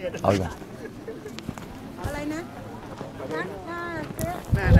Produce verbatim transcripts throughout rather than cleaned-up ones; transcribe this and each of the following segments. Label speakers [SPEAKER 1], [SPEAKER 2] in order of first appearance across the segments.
[SPEAKER 1] เอาอย่าง
[SPEAKER 2] อะไรนะนัดหน้าเสื้อ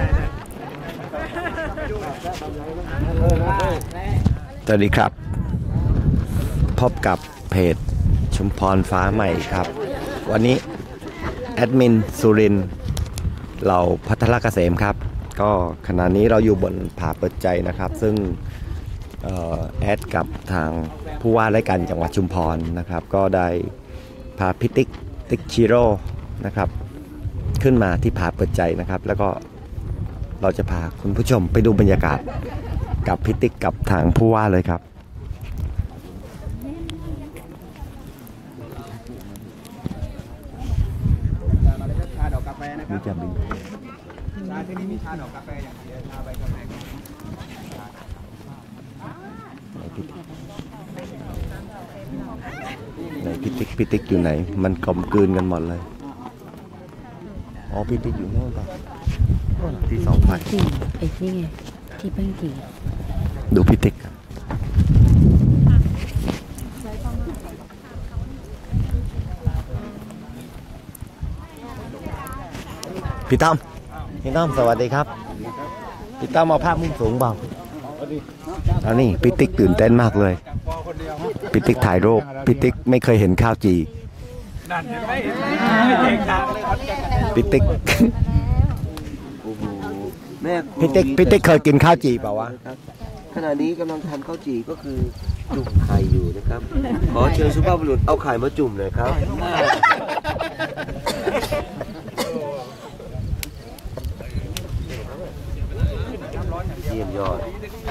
[SPEAKER 1] สวัสดีครับพบกับเพจชุมพรฟ้าใหม่ครับวันนี้แอดมินสุรินทร์เราพัทรเกษมครับก็ขณะนี้เราอยู่บนผาเปิดใจนะครับซึ่งแอดกับทางผู้ว่าราชการจังหวัดชุมพรนะครับก็ได้พาพิติกติ๊กชิโร่นะครับขึ้นมาที่ผาเปิดใจนะครับแล้วก็เราจะพาคุณผู้ชมไปดูบรรยากาศกับพิติกกับทางผู้ว่าเลยครับ
[SPEAKER 3] ชาดอกกาแฟนะครับ
[SPEAKER 1] นี่จะบิน
[SPEAKER 3] ชาที่นี่มีชาดอกกาแฟอย่างเดียวชาใบกาแฟ
[SPEAKER 1] ไหนพิติกพิติกอยู่ไหนมันกลมกลืนกันหมดเลยอ๋อพิติกอยู่โน่นป่ะที่เสาไฟ
[SPEAKER 2] จีไอ้นี่ไงที่แป้งจี
[SPEAKER 1] ดูพิติกพี่ตั้มพี่ตั้มสวัสดีครับพี่ตั้มเอาภาพมุมสูงเปล่าอันนี้พิติกตื่นเต้นมากเลยพิติกถ่ายรูปพิติกไม่เคยเห็นข้าวจีพิติกพิติกพิติกเคยกินข้าวจีเปล่าวะ
[SPEAKER 4] ขณะนี้กำลังทำข้าวจี่ก็คือจุ่มไข่อยู่นะครับขอเชิญสุภาพบุรุษเอาไข่มาจุ่มเลยครับเยี่ยมยอด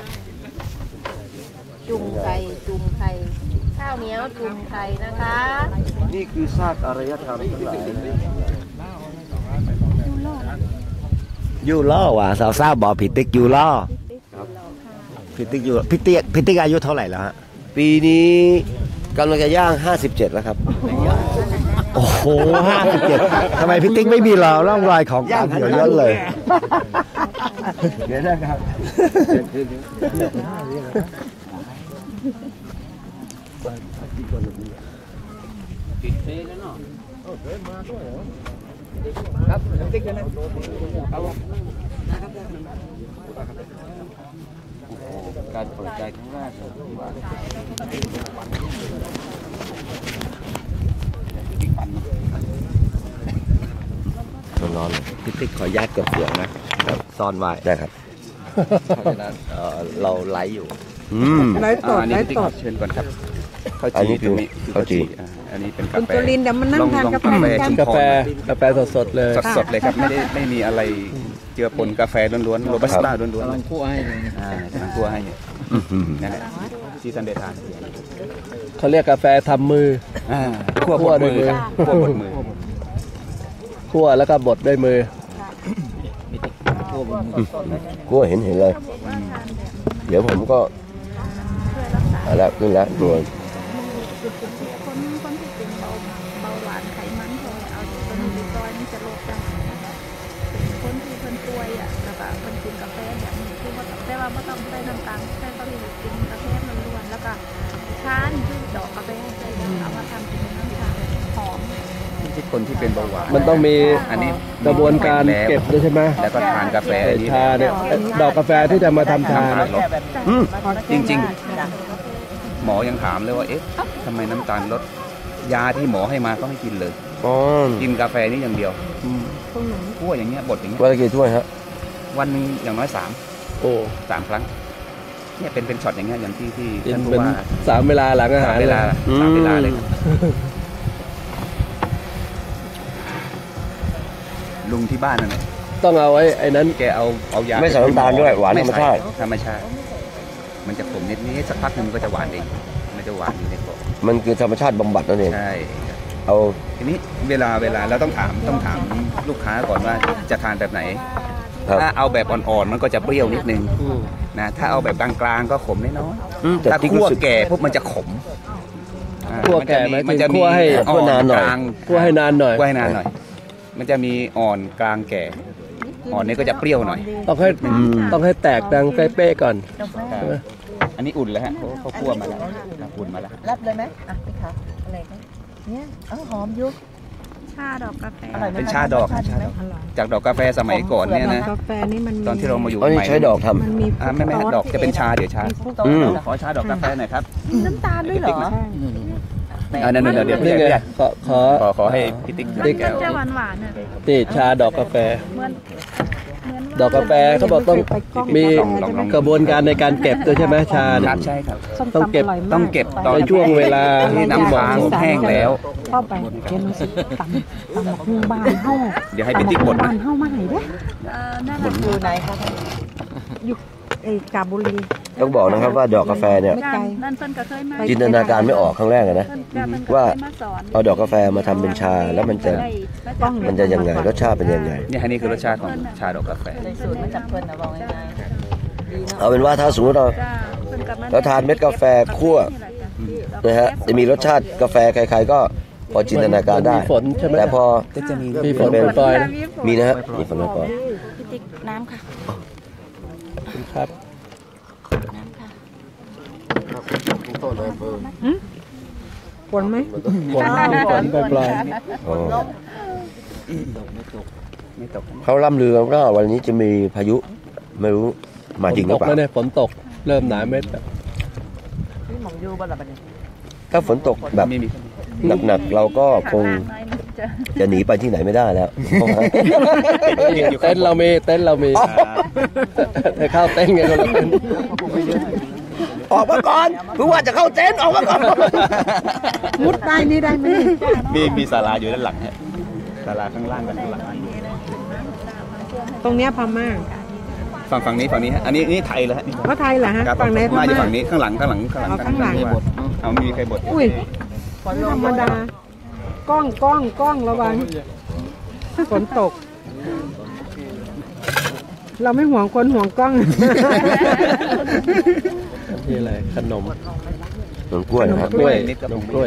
[SPEAKER 2] จุ่มไข่จุ่มไข่ข้าวเหนียวจุ่มไข่นะคะ
[SPEAKER 4] นี่คือซากอารยธรรมทั้งหลาย
[SPEAKER 1] ยูล่อว่ะสาวๆบอกพิติกยูล่อพิติกยูพิติกพิติกอายุเท่าไหร่แล้วฮะ
[SPEAKER 4] ปีนี้กำลังจะย่างห้าสิบเจ็ดแล้วครับ
[SPEAKER 1] โอ้โหห้าสิบเจ็ดทำไมพิติกไม่มีเราร่องรอยของการเหี่ยวย่นเลย
[SPEAKER 4] เดี๋ยวนะครับครับติ๊กนะการเปิดใจครั้งแรกเลย
[SPEAKER 1] ร้อนเลยพิติกขอญาตเก็บเสียงนะซ่อนไว้
[SPEAKER 4] ได้ครับ
[SPEAKER 1] เพราะฉะนั้นเราไลฟ์อยู่
[SPEAKER 3] ไลฟ์ต่อไลฟ์ต่อเชิญก่อนครับ
[SPEAKER 4] ข้าวจี่คือข้าวจี่
[SPEAKER 3] อันนี้เป็นกาแฟ
[SPEAKER 2] คุณจุลินเดี๋ยวมันนั่งทานกาแฟกัน
[SPEAKER 3] กาแฟกาแฟสดๆเลยสดๆเลยครับไม่ได้ไม่มีอะไรเจือปนกาแฟล้วนๆโรบัสต้าล้วนๆกำลังคั่วให้เลยอ่ากำลังคั่วให้นั่นแหละที่ซันเดย์ทาน
[SPEAKER 5] เขาเรียกกาแฟทำมือ
[SPEAKER 3] คั่วบดมือคั่วบดมือ
[SPEAKER 5] คั่วแล้วก็บดด้วยมือ
[SPEAKER 4] คั่วเห็นเห็นเลยเดี๋ยวผมก็เอาละขึ้นแล้วตัว
[SPEAKER 2] คนคนที่เป็นเบาเบาหวานไขมันพอเอาตัวนี้ไปก้อยมันจะลดได้เป็นคนที่เพิ่นป่วยอ่ะแล้วก็เพิ่นกินกาแฟแบบนี้คือว่าแต่ว่าไม่ต้องใส่น้ำตาลแค่ก็เลยกินกาแฟมันล้วนแล้วก็ชาที่ดอกกาแฟใส่แล้วเอามาทำเป็นน้ำชาหอม
[SPEAKER 3] ที่คนที่เป็นเบาหวาน
[SPEAKER 5] มันต้องมี
[SPEAKER 3] อันนี้
[SPEAKER 5] กระบวนการเก็บด้วยใช่ไหม
[SPEAKER 3] แล้วก็ทานกาแฟ
[SPEAKER 5] ชาเนี่ยดอกกาแฟที่จะมาทำชา
[SPEAKER 3] จริงๆหมอยังถามเลยว่าเอ๊ะทำไมน้ำตาลลดยาที่หมอให้มาก็ไม่กินเลยกินกาแฟนี่อย่างเดียวคั่วอย่างเงี้ยบดอย่างเงี้ย
[SPEAKER 4] วันละกี่ถ้วยฮะ
[SPEAKER 3] วันนึงอย่างน้อยสาม
[SPEAKER 5] โอ้
[SPEAKER 3] สามครั้งเนี่ยเป็นเป็นช็อตอย่างเงี้ยอย่างที่ที่
[SPEAKER 5] ท่านผู้ว่าสามเวลาหลังอาหาร
[SPEAKER 3] เวลาสามเวลาเลยลุงที่บ้านนั่นแหละ
[SPEAKER 5] ต้องเอาไว้ไอ้นั้น
[SPEAKER 3] แกเอาเอายา
[SPEAKER 4] ไม่ใส่น้ำตาลด้วยหวานธรรมชาติ
[SPEAKER 3] ธรรมชาติมันจะขมนิดนี้สักพักนึงมันก็จะหวานเองมันจะหวานอยู่ในคอ
[SPEAKER 4] มันคือธรรมชาติบำบัดนั่นเอง
[SPEAKER 3] ใช่
[SPEAKER 4] เอา
[SPEAKER 3] ทีนี้เวลาเวลาเราต้องถามต้องถามลูกค้าก่อนว่าจะทานแบบไหนถ้าเอาแบบอ่อนๆมันก็จะเปรี้ยวนิดนึงนะถ้าเอาแบบกลางๆก็ขมน้อยๆถ้าคั่วแก่พวกมันจะขม
[SPEAKER 5] คั่วแก่มันจะ
[SPEAKER 3] คั่ว
[SPEAKER 5] ให้
[SPEAKER 3] คั่วนานหน่อย
[SPEAKER 5] คั่วให้นานหน่อย
[SPEAKER 3] คั่วให้นานหน่อยมันจะมีอ่อนกลางแก่อ่อนนี้ก็จะเปรี้ยวหน่อย
[SPEAKER 5] ต้องให้ต้องให้แตกดังเป๊ะๆก่อน
[SPEAKER 3] อันนี้อุ่นแล้วฮะเขาเขาคั่วมาแล้วอุ่นมาแล้ว
[SPEAKER 2] รับเลยไหมอ่ะพี่คะอะไรกันเนี่ยเออหอมยุบชาดอกกาแฟ
[SPEAKER 3] เป็นชาดอกชาดอกจากดอกกาแฟสมัยก่อนเนี่ยนะ
[SPEAKER 6] กาแฟนี่มัน
[SPEAKER 3] ตอนที่เรามาอยู่
[SPEAKER 1] อ๋อนี่
[SPEAKER 3] ใหม่
[SPEAKER 1] ใช้ดอกทำ
[SPEAKER 6] มันมี
[SPEAKER 3] อ่าไม่ไม่ดอกจะเป็นชาเดี๋ยวชา
[SPEAKER 1] อืม
[SPEAKER 3] ขอชาดอกกาแฟหน่อยครับ
[SPEAKER 2] มีน้ำตาลด้วยเหรอ
[SPEAKER 3] อ่านั่นเดี๋ยวเดี๋ยวพี่
[SPEAKER 5] นี่ไง
[SPEAKER 3] ใหญ่
[SPEAKER 5] ขอขอ
[SPEAKER 3] ขอขอให้พี่ติ๊ก
[SPEAKER 2] มัน
[SPEAKER 3] ติ๊กแก้ว
[SPEAKER 2] จะหวานหวานๆอ่ะ
[SPEAKER 5] นี่ชาดอกกาแฟ
[SPEAKER 2] เหมือนเหมือน
[SPEAKER 5] ดอกกาแฟเขาบอกต้องมีกระบวนการในการเก็บด้วยใช่ไหมชา
[SPEAKER 3] ค
[SPEAKER 5] เนี่
[SPEAKER 3] รั
[SPEAKER 5] ย
[SPEAKER 3] บใช่ครับ
[SPEAKER 5] ต้องเก็บ
[SPEAKER 3] ต้องเก็บตอน
[SPEAKER 5] ในช่วงเวลา
[SPEAKER 3] ที่น้ำค้างแห้งแล้ว
[SPEAKER 6] เข้าไปเขียนหนังสือตำตำหมกหุ่งบ้านเฮา
[SPEAKER 3] เดี๋ยวให้พี่ติ๊กบด
[SPEAKER 6] บ้า
[SPEAKER 3] นะ
[SPEAKER 6] นเฮามาให้เด้อ
[SPEAKER 2] เอ่อนั่นแหละ
[SPEAKER 6] อยู่ไหนคะอยู่ไอ้กาญบุรี
[SPEAKER 1] ต้องบอกนะครับว่าดอกกาแฟเนี่ย
[SPEAKER 6] ไม่ไกล
[SPEAKER 2] นั่นเพิ่นก็เคยมา
[SPEAKER 1] จินตนาการไม่ออกครั้งแรกอะนะ
[SPEAKER 2] เพิ่นก็เพิ่นก็
[SPEAKER 1] ว่า
[SPEAKER 2] เคยมาสอน
[SPEAKER 1] เอาดอกกาแฟมาทำเป็นชาแล้วมันจะ
[SPEAKER 2] ได้
[SPEAKER 1] มันจะยังไงรสชาติเป็นยังไง
[SPEAKER 3] เนี่ยอันนี้คือรสชาติของชาดอกกาแฟ
[SPEAKER 2] สูตรมาจากเพิ่นนะบอกง่าย
[SPEAKER 1] เอาเป็นว่าถ้าสมมติเรา
[SPEAKER 2] ๆจ้าเพิ่นก็มา
[SPEAKER 1] เราทานเม็ดกาแฟคั่ว นะฮะจะมีรสชาติกาแฟใครๆก็พอจินตนาการได้
[SPEAKER 5] มีฝนใช่ไหม
[SPEAKER 1] แต่พอ
[SPEAKER 3] ก็จะมี
[SPEAKER 5] มีฝนปล่อยๆนะ
[SPEAKER 1] มีนะฮะมีฝนปล่อย
[SPEAKER 2] พี่ติ๊กน้ำค่ะ
[SPEAKER 5] ครับ
[SPEAKER 6] ฝนไหม
[SPEAKER 5] ฝนฝนปล่อย
[SPEAKER 1] ๆอ๋อ
[SPEAKER 3] ไม่ตก
[SPEAKER 1] เขาล่ำลือกันว่าวันนี้จะมีพายุไม่รู้มา
[SPEAKER 5] ๆ
[SPEAKER 1] จริงหรือเปล่า
[SPEAKER 5] ฝนตกแล้วเนี่ยฝนตกเริ่มหนาเม็ดแล้ว
[SPEAKER 1] ถ้าฝนตกแบบ
[SPEAKER 3] มีมี
[SPEAKER 1] หนักๆเราก็คง
[SPEAKER 2] ข้างล่างหน่อยนึงจะ
[SPEAKER 1] จะหนีไปที่ไหนไม่ได้แล้ว
[SPEAKER 5] เต้นท์เรามีเต้นท์เรามีแต่เข้าเต้นท์ไงคนละเต้นท์
[SPEAKER 1] ออกมาก่อนเพิ่งว่าจะเข้าเต็นท์ออกมาก่อน
[SPEAKER 6] มุดได้นี่ได้ไหม
[SPEAKER 3] มีมีศาลาอยู่ด้านหลังฮะศาลาข้างล่างกับข้างหลัง
[SPEAKER 6] ตรงเนี้ยพม่า
[SPEAKER 3] ฝั่งฝั่งนี้ฝั่งนี้ฮะอันนี้นี่ไทยเลยฮะนี่
[SPEAKER 6] ก็ไทยเหรอฮะ
[SPEAKER 3] ครับ
[SPEAKER 6] ฝั่งไหนพ
[SPEAKER 3] มาอยู่
[SPEAKER 6] ม่า
[SPEAKER 3] ฝั่งนี้ข้างหลังข้างหลังข้างหลัง
[SPEAKER 6] เอาข้างหลัง
[SPEAKER 3] บดเอามีใครบด
[SPEAKER 6] อุ้ยธรรมดา กล้องกล้องกล้องระวังฝนตก เราไม่ห่วงคนห่วงกล้อง
[SPEAKER 5] นี่อะไรขนม
[SPEAKER 1] ขนมกล้วยนะครับ
[SPEAKER 5] กล้วยขนมกล้วย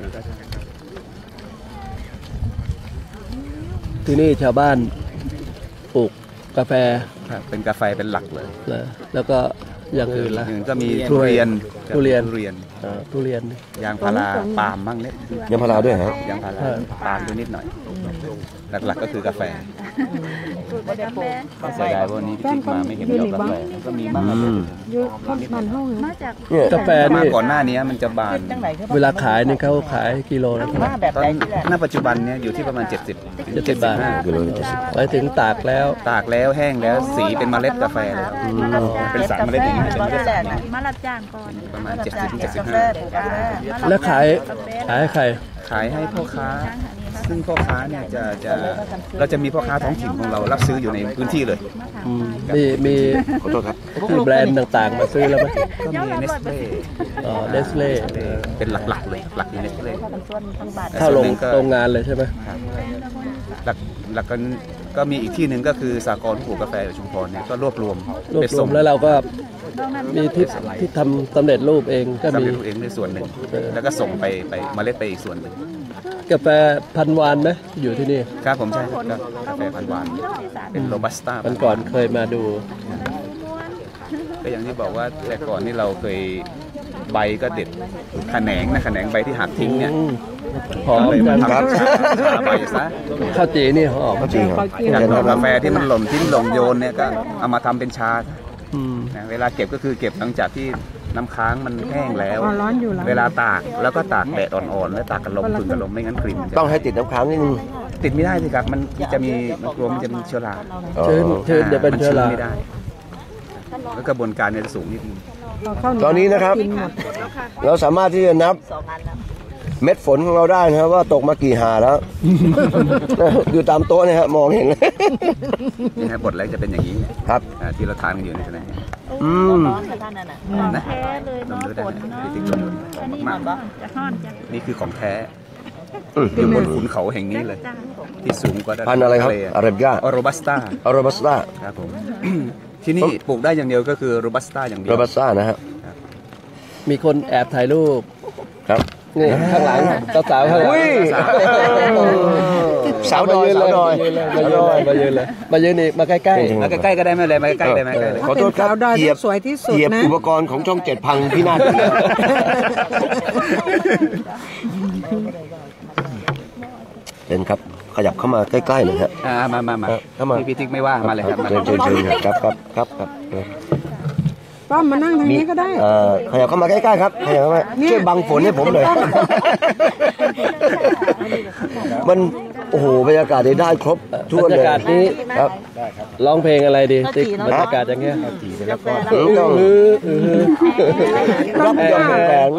[SPEAKER 5] ที่นี่ชาวบ้านปลูกกาแฟ
[SPEAKER 3] ครับเป็นกาแฟเป็นหลักเลย
[SPEAKER 5] นะแล้วก็อย่างอื่นละ
[SPEAKER 3] หนึ่งก็มีทุเรียน
[SPEAKER 5] ทุเรียน
[SPEAKER 3] ทุเรียน
[SPEAKER 5] เอ่อทุเรียน
[SPEAKER 3] ยางพาราปาล์มบ้างเล็ก
[SPEAKER 1] ยำพาราด้วยฮะ
[SPEAKER 3] ยางพารา
[SPEAKER 5] เออ
[SPEAKER 3] ปาล์มด้วยนิดหน่อย หลักๆก็คือกาแฟ
[SPEAKER 2] สูตรกาแฟ
[SPEAKER 3] เสียดายว่าวันนี้พี่ติ๊กมาไม่เห็นดอกกาแฟก็มีบ้าง
[SPEAKER 1] อืม
[SPEAKER 6] เยอะคนมันห้อง
[SPEAKER 2] มาจาก
[SPEAKER 1] เนี่ย
[SPEAKER 5] กาแฟ
[SPEAKER 3] มา
[SPEAKER 5] นี่
[SPEAKER 3] ก่อนหน้านี้มันจะบาน
[SPEAKER 5] เวลาขายนี่เขาขายกิโลละเท่าไหร่
[SPEAKER 3] ตอนณปัจจุบันเนี้ยอยู่ที่ประมาณ เจ็ดสิบ
[SPEAKER 5] เจ็ดสิบบาท
[SPEAKER 1] กิโลละเจ็ดสิบ
[SPEAKER 5] หมายถึงตากแล้ว
[SPEAKER 3] ตากแล้วแห้งแล้วสีเป็นเมล็ดกาแฟแล้ว เป็นสารเมล็ดอย่างนี้เป็นเมล็ดสารอย่างนี้
[SPEAKER 2] มารับจ้างก่อน
[SPEAKER 3] ประมาณ เจ็ดสิบถึงเจ็ดสิบห้า
[SPEAKER 5] แล้วขายขายให้ใคร
[SPEAKER 3] ขายให้พ่อค้า ซึ่งพ่อค้าเนี่ยจะจะเราจะมีพ่อค้าท้องถิ่นของเรารับซื้ออยู่ในพื้นที่เลย
[SPEAKER 5] อืมมีมี
[SPEAKER 1] ขอโทษครับ
[SPEAKER 5] คือแบรนด์ต่างๆ มาซื้อแล้วไหม
[SPEAKER 3] ก็มีเนสเล่
[SPEAKER 5] อ๋อเนสเล่
[SPEAKER 3] เป็นหลักๆเลยหลักอยู่เนสเล่
[SPEAKER 5] เข้าโรงโรงงานเลยใช่ไหม
[SPEAKER 3] หลักหลักกันก็มีอีกที่หนึ่งก็คือสากลปลูกกาแฟอยู่ชุมพรเนี่ยก็รวบรวม
[SPEAKER 5] รวบ
[SPEAKER 3] ไป
[SPEAKER 5] รว
[SPEAKER 3] ส่
[SPEAKER 5] ม
[SPEAKER 3] ง
[SPEAKER 5] แล้วเราก็มีที่ที่ทำสำเร็จรูปเองก็
[SPEAKER 3] สำ
[SPEAKER 5] มี
[SPEAKER 3] เร็จรูปเองในส่วนหนึ่ง แล้วก็ส่งไปไปเมล็ดไปอีกส่วนหนึ่ง
[SPEAKER 5] กาแฟพันวานไหมอยู่ที่นี่
[SPEAKER 3] ครับผมใช่ครับก็กาแฟพันธุ์หวานเป็นโรบัสต้า
[SPEAKER 5] วันก่อนเคยมาดู
[SPEAKER 3] ก็อย่างที่บอกว่าแต่ก่อนนี่เราเคยใบก็เด็ดแขนงนะแขนงใบที่หักทิ้งเนี่ย
[SPEAKER 5] อืมหอม
[SPEAKER 3] เลย
[SPEAKER 5] กั
[SPEAKER 3] มาน ทำชาชาใบซะ
[SPEAKER 5] ข้าวจีนี่หอม
[SPEAKER 1] จริงครับ
[SPEAKER 3] จากดอกกาแฟที่มันหล่นทิ้งหล่นโยนเนี่ยก็เอามาทำเป็นชา
[SPEAKER 5] อืม
[SPEAKER 3] นะเวลาเก็บก็คือเก็บหลังจากที่น้ำค้างมันแห้งแล้ว
[SPEAKER 6] อ๋อร้อนอยู่แล้ว
[SPEAKER 3] เวลาตากแล้วก็ตากแดดอ่อนๆแล้วตากกับลมพึ่งกับลมไม่งั้นกลิ่นมันจะ
[SPEAKER 1] ต้องให้ติดน้ำค้างนิดนึง
[SPEAKER 3] ติดไม่ได้สิครับมันจะมีมันกลัวมันจะเป็นเชื้อรา
[SPEAKER 1] อ๋อ
[SPEAKER 5] ชื้นชื้นเดี๋ยวเป็นเชื้อรา
[SPEAKER 3] มันไม่ได้แล้วกระบวนการเนี่ยจะสูงนิดนึง
[SPEAKER 1] ตอนนี้นะครับ เราสามารถที่จะนับเม็ดฝนของเราได้นะครับว่าตกมากี่หาแล้ว อยู่ตามโต๊ะเนี่ยฮะมองเห็นเลย
[SPEAKER 3] นี่ฮะบทแรกจะเป็นอย่างนี้เนี่ย
[SPEAKER 1] ครับ
[SPEAKER 3] อ่าที่เราทานกันอยู่ในขณะนี้
[SPEAKER 1] อืม
[SPEAKER 3] นะ
[SPEAKER 2] แท้เลย
[SPEAKER 3] ลอง
[SPEAKER 2] เนาะ
[SPEAKER 3] ดู
[SPEAKER 2] ฝ
[SPEAKER 3] ได้
[SPEAKER 2] น
[SPEAKER 3] นะ
[SPEAKER 2] เนาะ
[SPEAKER 3] ที่ติ๊กลองดู
[SPEAKER 2] อันนี้
[SPEAKER 3] มาก
[SPEAKER 2] จะห้อนจะ
[SPEAKER 3] ๆนี่คือของแท้
[SPEAKER 1] อืม
[SPEAKER 3] อยู่บนขุนเขาแห่งนี้เลย
[SPEAKER 2] จ้า
[SPEAKER 3] ที่สูงกว่าด้าน
[SPEAKER 1] พันธุ์อะไรครับ
[SPEAKER 3] ทเล
[SPEAKER 1] อาราบิก้า
[SPEAKER 3] โรบัสต้า
[SPEAKER 1] อาราบัสต้า
[SPEAKER 3] ครับผม ที่นี่ปลูกได้อย่างเดียวก็คือโรบัสต้าอย่างเดีย
[SPEAKER 1] อาว ราบัสต้านะฮะ
[SPEAKER 5] มีคนแอบถ่ายรูป
[SPEAKER 1] ครับ
[SPEAKER 5] นี่ข้างหลังสาวๆข้างหลัง
[SPEAKER 1] อุ้ย สาวดอยสาวดอย
[SPEAKER 5] มายืนเลยมายืนเลยมายืนนี่มาใกล้
[SPEAKER 3] มาใกล้ๆก็ได้ไม่เป็นไรมาใกล้ๆได้ไหมใกล้ๆ
[SPEAKER 1] ขอโทษครับ
[SPEAKER 6] สาวดอย
[SPEAKER 1] เหยียบ
[SPEAKER 6] สวยที่สุด
[SPEAKER 1] เหยียบ
[SPEAKER 6] นะ
[SPEAKER 1] อุปกรณ์ของช่องเจ็ดพังพี่นาศอยู่แล้วเป็นครับ
[SPEAKER 4] ขยับเข้ามาใกล้ๆหน่อยฮะ
[SPEAKER 3] อ่ามามามา
[SPEAKER 4] เข้ามา
[SPEAKER 3] พี่พิทิกไม่ว่ามาเลยครับมา
[SPEAKER 4] เชิญเชิญเชิญครับครับครับครับ
[SPEAKER 6] ป้อมมานั่งทางนี้ก็ได้
[SPEAKER 4] เอ่อขยับเข้ามาใกล้ๆครับขยับเข้ามาช่วยบังฝนให้ผมหน่อยมันโอ้โหบรรยากาศได้ครบทั่ว
[SPEAKER 5] บรร
[SPEAKER 4] เลย
[SPEAKER 5] ยากาศนี้
[SPEAKER 4] ครับ
[SPEAKER 5] ร้องเพลงอะไรดีติ๊กบรรยากาศอย่างเงี้ย
[SPEAKER 4] ต้อง รับยอมแฝง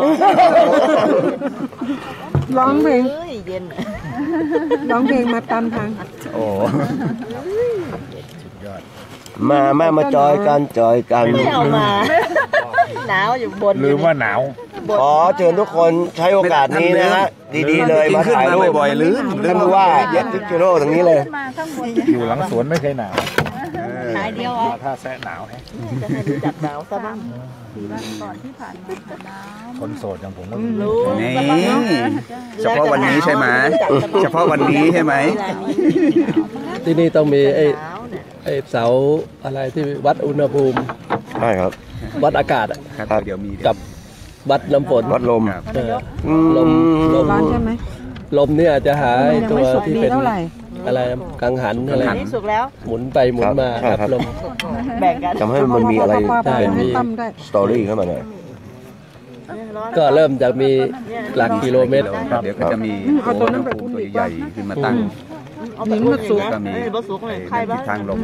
[SPEAKER 6] ร้องเพลงร้องเพลงมาตามทาง
[SPEAKER 3] โอ้
[SPEAKER 4] มาแม่มาจอยกันจอยกัน
[SPEAKER 7] ไม่เอามา หนาวอยู่บน
[SPEAKER 8] ลืมว่าหนาว
[SPEAKER 4] ขอเชิญทุกคนใช้โอกาสนี้นะฮะดีๆเลยมาถ่ายรูป
[SPEAKER 3] บ่อยๆลืม
[SPEAKER 4] ท่านผู้ว่าเย็ดทิกเจโร่ตรงนี้เลย
[SPEAKER 2] มาข้างบน
[SPEAKER 8] อยู่หลังสวนไม่เคยหนาว
[SPEAKER 7] หายเดียวอ่ะ
[SPEAKER 8] ถ้าแซะหนาวแฮะ
[SPEAKER 7] จะให้รู้จักหนาวซะบ้าง
[SPEAKER 2] สี่วันก่อนที่ผ่านมาหนาว
[SPEAKER 8] คนโสดอย่างผมก็
[SPEAKER 7] รู้
[SPEAKER 3] นี่เฉพาะวันนี้ใช่ไหมเฉพาะวันนี้ใช่ไหม
[SPEAKER 5] ที่นี่ต้องมีไอ้
[SPEAKER 7] หนาวเนี่ย
[SPEAKER 5] ไอ้เสาอะไรที่วัดอุณหภูมิ
[SPEAKER 4] ใช่ครับ
[SPEAKER 5] วัดอากาศอะ
[SPEAKER 3] ครับเดี๋ยวมี
[SPEAKER 5] กับวัดน้ำฝน
[SPEAKER 4] วัดลม
[SPEAKER 5] เออ
[SPEAKER 4] อืม
[SPEAKER 5] ลมลม
[SPEAKER 6] ร้อนใช่ไหม
[SPEAKER 5] ลมเนี่ยอาจจะหาไอ้
[SPEAKER 6] ยัง
[SPEAKER 5] ตัว
[SPEAKER 6] ไม่สุก
[SPEAKER 5] ที่
[SPEAKER 6] ดี
[SPEAKER 5] เป็น
[SPEAKER 6] เท่าไหร่
[SPEAKER 5] อะไรกังหันอะไร
[SPEAKER 7] อันนี้สุกแล้ว
[SPEAKER 5] หมุนไปหมุนมา
[SPEAKER 4] ครับ
[SPEAKER 5] ครับลม
[SPEAKER 7] แบ่งกัน
[SPEAKER 4] ทำให้มันมีอะไร
[SPEAKER 6] ป้าป้า
[SPEAKER 4] เป็น
[SPEAKER 6] ให้ตั้มได้
[SPEAKER 4] สตอรี่เข้ามาหน่อย
[SPEAKER 7] ร้อน
[SPEAKER 5] ก็เริ่มจากมีหลักกิโลเมตร
[SPEAKER 3] เดี๋ยวก็จะมีตัวน้ำปูตัวใหญ่ๆขึ้นมาตั้ง
[SPEAKER 7] เอาแบบลูกสุก
[SPEAKER 3] ก็มี
[SPEAKER 7] เอ้ยบ่สุกเลยใคร
[SPEAKER 3] ทิ
[SPEAKER 7] บ้า
[SPEAKER 3] ศทางลม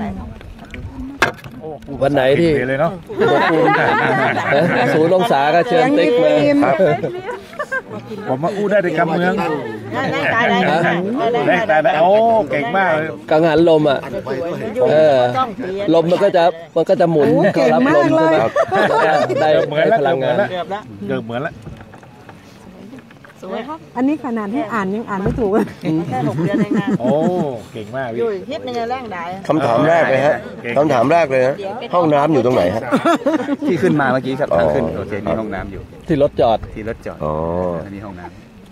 [SPEAKER 5] วันไหนที่
[SPEAKER 8] ปิดเลยเนาะ
[SPEAKER 5] อุณหภูมิศูนย์องศาก็เชิญติ๊กมา
[SPEAKER 8] ผมมาอู้ได้ในกำเมือง
[SPEAKER 7] ได้ได้ตายได้
[SPEAKER 5] ฮะ
[SPEAKER 8] แรกแต่โอ้เก่งมากเลย
[SPEAKER 5] กังหันลมอ่ะเออลมมันก็จะมันก็จะหมุน
[SPEAKER 6] โอ้เก่
[SPEAKER 5] เข้าง รับ
[SPEAKER 6] มา
[SPEAKER 5] ล
[SPEAKER 6] ก
[SPEAKER 5] ม
[SPEAKER 6] เลย
[SPEAKER 5] ใช่ไหมได้
[SPEAKER 8] เหมือน
[SPEAKER 5] ได้
[SPEAKER 8] แล้ว
[SPEAKER 5] พลังงาน
[SPEAKER 7] เกือบแล้ว
[SPEAKER 8] เกือบเหมือนแล้ว
[SPEAKER 7] สวยครับ
[SPEAKER 6] อันนี้ขนาดให้อ่านยังอ่านไม่ถูกเลย
[SPEAKER 7] แค่หกเดือนเองนะ
[SPEAKER 8] โอ้เก่งมาก
[SPEAKER 7] อ
[SPEAKER 8] พี่
[SPEAKER 7] ยู่อีกทิศหนึงแรงได้
[SPEAKER 4] คำถามแรกเลยฮะคำถามแรกเลยฮะห้องน้ำอยู่ตรงไหนฮะ
[SPEAKER 3] ที่ขึ้นมาเมื่อกี้ครับ
[SPEAKER 4] อ๋อ
[SPEAKER 3] ทางขึ้นโอเคมีห้องน้ำอยู่
[SPEAKER 5] ที่รถจอด
[SPEAKER 3] ที่รถจอด
[SPEAKER 4] อ๋อ
[SPEAKER 3] อันนี้ห้องน้ำ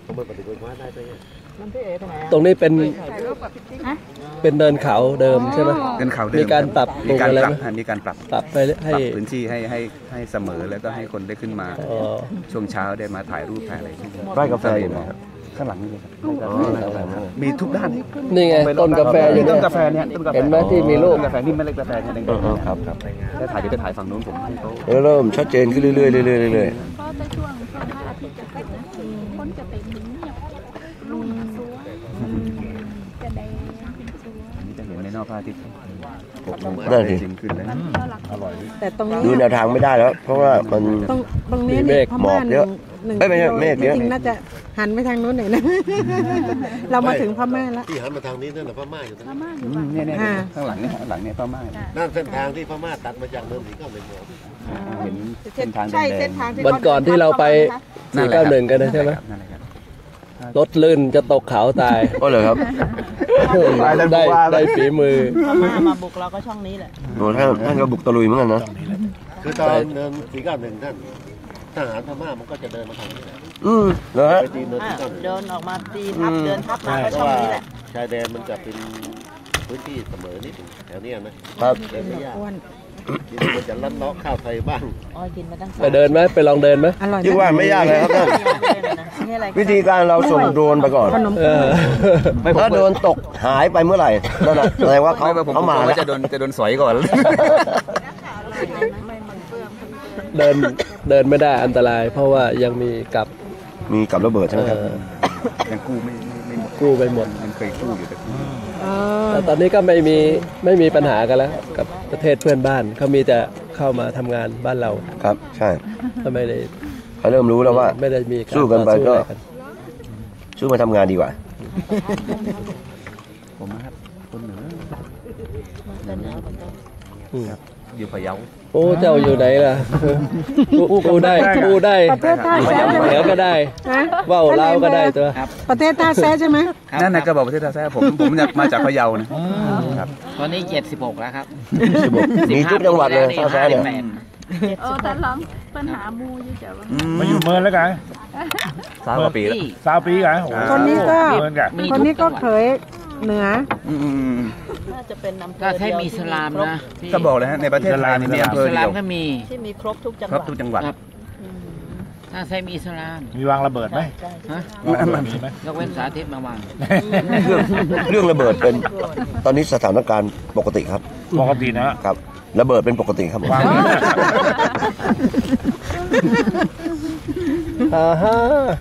[SPEAKER 7] มันพี่เอ๋ไปไหน
[SPEAKER 5] ตรงนี้เป็นเป็นเนินเขาเดิมใช่ไหม
[SPEAKER 3] เป็นเขาเดิม
[SPEAKER 5] มีการปรับปรุ
[SPEAKER 3] มี
[SPEAKER 5] ง
[SPEAKER 3] การ
[SPEAKER 5] อะไร
[SPEAKER 3] ปรับ
[SPEAKER 5] ไหม
[SPEAKER 3] มีการปรับ
[SPEAKER 5] ปรับไป
[SPEAKER 3] ป
[SPEAKER 5] ให้
[SPEAKER 3] รับพื้นที่ให้ให้ให้เสมอแล้วก็ให้คนได้ขึ้นมา
[SPEAKER 5] อ๋อ
[SPEAKER 3] ช่วงเช้าได้มาถ่ายรูปถ่ายอะไร
[SPEAKER 4] ไร่กาแฟอยู่ไหนครับ
[SPEAKER 3] ข้างหลังนี่เลยครับมีทุกด้าน
[SPEAKER 5] นี่ไงต้นกาแฟอยู่
[SPEAKER 3] ต้
[SPEAKER 5] เนี่
[SPEAKER 3] น
[SPEAKER 5] ย
[SPEAKER 3] กาแฟเนี่ยต้นกาแฟ
[SPEAKER 5] เห็นไหมที่มีลูก
[SPEAKER 3] ต้นกาแฟนี่เมล็ดกาแฟเนี่ยแดง
[SPEAKER 4] เออครับครับ
[SPEAKER 3] ๆถ้าถ่ายเดี๋ยวจะถ่ายฝั่งนู้นผมให้เขา
[SPEAKER 4] เริ่มชัดเจนขึ้นเรื่อยๆเรื่อยๆเรื่อย
[SPEAKER 2] เพราะแต่ช่วงช่วงพระอาทิตย์จะขึ้นนะคนจะไปถึงเนี่ยรุ่นสวยจะได้เป็นสวย
[SPEAKER 3] อันนี้จะเห็นในนอกพระอาทิตย์หกโมง
[SPEAKER 4] ๆนั่นสิ
[SPEAKER 3] จริงขึ้นแล้ว
[SPEAKER 6] แต่ตรงนี้
[SPEAKER 4] ดูแนวทางไม่ได้แล้ว เพราะว่ามัน
[SPEAKER 6] ตรงตรงนี้
[SPEAKER 4] มีเม
[SPEAKER 6] นี่
[SPEAKER 4] ฆ
[SPEAKER 6] พ
[SPEAKER 4] หมอ
[SPEAKER 6] ม่าก ห
[SPEAKER 4] เย
[SPEAKER 6] นึ่
[SPEAKER 4] อะ
[SPEAKER 6] งหนึ่ง
[SPEAKER 4] เอ้ยไม่ใช่
[SPEAKER 6] กิโล
[SPEAKER 4] เมฆเยอะ
[SPEAKER 6] จริงๆน่าจะหันไปทางนู้นหน่อยนะ เรามาถึงพม่าแล้ว
[SPEAKER 9] ที่หันมาทางนี้นั่นแหละพม่าอยู่ตรง
[SPEAKER 2] พ
[SPEAKER 9] นั้น
[SPEAKER 2] ม่าอยู่
[SPEAKER 3] อืมเนี่ยเนี่ย
[SPEAKER 6] อ่า
[SPEAKER 3] ข้างหลังเนี่ยข้างหลังเนี่ยพม่า
[SPEAKER 9] นั่นเส้นทางที่พม่าตัดมาจากเมืองสีเก้าหนึ่งหัว
[SPEAKER 3] เห็นเส้นทางแด
[SPEAKER 7] ใช่
[SPEAKER 3] ง
[SPEAKER 7] เส้นทางที่
[SPEAKER 5] วันก่อนที่เราไป
[SPEAKER 3] ๆ
[SPEAKER 5] สี่เก้าหนึ่งกันนะใช่ไหม
[SPEAKER 3] นั่นแหละครับ
[SPEAKER 5] รถลื่นจะตกเขาตาย
[SPEAKER 4] ก็เลยครับ
[SPEAKER 5] ได้ได้ฝีมือ
[SPEAKER 7] พม่ามาบุกเราก็ช่องนี้แหละ
[SPEAKER 4] โอ้ท่านท่านก็บุกตะลุยเหมือนกันนะ
[SPEAKER 9] คือตอนเดินสีเก้าหนึ่งท่านทหารพม่ามันก็จะเดินมาทางนี้แหละ
[SPEAKER 4] อืมเหรอฮะ
[SPEAKER 9] ไปตีเนิน
[SPEAKER 7] อ่ะ
[SPEAKER 9] สีเก้าหนึ่ง
[SPEAKER 7] เดินออกมาตีทับเดินทับมาก็
[SPEAKER 9] เพ
[SPEAKER 7] ช่อ
[SPEAKER 9] ราะ
[SPEAKER 7] ง
[SPEAKER 9] ว่า
[SPEAKER 7] นี้แหละ
[SPEAKER 9] ชายแดนมันจะเป็นพื้นที่เสมอนิดหนึ่งแถวเนี้ยนะครับ เดินไม่ยาก
[SPEAKER 6] อ้วน
[SPEAKER 9] ทีนี้มันจะลัดเลาะข้าวไทยบ้าง
[SPEAKER 7] อ๋อกินมาตั้ง
[SPEAKER 5] ไปเดินไหมไปลองเดินไหม
[SPEAKER 6] อร่อย
[SPEAKER 4] ที่ว่าไม่ยากเลยครับท่าน
[SPEAKER 7] นี่อะไร
[SPEAKER 4] วิธีการเราส่งโดรนไปก่อน
[SPEAKER 6] ขนม
[SPEAKER 5] เออ
[SPEAKER 4] ถ้าโดรนตกหายไปเมื่อไหร่นั่นแหละแสดงว่าเขา
[SPEAKER 3] ไม่ผม
[SPEAKER 4] เขามา
[SPEAKER 3] ผม
[SPEAKER 4] แล้ว
[SPEAKER 3] ว่าจะโดนจะโดนสอยก่อน
[SPEAKER 5] เดินเดินไม่ได้อันตราย เพราะว่ายังมีกับ
[SPEAKER 4] มีกับระเบิดใช่ไหมครับ
[SPEAKER 5] เอ่อ
[SPEAKER 3] ยังกู้ไม่ไม่ไม่หมด
[SPEAKER 5] กู้ไปหมด
[SPEAKER 3] มันเคยกู้อยู่แต่กู้
[SPEAKER 6] เออ
[SPEAKER 5] แต่ตอนนี้ก็ไม่มีไม่มีปัญหากันแล้ว กับประเทศเพื่อนบ้านเขามีแต่เข้ามาทำงานบ้านเรา
[SPEAKER 4] ครับ ใช่
[SPEAKER 5] ก็ไม่ได้
[SPEAKER 4] เขาเริ่มรู้แล้วว่า
[SPEAKER 5] ไม่ได้มี
[SPEAKER 4] สู้กันไปก็
[SPEAKER 5] ต่อสู้อะไร
[SPEAKER 4] ช่วยมาทำงานดีกว่า
[SPEAKER 3] ผมนะครับคนเหนือ
[SPEAKER 5] อืม
[SPEAKER 3] อยู่พะเยา
[SPEAKER 5] โอ้เจ้าอยู่ไหนล่ะกู้กู้ได้กู้ได้
[SPEAKER 6] ประเทศท่าแซะใช่ไหม
[SPEAKER 5] เหนือก็ได้
[SPEAKER 6] นะ
[SPEAKER 5] ว่าวลาวก็ได้ตัว
[SPEAKER 6] ประเทศท่าแซะใช่ไหม
[SPEAKER 3] นั่นนะก็บอกประเทศท่าแท้ผมผมจากมาจากพะเยานะครับ
[SPEAKER 10] ตอนนี้เจ็ดสิบหกแล้วครับ
[SPEAKER 4] มีทุกจังหวัดเลยท่าแซะเนี่ย
[SPEAKER 2] เออแต่หลังปัญหามูอยู่จ้ะว่า
[SPEAKER 8] มาอยู่เมืองแล้วกัน
[SPEAKER 3] สามกว่าปีแล้ว
[SPEAKER 8] สามปีกันโอ้โห
[SPEAKER 6] คนนี้ก็
[SPEAKER 8] เมืองกัน
[SPEAKER 6] คนนี้ก็เคยเหนือ
[SPEAKER 3] อืม
[SPEAKER 7] น่าจะเป็นอำเภอ
[SPEAKER 10] ก็
[SPEAKER 7] เดี
[SPEAKER 10] แค่
[SPEAKER 7] ยว
[SPEAKER 10] มี
[SPEAKER 7] ที่
[SPEAKER 10] สลามนะที่
[SPEAKER 3] ก็บอกเลยฮะในประเทศไทยนี่มีอำเภอ
[SPEAKER 10] ส
[SPEAKER 3] เดี
[SPEAKER 10] ลา
[SPEAKER 3] ยว
[SPEAKER 10] มก็มี
[SPEAKER 7] ที่มีครบทุกจังห
[SPEAKER 3] คร
[SPEAKER 7] วั
[SPEAKER 3] บ
[SPEAKER 7] ด
[SPEAKER 3] ทุกจังหวัด
[SPEAKER 10] ครับถ้าไซมีอิสลาม
[SPEAKER 8] มีวางระเบิดไหม
[SPEAKER 10] ฮะ
[SPEAKER 8] วางระเบิดมีไหม
[SPEAKER 10] ยกเว้นสาธิตมาวาง
[SPEAKER 4] เรื่องเรื่องระเบิดเป็นตอนนี้สถานการณ์ปกติครับ
[SPEAKER 8] ปกตินะครับ
[SPEAKER 4] ระเบิดเป็นปกติครับ
[SPEAKER 8] วาง
[SPEAKER 5] อ่าฮะ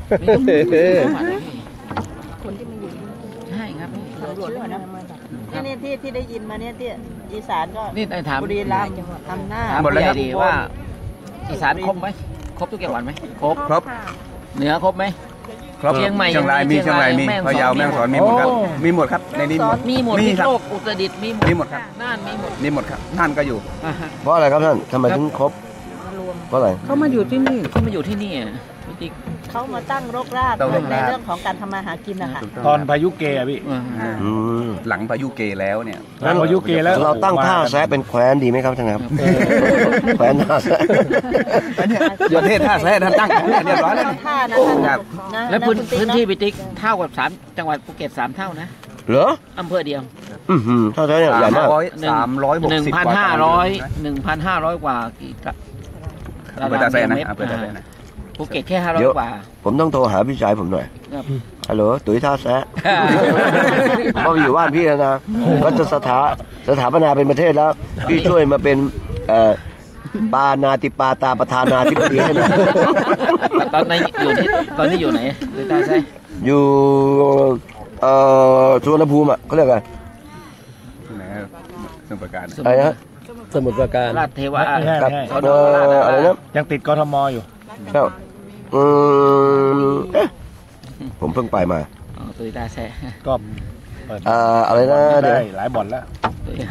[SPEAKER 10] ใช่ครับ
[SPEAKER 7] ตำรวจด้วยนะนี่ที่ที่ได้ยินมาเนี่ยที่อีสานก็
[SPEAKER 10] นี่ได้ถาม
[SPEAKER 7] บุรีรัมย์อำนาจ
[SPEAKER 10] ถามผู้ใหญ่ดีว่าอีสานครบไหมครบทุกจังหวัดไหมครบ
[SPEAKER 3] ครบ
[SPEAKER 10] เหนือครบไหม
[SPEAKER 3] ครบ
[SPEAKER 10] เชียงใหม่
[SPEAKER 3] เชียงรายมีเชียงรายมี
[SPEAKER 10] แม่ฮ่องสอน
[SPEAKER 3] พะเยาแม่ฮ่องสอนมีหมดครับมีหมดครับในนี้
[SPEAKER 10] มีหมด
[SPEAKER 3] มี
[SPEAKER 10] พิษ
[SPEAKER 3] ครับ
[SPEAKER 10] โลกอุตรดิตถ์มีหมด
[SPEAKER 3] มีหมดครับ
[SPEAKER 10] น่านมีหมด
[SPEAKER 3] มีหมดครับน่านก็อยู่
[SPEAKER 10] อ่าฮะ
[SPEAKER 4] เพราะอะไรครับท่านทำไมถึงครบเพราะอะไร
[SPEAKER 6] เขามาอยู่ที่นี่
[SPEAKER 10] เขามาอยู่ที่นี่อ่ะพี่ติ๊ก
[SPEAKER 7] เขามาตั้งรกราก
[SPEAKER 3] ตั้งรก
[SPEAKER 7] ใน
[SPEAKER 3] ราก
[SPEAKER 7] เรื่องของการทำมาหากินนะคะ
[SPEAKER 8] ตอนพายุเกอะพี่
[SPEAKER 10] อ่า
[SPEAKER 3] อ่า
[SPEAKER 4] อืม
[SPEAKER 3] หลังพายุเกแล้วเนี่ย
[SPEAKER 8] หลังพายุเกแล้ว
[SPEAKER 4] เราตั้งท่าแซะเป็นแคว้นดีไหมครับท่านครับแคว้นท่าแซะ
[SPEAKER 3] ประเทศท่าแซะท่านตั้งเรียบร้อยแล้ว
[SPEAKER 7] ท่านะ
[SPEAKER 3] ครับ
[SPEAKER 7] นะ
[SPEAKER 10] แล้วพื้น
[SPEAKER 7] คุณติ๊ก
[SPEAKER 10] พื้น
[SPEAKER 7] นะ
[SPEAKER 10] ที่พี่ติ๊กเท่ากับสามจังหวัดภูเก็ตสามเท่านะ
[SPEAKER 4] เหรอ
[SPEAKER 10] อำเภอเดียว
[SPEAKER 4] อือหือท่าแซะเนี่ยใหญ่มาก
[SPEAKER 3] สามร้อยหก
[SPEAKER 10] หนึ่ง
[SPEAKER 3] สิบ
[SPEAKER 10] พัน
[SPEAKER 3] กว่า
[SPEAKER 10] ห้าร้อยหนึ่งพันห้าร้อยกว่ากี่กะ
[SPEAKER 3] อำเภอท่าแซะนะ
[SPEAKER 10] ตร
[SPEAKER 3] อำเภอท่าแซะนะ
[SPEAKER 10] ภูเก็ตแค่ห้าร้อย
[SPEAKER 4] เดี๋ยว
[SPEAKER 10] กว่า
[SPEAKER 4] ผมต้องโทรหาพี่ชายผมหน่อย
[SPEAKER 10] ครับ
[SPEAKER 4] ฮัลโหลตุ๋ยท่าแซะเพราะอยู่บ้านพี่แล้วนะก็จะสถาสถาปนาเป็นประเทศแล้ว พี่ช่วยมาเป็นเอ่อปานาติปาตาประธานาธิบดีให้หน่อย
[SPEAKER 10] ตอนนี้อยู่ที่ตอนนี้อยู่ไหนหรือตาใช่
[SPEAKER 4] อยู่เอ่อสุวรรณภูมิอ่ะเขาเรียกอะไร
[SPEAKER 3] ไหนครับสมุทรปราการ
[SPEAKER 4] อะไรนะ
[SPEAKER 5] สมุทรปราการ
[SPEAKER 10] ราชเทวะ
[SPEAKER 8] ไม่ใช่
[SPEAKER 4] ครับ
[SPEAKER 8] ไม่ใช่
[SPEAKER 4] เอ่ออะไรนะ
[SPEAKER 8] ยังติดกทมอยู่
[SPEAKER 4] ครับอืมเอ๊ะผมเพิ่งไปมา
[SPEAKER 10] อ๋อตุยตาแซ่
[SPEAKER 8] ก็เปิด
[SPEAKER 4] เอ่ออะไรนะเดี๋ยว
[SPEAKER 8] ได้หลายบ่อนแล้ว
[SPEAKER 10] ตุย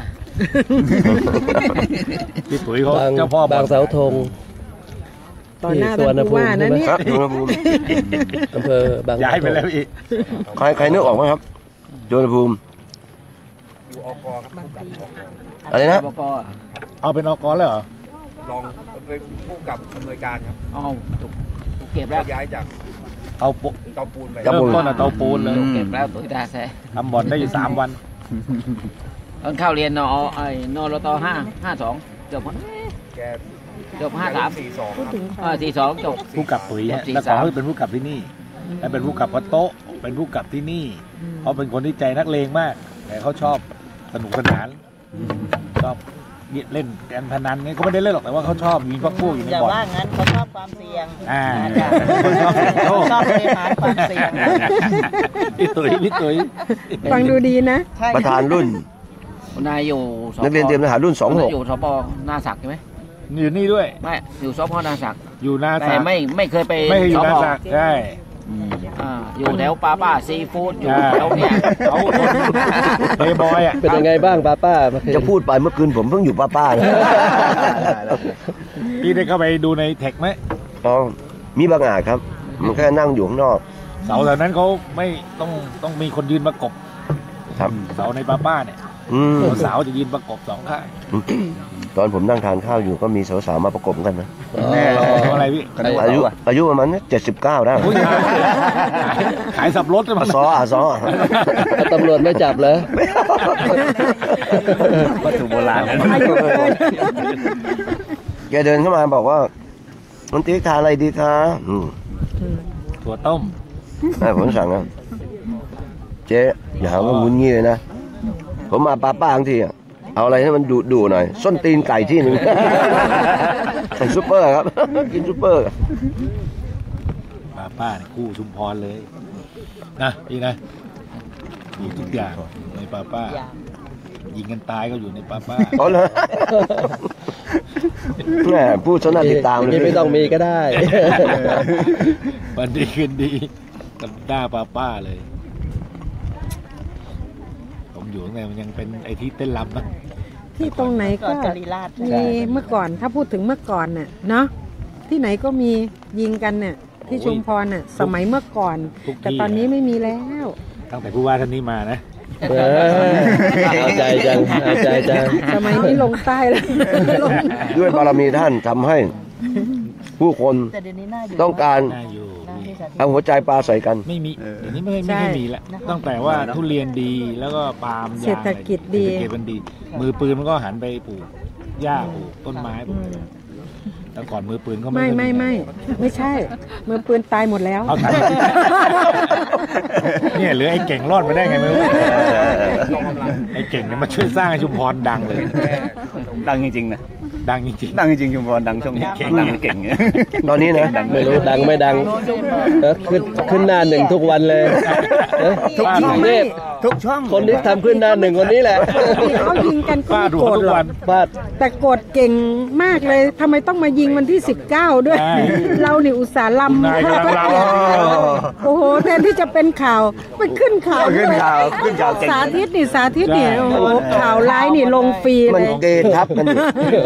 [SPEAKER 8] พี่ตุ๋ยเขา
[SPEAKER 5] บาง
[SPEAKER 8] เจ้าพ่อบ
[SPEAKER 5] า
[SPEAKER 8] อง ล
[SPEAKER 5] เสาธง
[SPEAKER 6] ตอนหน้าท่านผู้ว่านะเนี่ย
[SPEAKER 4] ครับสุวรรณภูมิ
[SPEAKER 5] อำเภอบาง
[SPEAKER 8] ย้ายไปแล้วอีก
[SPEAKER 4] ใครใครนึกออกไหมครับสุวรรณภูมิอะไรนะ
[SPEAKER 10] บก
[SPEAKER 8] เอาเป็นอกแล้วเหรอ
[SPEAKER 3] รองเป็นผู้กับอำนวยการครับ
[SPEAKER 10] อ๋อถูกถูกเก็บแล้ว
[SPEAKER 3] ย้ายจาก
[SPEAKER 8] เตาปู
[SPEAKER 3] เตาปูนไป
[SPEAKER 4] เตา
[SPEAKER 8] เริ่
[SPEAKER 4] ปู
[SPEAKER 8] ม
[SPEAKER 4] น
[SPEAKER 8] ต้นอะเตาปูนเลย
[SPEAKER 10] เก็บแล้วตุยตาแซ่
[SPEAKER 8] ทำบ่อนได้อยู่สามวัน
[SPEAKER 10] ตอนเข้าเรียนนอไอ้นอรตห้าห้าสองจบ
[SPEAKER 3] แก
[SPEAKER 10] จบห้าสาม
[SPEAKER 3] สี่สอง
[SPEAKER 10] อ่าสี่สองจบ
[SPEAKER 8] ผู้กับตุ๋ยฮะ
[SPEAKER 10] สี่
[SPEAKER 8] แล้ว
[SPEAKER 10] สาม
[SPEAKER 8] ขอให้เป็นผู้กับที่นี่และเป็นผู้กับวัดโต๊ะเป็นผู้กับที่นี่เขาเป็นคนที่ใจนักเลงมาก แต่เขาชอบสนุกสนานชอบเล่นการพนันไงเขาไม่ได้เล่นหรอกแต่ว่าเขาชอบมีพวกพวกอยู่ใน
[SPEAKER 7] อย่า
[SPEAKER 8] บ่อน
[SPEAKER 7] ว่างั้นเขาชอบความเสี่ยง
[SPEAKER 8] อ่า
[SPEAKER 7] จ้ะ
[SPEAKER 8] คนชอบเสี่ยงโชค
[SPEAKER 7] ชอบบริหารความเสี่ยง
[SPEAKER 8] พี่ตุ๋ยพี่ตุ๋ย
[SPEAKER 6] ฟังดูดีนะ
[SPEAKER 7] ใช่
[SPEAKER 4] ประธานรุ่น
[SPEAKER 10] นายอยู่ส
[SPEAKER 4] นักเรียนเตรียมทหารรุ่นสองหก
[SPEAKER 10] อยู่สปนาศักดิ์ใช่ไหม
[SPEAKER 8] อยู่นี่ด้วย
[SPEAKER 10] ไม่อยู่สพนาศักดิ์
[SPEAKER 8] อยู่นา
[SPEAKER 10] แต่
[SPEAKER 8] ศักดิ์
[SPEAKER 10] ไม่ไม่เคยไป
[SPEAKER 8] ไม่เคยอยู่
[SPEAKER 10] ส
[SPEAKER 8] นา
[SPEAKER 10] พ
[SPEAKER 8] ศักดิ์ใช่
[SPEAKER 10] อ่าอยู่แถวป้าป้าซีฟู้ดอยู่
[SPEAKER 8] อ่า
[SPEAKER 10] แถวเนี่ย
[SPEAKER 8] เขาคนเบย์บอยอ่ะ
[SPEAKER 5] เป็นยังไงบ้างป้าป้าเมื่อคืน
[SPEAKER 4] จะพูดไปเมื่อคืนผมเพิ่งอยู่ป้าป้าๆนะ
[SPEAKER 8] พี่ได้เข้าไปดูในเทคไหม
[SPEAKER 4] อ๋อมีบางอาจครับ มันแค่นั่งอยู่ข้างนอก
[SPEAKER 8] เสาแถวนั้นเขาไม่ต้องต้องมีคนยืนประกบ
[SPEAKER 4] ครับ
[SPEAKER 8] เสาในป้าป้าเนี่ย
[SPEAKER 4] อืม
[SPEAKER 8] เสาจะยืนประกบสองข้าง
[SPEAKER 4] ตอนผมนั่งทานข้าวอยู่ก็มีสาวๆมาประกบกันนะ
[SPEAKER 8] แน่เราอะไรพี่
[SPEAKER 4] อายุอายุประมาณเจ็ดสิบเก้าได้
[SPEAKER 8] อุ๊ยขายขายสับรถ
[SPEAKER 4] อา
[SPEAKER 8] มา
[SPEAKER 4] ซออาซอ
[SPEAKER 5] ตำรวจไม่จับเหรอ
[SPEAKER 3] วัตถุโบราณ
[SPEAKER 6] อายุเกิน
[SPEAKER 4] แกเดินเข้ามาบอกว่ามันติ๊กทานอะไรดีคะอืม
[SPEAKER 8] ถั่วต้ม
[SPEAKER 4] ให้ผมสั่งนะเจ๊อย่าหาว่ามุนงี้เลยนะ ผมมาป้าป้าทั้งทีอะเอาอะไรให้มันดุดุหน่อย ส้นตีนไก่ที่หนึ่ง ใส่ซุปเปอร์ครับ กินซุปเปอร์
[SPEAKER 8] ป้าป้าเนี่ยคู่ชุมพรเลยนะพี่นะมีทุกอย่างในป้าป้ายิงกันตายก็อยู่ในป้าป้า
[SPEAKER 4] เอาเลยแหมพูดซะน่าติดตามเลย
[SPEAKER 5] นี่ไม่ต้องมีก็ได้
[SPEAKER 8] วันดีคืนดีกับหน้าป้าป้าเลยผมอยู่ตั้งแต่มันยังเป็นไอที่เต้นรำนะ
[SPEAKER 6] ที่ตรงไหน
[SPEAKER 7] ก่
[SPEAKER 6] ก็
[SPEAKER 7] อนจรีราช
[SPEAKER 6] มีเมื่อก่อนถ้าพูดถึงเมื่อก่อนน่ะเนาะที่ไหนก็มียิงกันเนี่ยที่ชุมพรน่ะสมัยเมื่อก่อน แต่ตอนนี้ไม่มีแล้ว
[SPEAKER 8] ตั้งแต่ผู้ว่าท่านนี้มานะ
[SPEAKER 5] เออเอาใจจังเอาใจจัง
[SPEAKER 6] สมัยนี้ลงใต้แล้วลง
[SPEAKER 4] ด้วยบารมีท่านทำให้ผู้คน
[SPEAKER 7] แต่เดี๋ยวนี้น่าอยู่
[SPEAKER 4] ต้องการ
[SPEAKER 8] น่าอยู่
[SPEAKER 7] น่าที่จะ
[SPEAKER 4] เอาหัวใจปลาใส่กัน
[SPEAKER 8] ไม่มีเดี๋ยวนี้ไม่ไม่ค่อยมีแล้วตั้งแต่ว่าทุเรียนดีแล้วก็ปาล์มยาง
[SPEAKER 6] เศรษฐกิจดี
[SPEAKER 8] เศรษฐกิจมันดี มือปืนมันก็หันไปปลูกหญ้าปลูกต้นไม้ปลูกอะไรแต่ก่อนมือปืนก็
[SPEAKER 6] ไม่ไม่ไม่ไม่ใช่มือปืนตายหมดแล้ว
[SPEAKER 8] เอาตายเนี่ยเหลือไอ้เก่งรอดมาได้ไงไม่รู้ไอ้เก่งเนี่ยมาช่วยสร้างให้ชุมพรดังเลย
[SPEAKER 3] ดังจริงๆนะ
[SPEAKER 8] ดังจริง
[SPEAKER 3] ดังจริงๆชุมพรดังช่วงนี้ดังเก่ง
[SPEAKER 4] ตอนนี้นะ
[SPEAKER 5] ไม่รู้ดังไม่ดังเออขึ้นขึ้นหน้าหนึ่งทุกวันเลยเออทุกช่องเนี่ย
[SPEAKER 3] ทุกช่อง
[SPEAKER 5] คนที่ทำขึ้นหน้าหนึ่งคนนี้แหละ
[SPEAKER 6] เขายิงกันก็
[SPEAKER 8] ป้า
[SPEAKER 6] ไม่
[SPEAKER 8] ดู
[SPEAKER 6] โกรธ
[SPEAKER 8] ทุก
[SPEAKER 6] หรอ
[SPEAKER 8] วั
[SPEAKER 6] ก
[SPEAKER 8] น
[SPEAKER 5] ฟาด
[SPEAKER 6] แต่โกรธเก่งมากเลยทำไมต้องมายิงวันที่สิบเก้าด้วย
[SPEAKER 8] ใช่
[SPEAKER 6] เรานี่อุตส่าห์ลำ
[SPEAKER 8] นายกำลังลำ
[SPEAKER 6] โอ้โหแทนที่จะเป็นข่าวไปขึ้นข่าว
[SPEAKER 3] ขึ้นข่าวขึ้นข่าวเก่ง
[SPEAKER 6] สาธิตนี่สาธิตนี่โอ้โหข่าวร้ายนี่ลงฟรี
[SPEAKER 4] มั
[SPEAKER 6] เล
[SPEAKER 4] น
[SPEAKER 6] ย
[SPEAKER 4] เกทับกันอยู่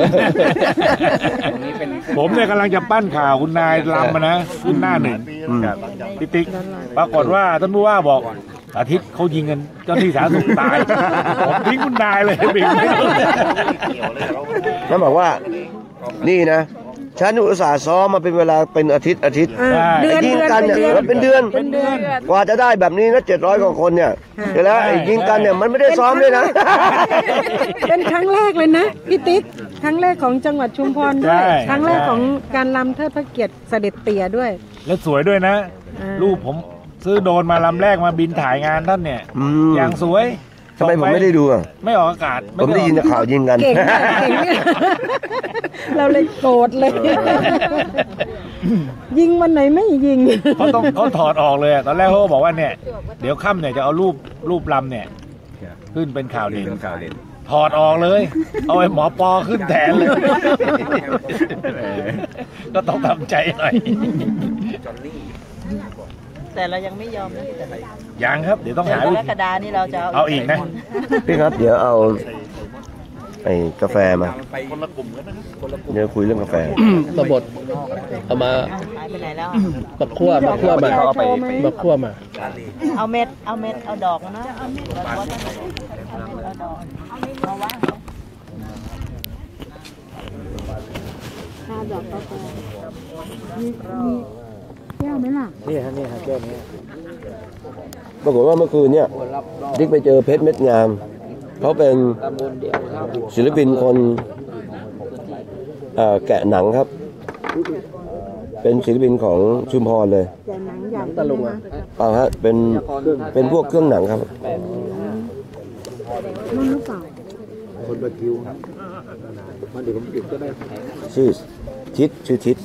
[SPEAKER 8] ผมเนี่ยกำลังจะปั้นข่าวคุณนายลำมานะขึ้นหน้าหนึ่งครับพี่ติ๊กปรากฏว่าท่านผู้ว่าบอกอาทิตย์เขายิงกันเจ้าที่สาธารณสุขตายผมทิ้งคุณนายเลยบิ๊ก
[SPEAKER 4] แล้วบอกว่านี่นะฉันอุตส่าห์ซ้อมมาเป็นเวลาเป็นอาทิตย์อาทิตย์
[SPEAKER 6] อ่าเดือน
[SPEAKER 4] ไอ้ยิง
[SPEAKER 6] เดือน
[SPEAKER 4] กันเนี่ย
[SPEAKER 6] เป็นเดือน
[SPEAKER 4] เป็นเดือน
[SPEAKER 6] เป็นเดือน
[SPEAKER 4] กว่าจะได้แบบนี้นะเจ็ดร้อยกว่าคนเนี่ย
[SPEAKER 6] อ่า
[SPEAKER 4] เดี๋ยวแล้วไอ้ยิงกันเนี่ยมันไม่ได้ซ้อมเลยนะ
[SPEAKER 6] เป็นครั้งแรกเลยนะพี่ติ๊กครั้งแรกของจังหวัดชุมพรด้วยครั้งแรกของการลำเทิดพระเกียรติเสด็จเตี่ยด้วย
[SPEAKER 8] แล้วสวยด้วยนะ
[SPEAKER 6] อ่า
[SPEAKER 8] รูปผมซื้อโดรนมาลำแรกมาบินถ่ายงานท่านเนี่ย
[SPEAKER 4] อืม
[SPEAKER 8] อย่างสวย
[SPEAKER 4] ทำไมผมไม่ได้ดูอ่ะ
[SPEAKER 8] ไม่ออกอากาศ
[SPEAKER 4] ผมได้ยินแต่ข่าวยิงกัน
[SPEAKER 6] เก่งมากเก่งมากเราเลยโกรธเลย ยิงวันไหนไม่ยิง
[SPEAKER 8] เขาต้องเขาถอดออกเลยอะตอนแรกเขาก็บอกว่าเนี่ยเดี๋ยวค่ำเนี่ยจะเอารูปรูปลำเนี่ยขึ้นเป็นข่าวเด่น
[SPEAKER 3] เป็นข่าวเด่น
[SPEAKER 8] ถอดออกเลย เอาไอ้หมอปอขึ้นแทนเลย ก็ต้องทำใจหน่อย
[SPEAKER 7] แต่เรายังไม่ยอมนะแต่
[SPEAKER 8] ยังครับ เดี๋ยวต้อง
[SPEAKER 7] เดือน
[SPEAKER 8] หาก วิ
[SPEAKER 7] ร
[SPEAKER 8] ธี
[SPEAKER 7] กฎานี่เราจะ
[SPEAKER 8] เอาอีกนะ
[SPEAKER 4] พี่ครับเดี๋ยวเอาไอ้กาแฟมาเดี๋ยวคุยเรื่องกาแฟ
[SPEAKER 5] ตบดเอามา
[SPEAKER 7] หายไปไหนแล้ว
[SPEAKER 5] มาคั่วมาคั่วมา
[SPEAKER 7] เอาไป
[SPEAKER 5] มาคั่วมา
[SPEAKER 7] เอาเม็ดเอาเม็ดเอาดอกนะเอาเม็ดเอาดอกเอาดอกเอาวาง
[SPEAKER 6] ห้าดอกกาแฟมีมีแก้วไหมล่ะ
[SPEAKER 8] นี่ฮะนี่ฮะแก้วนี้
[SPEAKER 4] ปรากฏว่าเมื่อคืนเนี่ยดิ๊กไปเจอเพชรเม็ดงามเขาเป็นศิลปินคนเอ่อแกะหนังครับ เป็นศิลปินของชุมพรเลย
[SPEAKER 6] แต่หนังใหญ่
[SPEAKER 5] ตะลุงอ่ะ
[SPEAKER 4] เปล่าฮะเป็นเป็นพวกเครื่องหนังครับ
[SPEAKER 6] นุ่นหรือเปล่า
[SPEAKER 8] คนบัตรคิวครับมันเดี๋ยวผมติดก็ได้
[SPEAKER 4] ชื่อทิศชื่อทิศ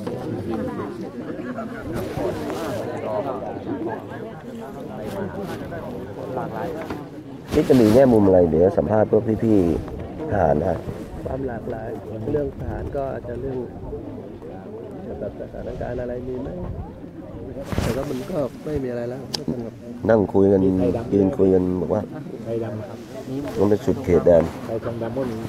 [SPEAKER 4] นี่จะมีแง่มุมอะไรเดี๋ยวสัมภาษณ์พวกพี่ๆทหารได้
[SPEAKER 5] ความหลากหลายเรื่องทหารก็อาจจะเรื่องแบบสถานการณ์อะไรมีไหมแต่ก็มันก็ไม่มีอะไรแล้วก็สงบ
[SPEAKER 4] นั่งคุยกันยืนคุยกันบอกว่า
[SPEAKER 8] ไทยดำครับ
[SPEAKER 4] มันเป็นสุดเขตแดน
[SPEAKER 8] ไทยทองดำมันมี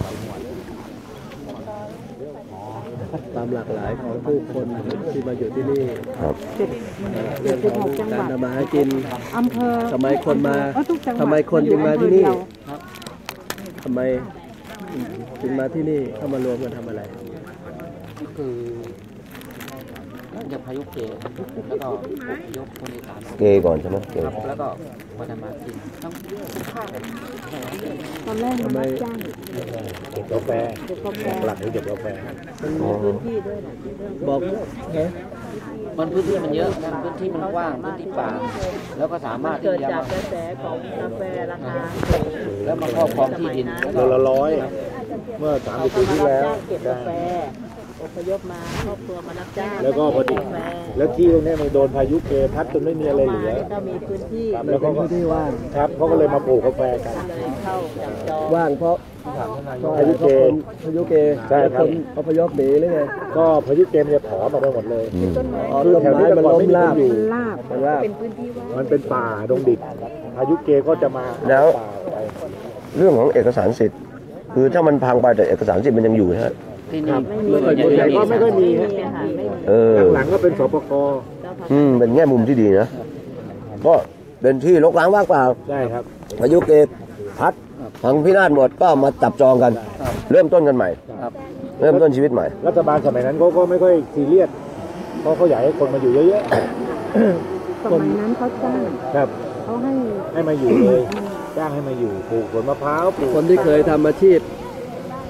[SPEAKER 5] ความหลากหลายของผู้คนที่มาอยู่ที่นี่
[SPEAKER 4] ครับ
[SPEAKER 5] เรื่องของการทำมาหากิน
[SPEAKER 6] อำเภอ
[SPEAKER 5] ทำไมคนมา
[SPEAKER 6] เออทุกจังหวัด
[SPEAKER 5] ทำไมคนจึงมาที่นี่
[SPEAKER 6] อยู่อำเภอเดียว
[SPEAKER 5] ทำไมจึงมาที่นี่เข้ามารวมกันทำอะไร
[SPEAKER 10] คือหลังจากพายุเกแล้วก็ยกคนอีสาน
[SPEAKER 4] เกย์ก่อนใช่ไหมเกย์
[SPEAKER 10] แล้วก็วัฒนมากินต้อง
[SPEAKER 6] ตอนแรกมันรับจ้าง
[SPEAKER 8] เก็บกาแฟหลักหรือเก็บกาแฟ
[SPEAKER 4] อ๋อ
[SPEAKER 5] บอก
[SPEAKER 10] มันพื้นที่มันเยอะมันพื้นที่มันกว้างพื้นที่ป่าแล้วก็สามารถที่
[SPEAKER 7] เกิด
[SPEAKER 10] จะ
[SPEAKER 7] จาก
[SPEAKER 10] มาก
[SPEAKER 7] ระแสของกาแฟราคา
[SPEAKER 10] แล้วมาครอบครองที่ดินแล้ว
[SPEAKER 8] โล
[SPEAKER 10] ก็
[SPEAKER 8] ละร้อยเมื่อสามสิบปีที่แล้ว
[SPEAKER 7] เก็บกาแฟอพยพมาครอบครัวมารับจ้าง
[SPEAKER 8] แล้วก็พอดี
[SPEAKER 7] กาแฟ
[SPEAKER 8] แล้วที่ตรงนี้มันโดนพายุเกพัดจนไม่มีอะไรเหลือ
[SPEAKER 7] ก็มีพื้นที่
[SPEAKER 8] ครับแล้วก็ที่ว่างครับเขาก็เลยมาปลูกกาแฟกัน
[SPEAKER 7] เลยเข้าจับจอง
[SPEAKER 5] ว่างเพราะ
[SPEAKER 8] พายุเก
[SPEAKER 5] พายุเก
[SPEAKER 8] ใช่ครับ
[SPEAKER 5] แล้วคนอพยพหนีหรือไง
[SPEAKER 8] ก็พายุเกมจะถอนออกไปหมดเลย
[SPEAKER 4] อืม
[SPEAKER 5] อ๋อ
[SPEAKER 8] คือ
[SPEAKER 5] ต้น
[SPEAKER 8] แถว
[SPEAKER 5] ไม้
[SPEAKER 8] นี้แต่
[SPEAKER 5] มัน
[SPEAKER 8] ก่อน
[SPEAKER 5] ล้
[SPEAKER 8] ไม่
[SPEAKER 5] ม
[SPEAKER 8] มี
[SPEAKER 5] ลา
[SPEAKER 8] ค
[SPEAKER 5] บ
[SPEAKER 8] นอยู่
[SPEAKER 6] ลาบ
[SPEAKER 5] มันลาบ
[SPEAKER 8] มันเป็นป่าดงดิบพายุเกก็จะมา
[SPEAKER 4] แล้ว
[SPEAKER 8] ป่าไป
[SPEAKER 4] เรื่องของเอกสารสิทธิ์ คือถ้ามันพังไปแต่เอกสารสิทธิ์มันยังอยู่นะฮะ
[SPEAKER 10] ที่นี่
[SPEAKER 8] ส่วนใหญ่ก็ไม่ค่อยมีฮะ
[SPEAKER 4] เออ
[SPEAKER 8] หลังๆก็เป็นสปก
[SPEAKER 4] อืมเป็นแง่มุมที่ดีนะ ก็เป็นที่รกร้างว่างเปล่า
[SPEAKER 8] ใช่ครับ
[SPEAKER 4] พายุเกพัดพังพินาศหมดก็มาจับจองกัน เริ่มต้นกันใหม่
[SPEAKER 10] ครับ
[SPEAKER 4] เริ่มต้นชีวิตใหม่
[SPEAKER 8] รัฐบาลสมัยนั้นเขาก็ไม่ค่อยซีเรียสเพราะเขาอยากให้คนมาอยู่เยอะ
[SPEAKER 6] สมัยนั้นเขาจ้าง
[SPEAKER 8] ๆครับ
[SPEAKER 6] เขาให้
[SPEAKER 8] ให้มาอยู่เลยจ้างให้มาอยู่ปลูกผลมะพร้าวปลูก
[SPEAKER 5] คนที่เคยทำอาชีพ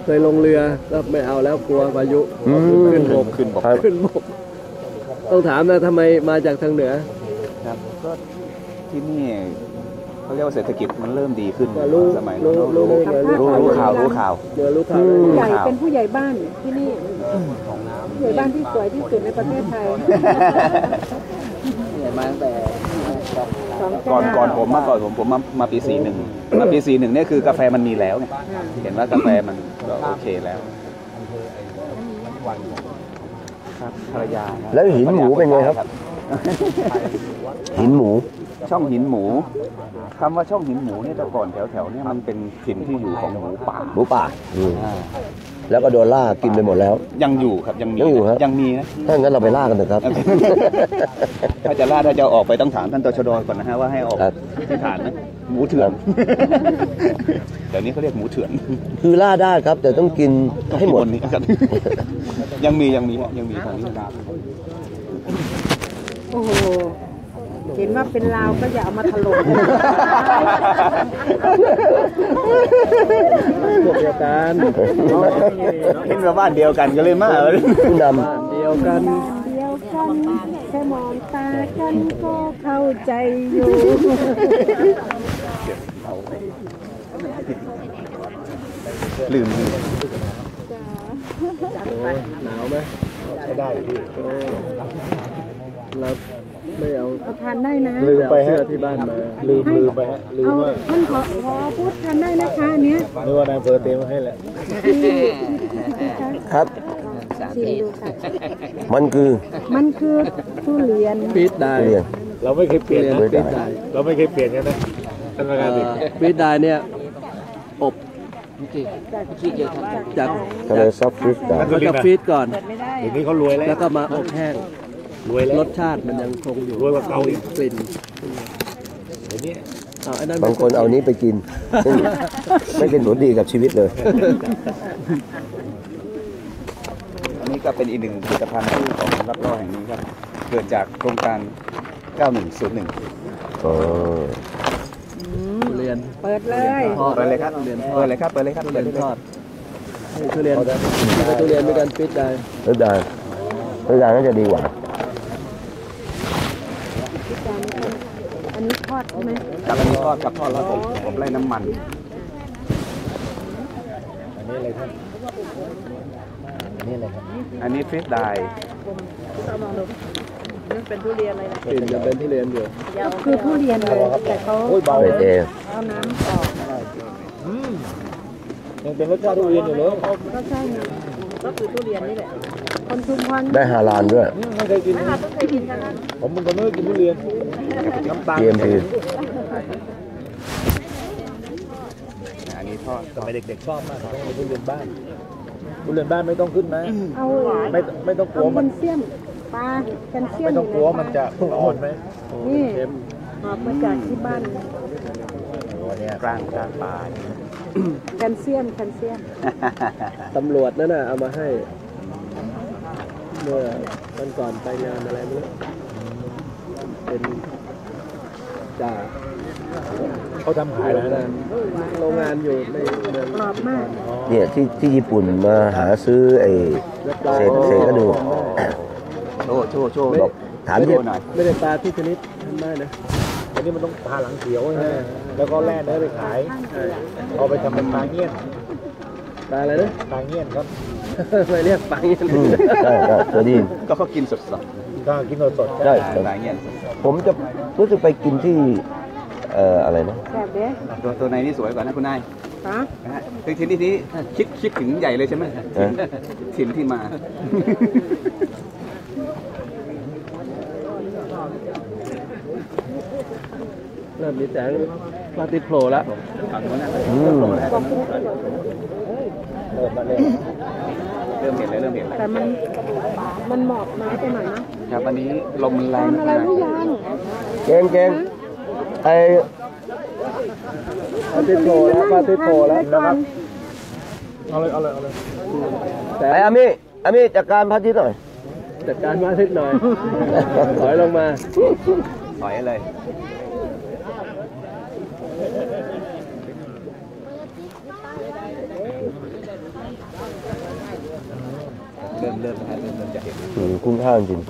[SPEAKER 5] เคยลงเรือก็ไม่เอาแล้วกลัวพายุ
[SPEAKER 4] อืม
[SPEAKER 5] ขึ้นบก
[SPEAKER 3] ขึ้นบก
[SPEAKER 5] ขึ้นบกต้องถามนะทำไมมาจากทางเหนือ
[SPEAKER 3] ครับก็ที่นี่เขาเรียกว่าเศรษฐกิจมันเริ่มดีขึ้น
[SPEAKER 5] รู้
[SPEAKER 3] สมัย
[SPEAKER 5] รู้
[SPEAKER 3] นั้น
[SPEAKER 5] รู้
[SPEAKER 3] รู้
[SPEAKER 5] รู้
[SPEAKER 3] รู้รู้ข่าวรู้ข่าว
[SPEAKER 5] เรือรู้ข่าว
[SPEAKER 6] ผู้ใหญ่
[SPEAKER 3] ข่าว
[SPEAKER 6] เป็นผู้ใหญ่บ้านที่นี่ผู้ใหญ่บ้านที่สวยที่สุดในประเทศไทย
[SPEAKER 10] เนี่ยมาตั้งแต่
[SPEAKER 6] สอง
[SPEAKER 3] ก่อน
[SPEAKER 6] เจ้า
[SPEAKER 3] ก่อนผมมาก่อนผมผมมามาปีสี่หนึ่งมาปีสี่หนึ่งเนี่ยคือกาแฟมันมีแล้วไงเห็นว่ากาแฟมันก็โอเคแล้วครับภรรยาครับ
[SPEAKER 4] แล้วหินหมูเป็นไงครับ หินหมู
[SPEAKER 3] ช่องหินหมูคำว่าช่องหินหมูเนี่ยแต่ก่อนแถวแถวๆเนี่ยมันเป็นถิ่นที่อยู่ของหมูป่า
[SPEAKER 4] หมูป่าอืม
[SPEAKER 3] อ่า
[SPEAKER 4] แล้วก็โดนล่ากินไปหมดแล้ว
[SPEAKER 3] ยังอยู่ครับยังมี
[SPEAKER 4] ยังอยู่ฮะ
[SPEAKER 3] ยังมีนะ
[SPEAKER 4] ถ้างั้นเราไปล่ากันเถอะครับ
[SPEAKER 3] ถ้าจะล่าถ้าจะออกไปต้องถามท่านตชดก่อนนะฮะว่าให้ออก
[SPEAKER 4] ครับ
[SPEAKER 3] ที่ฐานนะหมูเถื่อนเดี๋ยวนี้เขาเรียกหมูเถื่อน
[SPEAKER 4] คือล่าได้ครับ แต่ต้องกินให้หมด
[SPEAKER 3] คนนี้ครับ ยังมียังมียังมีทางนี้
[SPEAKER 6] โอ้โหเห็นว่าเป็นลาวก็อย่าเอามาถล่ม
[SPEAKER 5] พวกเดียวกัน
[SPEAKER 3] เห็นว่าบ้านเดียวกันก็เลยมา
[SPEAKER 4] ผู้น
[SPEAKER 5] บ้านเดียวกัน
[SPEAKER 6] เดียวกันแค่มองตากันก็เข้าใจอยู่
[SPEAKER 3] ลืม
[SPEAKER 5] หนาวไหมได้พี่เราไม่เอา
[SPEAKER 6] เอาทานได้นะ
[SPEAKER 5] ลืมไปเสื้อที่บ้านมา
[SPEAKER 8] ลืมลืมไปฮะลืม
[SPEAKER 6] เอา
[SPEAKER 8] ว่า
[SPEAKER 6] ท่านขอขอพูดทานได้นะคะอันเนี้ย
[SPEAKER 8] นึกว่านายอำเภอเตรียมมาให้แหละ
[SPEAKER 4] ำครับ
[SPEAKER 6] ชิมดูค่ะ
[SPEAKER 4] มันคือ
[SPEAKER 6] มันคือทุเรียน
[SPEAKER 5] ปี๊ดได้
[SPEAKER 4] ทุเรียน
[SPEAKER 8] เราไม่เคยเปลี่ยนนะ
[SPEAKER 4] ไม่ได้
[SPEAKER 8] เราไม่เคยเปลี่ยนกันนะท่านประธานดิ
[SPEAKER 5] ปี๊ดได้เนี่ยอบ
[SPEAKER 10] ขี้เกียจทำ
[SPEAKER 5] จาก
[SPEAKER 4] ทะเลซับฟิชดา
[SPEAKER 5] แล้วก็ฟีดก่อน
[SPEAKER 8] เดี๋ยวนี้เขารวยแล้ว
[SPEAKER 5] แล้วก็มาอบแห้ง
[SPEAKER 8] รวยแล้ว
[SPEAKER 5] รสชาติมันยังคงอยู่
[SPEAKER 8] รวยกว่าเก่าอีก
[SPEAKER 5] กลิ่น
[SPEAKER 8] เดี๋ยวนี้
[SPEAKER 5] เอาไอ้นั่น
[SPEAKER 4] บางคนเอานี้ไปกินซึ่งไม่เป็นผลดีกับชีวิตเลย
[SPEAKER 3] อันนี้ก็เป็นอีกหนึ่งผลิตภัณฑ์ที่ของรับรอแห่งนี้ครับเกิดจากโครงการเก้าหนึ่งศูนย์หนึ่ง
[SPEAKER 4] อ๋อ
[SPEAKER 5] ทุเรียน
[SPEAKER 6] เปิดเลย
[SPEAKER 5] ทอด
[SPEAKER 3] เปิดเลยครับ
[SPEAKER 5] ทุเรียนท
[SPEAKER 3] เปิ
[SPEAKER 5] อ
[SPEAKER 3] ด
[SPEAKER 5] ด
[SPEAKER 3] เลยครับเปิดเลยครับ
[SPEAKER 5] ทุ
[SPEAKER 3] เปิ
[SPEAKER 5] เรี
[SPEAKER 3] ด
[SPEAKER 5] ยน
[SPEAKER 3] เลย
[SPEAKER 5] ทอดให้ทุเรียนให้ทุเรียนด้วยกันปี๊ดได้
[SPEAKER 4] แล้วได้แล้วได้น่าจะดีกว่า
[SPEAKER 6] อันนี้ทอดใช่ไหม
[SPEAKER 3] กับอันนี้ทอดกับทอดแล้วผมผมไล่น้ำมัน
[SPEAKER 8] อันนี้อะไรท่านอันนี้อะไรครับ
[SPEAKER 3] อันนี้ฟิชได
[SPEAKER 2] เป็นทุเรียนเลยนะ
[SPEAKER 5] กลิ่นจะเป็นทุเรียนอยู่
[SPEAKER 6] ก็คือทุเรียนเลยแต่เขา
[SPEAKER 8] โอ้ยเบา
[SPEAKER 4] เป็นเอง
[SPEAKER 6] เอาน้ำออก
[SPEAKER 8] อืมยังเป็นรสชาติทุเรียนอยู่เลย
[SPEAKER 6] ก็ใช่ไง
[SPEAKER 2] ก็คือทุเรียนนี่แหละ
[SPEAKER 6] คนชุมพร
[SPEAKER 4] ได้ฮาลาลด้วย
[SPEAKER 8] อืมไม่เคยกิน
[SPEAKER 2] เราก็เคยกินกันนะ
[SPEAKER 8] ผมเป็นคนไม่เคยกินทุเรียนน้ำตาล
[SPEAKER 4] เกมพี
[SPEAKER 3] อันนี้ทอด
[SPEAKER 8] สมัยเด็กๆชอบมากต้องเป็นทุเรียนบ้านทุเรียนบ้านไม่ต้องขึ้นนะ
[SPEAKER 6] เอา
[SPEAKER 8] ไม่ไม่ต้องก
[SPEAKER 6] เอา
[SPEAKER 8] ลัว
[SPEAKER 6] แค
[SPEAKER 8] มัน
[SPEAKER 6] ลเซียมปลาแคลเซียม
[SPEAKER 8] ไม่ต้องกลัวมันจะอ่อนไหม
[SPEAKER 6] นี่ออกมาจากที่บ้าน
[SPEAKER 8] โอ้เนี่ย
[SPEAKER 3] กลางกลางปลา
[SPEAKER 6] แคลเซียมแคลเซียม
[SPEAKER 5] ตำรวจนั่นน่ะเอามาให้เมื่อวันก่อนไปงานอะไรไม่รู้เป็นจ่า
[SPEAKER 8] เขาทำขายแล้วนะ
[SPEAKER 5] โรงงานอยู่ในเมือง
[SPEAKER 6] กรอบมาก
[SPEAKER 4] เนี่ยที่ที่ญี่ปุ่นมาหาซื้อไอ้เศษเศษกระดูก
[SPEAKER 3] โชว์โชว์โชว์
[SPEAKER 4] บอกถาม
[SPEAKER 3] โช
[SPEAKER 4] ที่
[SPEAKER 3] ว์หน่อย
[SPEAKER 5] ไม่ได้ปลาทุกชนิดทำได้นะ
[SPEAKER 8] อันนี้มันต้องทาหลังเขียวนะแล้วก็แล่เนื้อไปขายเอาไปทำเป็นปลาเงี้ยน
[SPEAKER 5] ปลาอะไรนะ
[SPEAKER 8] ปลาเงี้ยนครับ
[SPEAKER 5] ไม่เรียกปลาอย่างนี้
[SPEAKER 4] อืมใช่ใช่ตัวดี
[SPEAKER 3] ก็เขากินสด
[SPEAKER 8] ก็กินสดๆ
[SPEAKER 4] ใช่
[SPEAKER 3] ๆปลาเงี้ย
[SPEAKER 4] ผมจะรู้สึกไปกินที่เอ่ออะไรนะ
[SPEAKER 6] แบบเด้
[SPEAKER 3] ตัวตัวในนี่สวยกว่านะคุณนาย
[SPEAKER 6] ฮะ
[SPEAKER 3] นะฮะคือทีนี้ทีนี้คิดคิดถึงใหญ่เลยใช่ไหม
[SPEAKER 4] เออ
[SPEAKER 3] ถิ่นที่มา
[SPEAKER 5] เริ่มมีแสงปลาติดโผล่แล้ว
[SPEAKER 3] ฝั่งโน้นนะ
[SPEAKER 4] อืม
[SPEAKER 3] เริ่มมาเลยเริ่มเห็นเลยเริ่มเห็นเลย
[SPEAKER 6] แต่มันมันหมอกน้อยไปหน่อยนะครับ
[SPEAKER 3] อันนี้ลมมันแรง
[SPEAKER 6] ทำอะไรหรือยัง
[SPEAKER 4] เกงเกงไอ้
[SPEAKER 5] ปลาติดโผล่แล้วปลาติดโผล่แล้ว
[SPEAKER 6] ก่อน
[SPEAKER 8] เอาเลยเอาเลยเอาเลย
[SPEAKER 5] แต่
[SPEAKER 4] ไอ้อามิอามิจัดการพระอาทิตย์หน่อย
[SPEAKER 5] จัดการมาทิดหน่อย ถอยลงมา
[SPEAKER 3] ถอยเลยเริ่มเริ่มเริ่มเริ่มจะเห็น
[SPEAKER 4] อืมคุ้มค่าจริง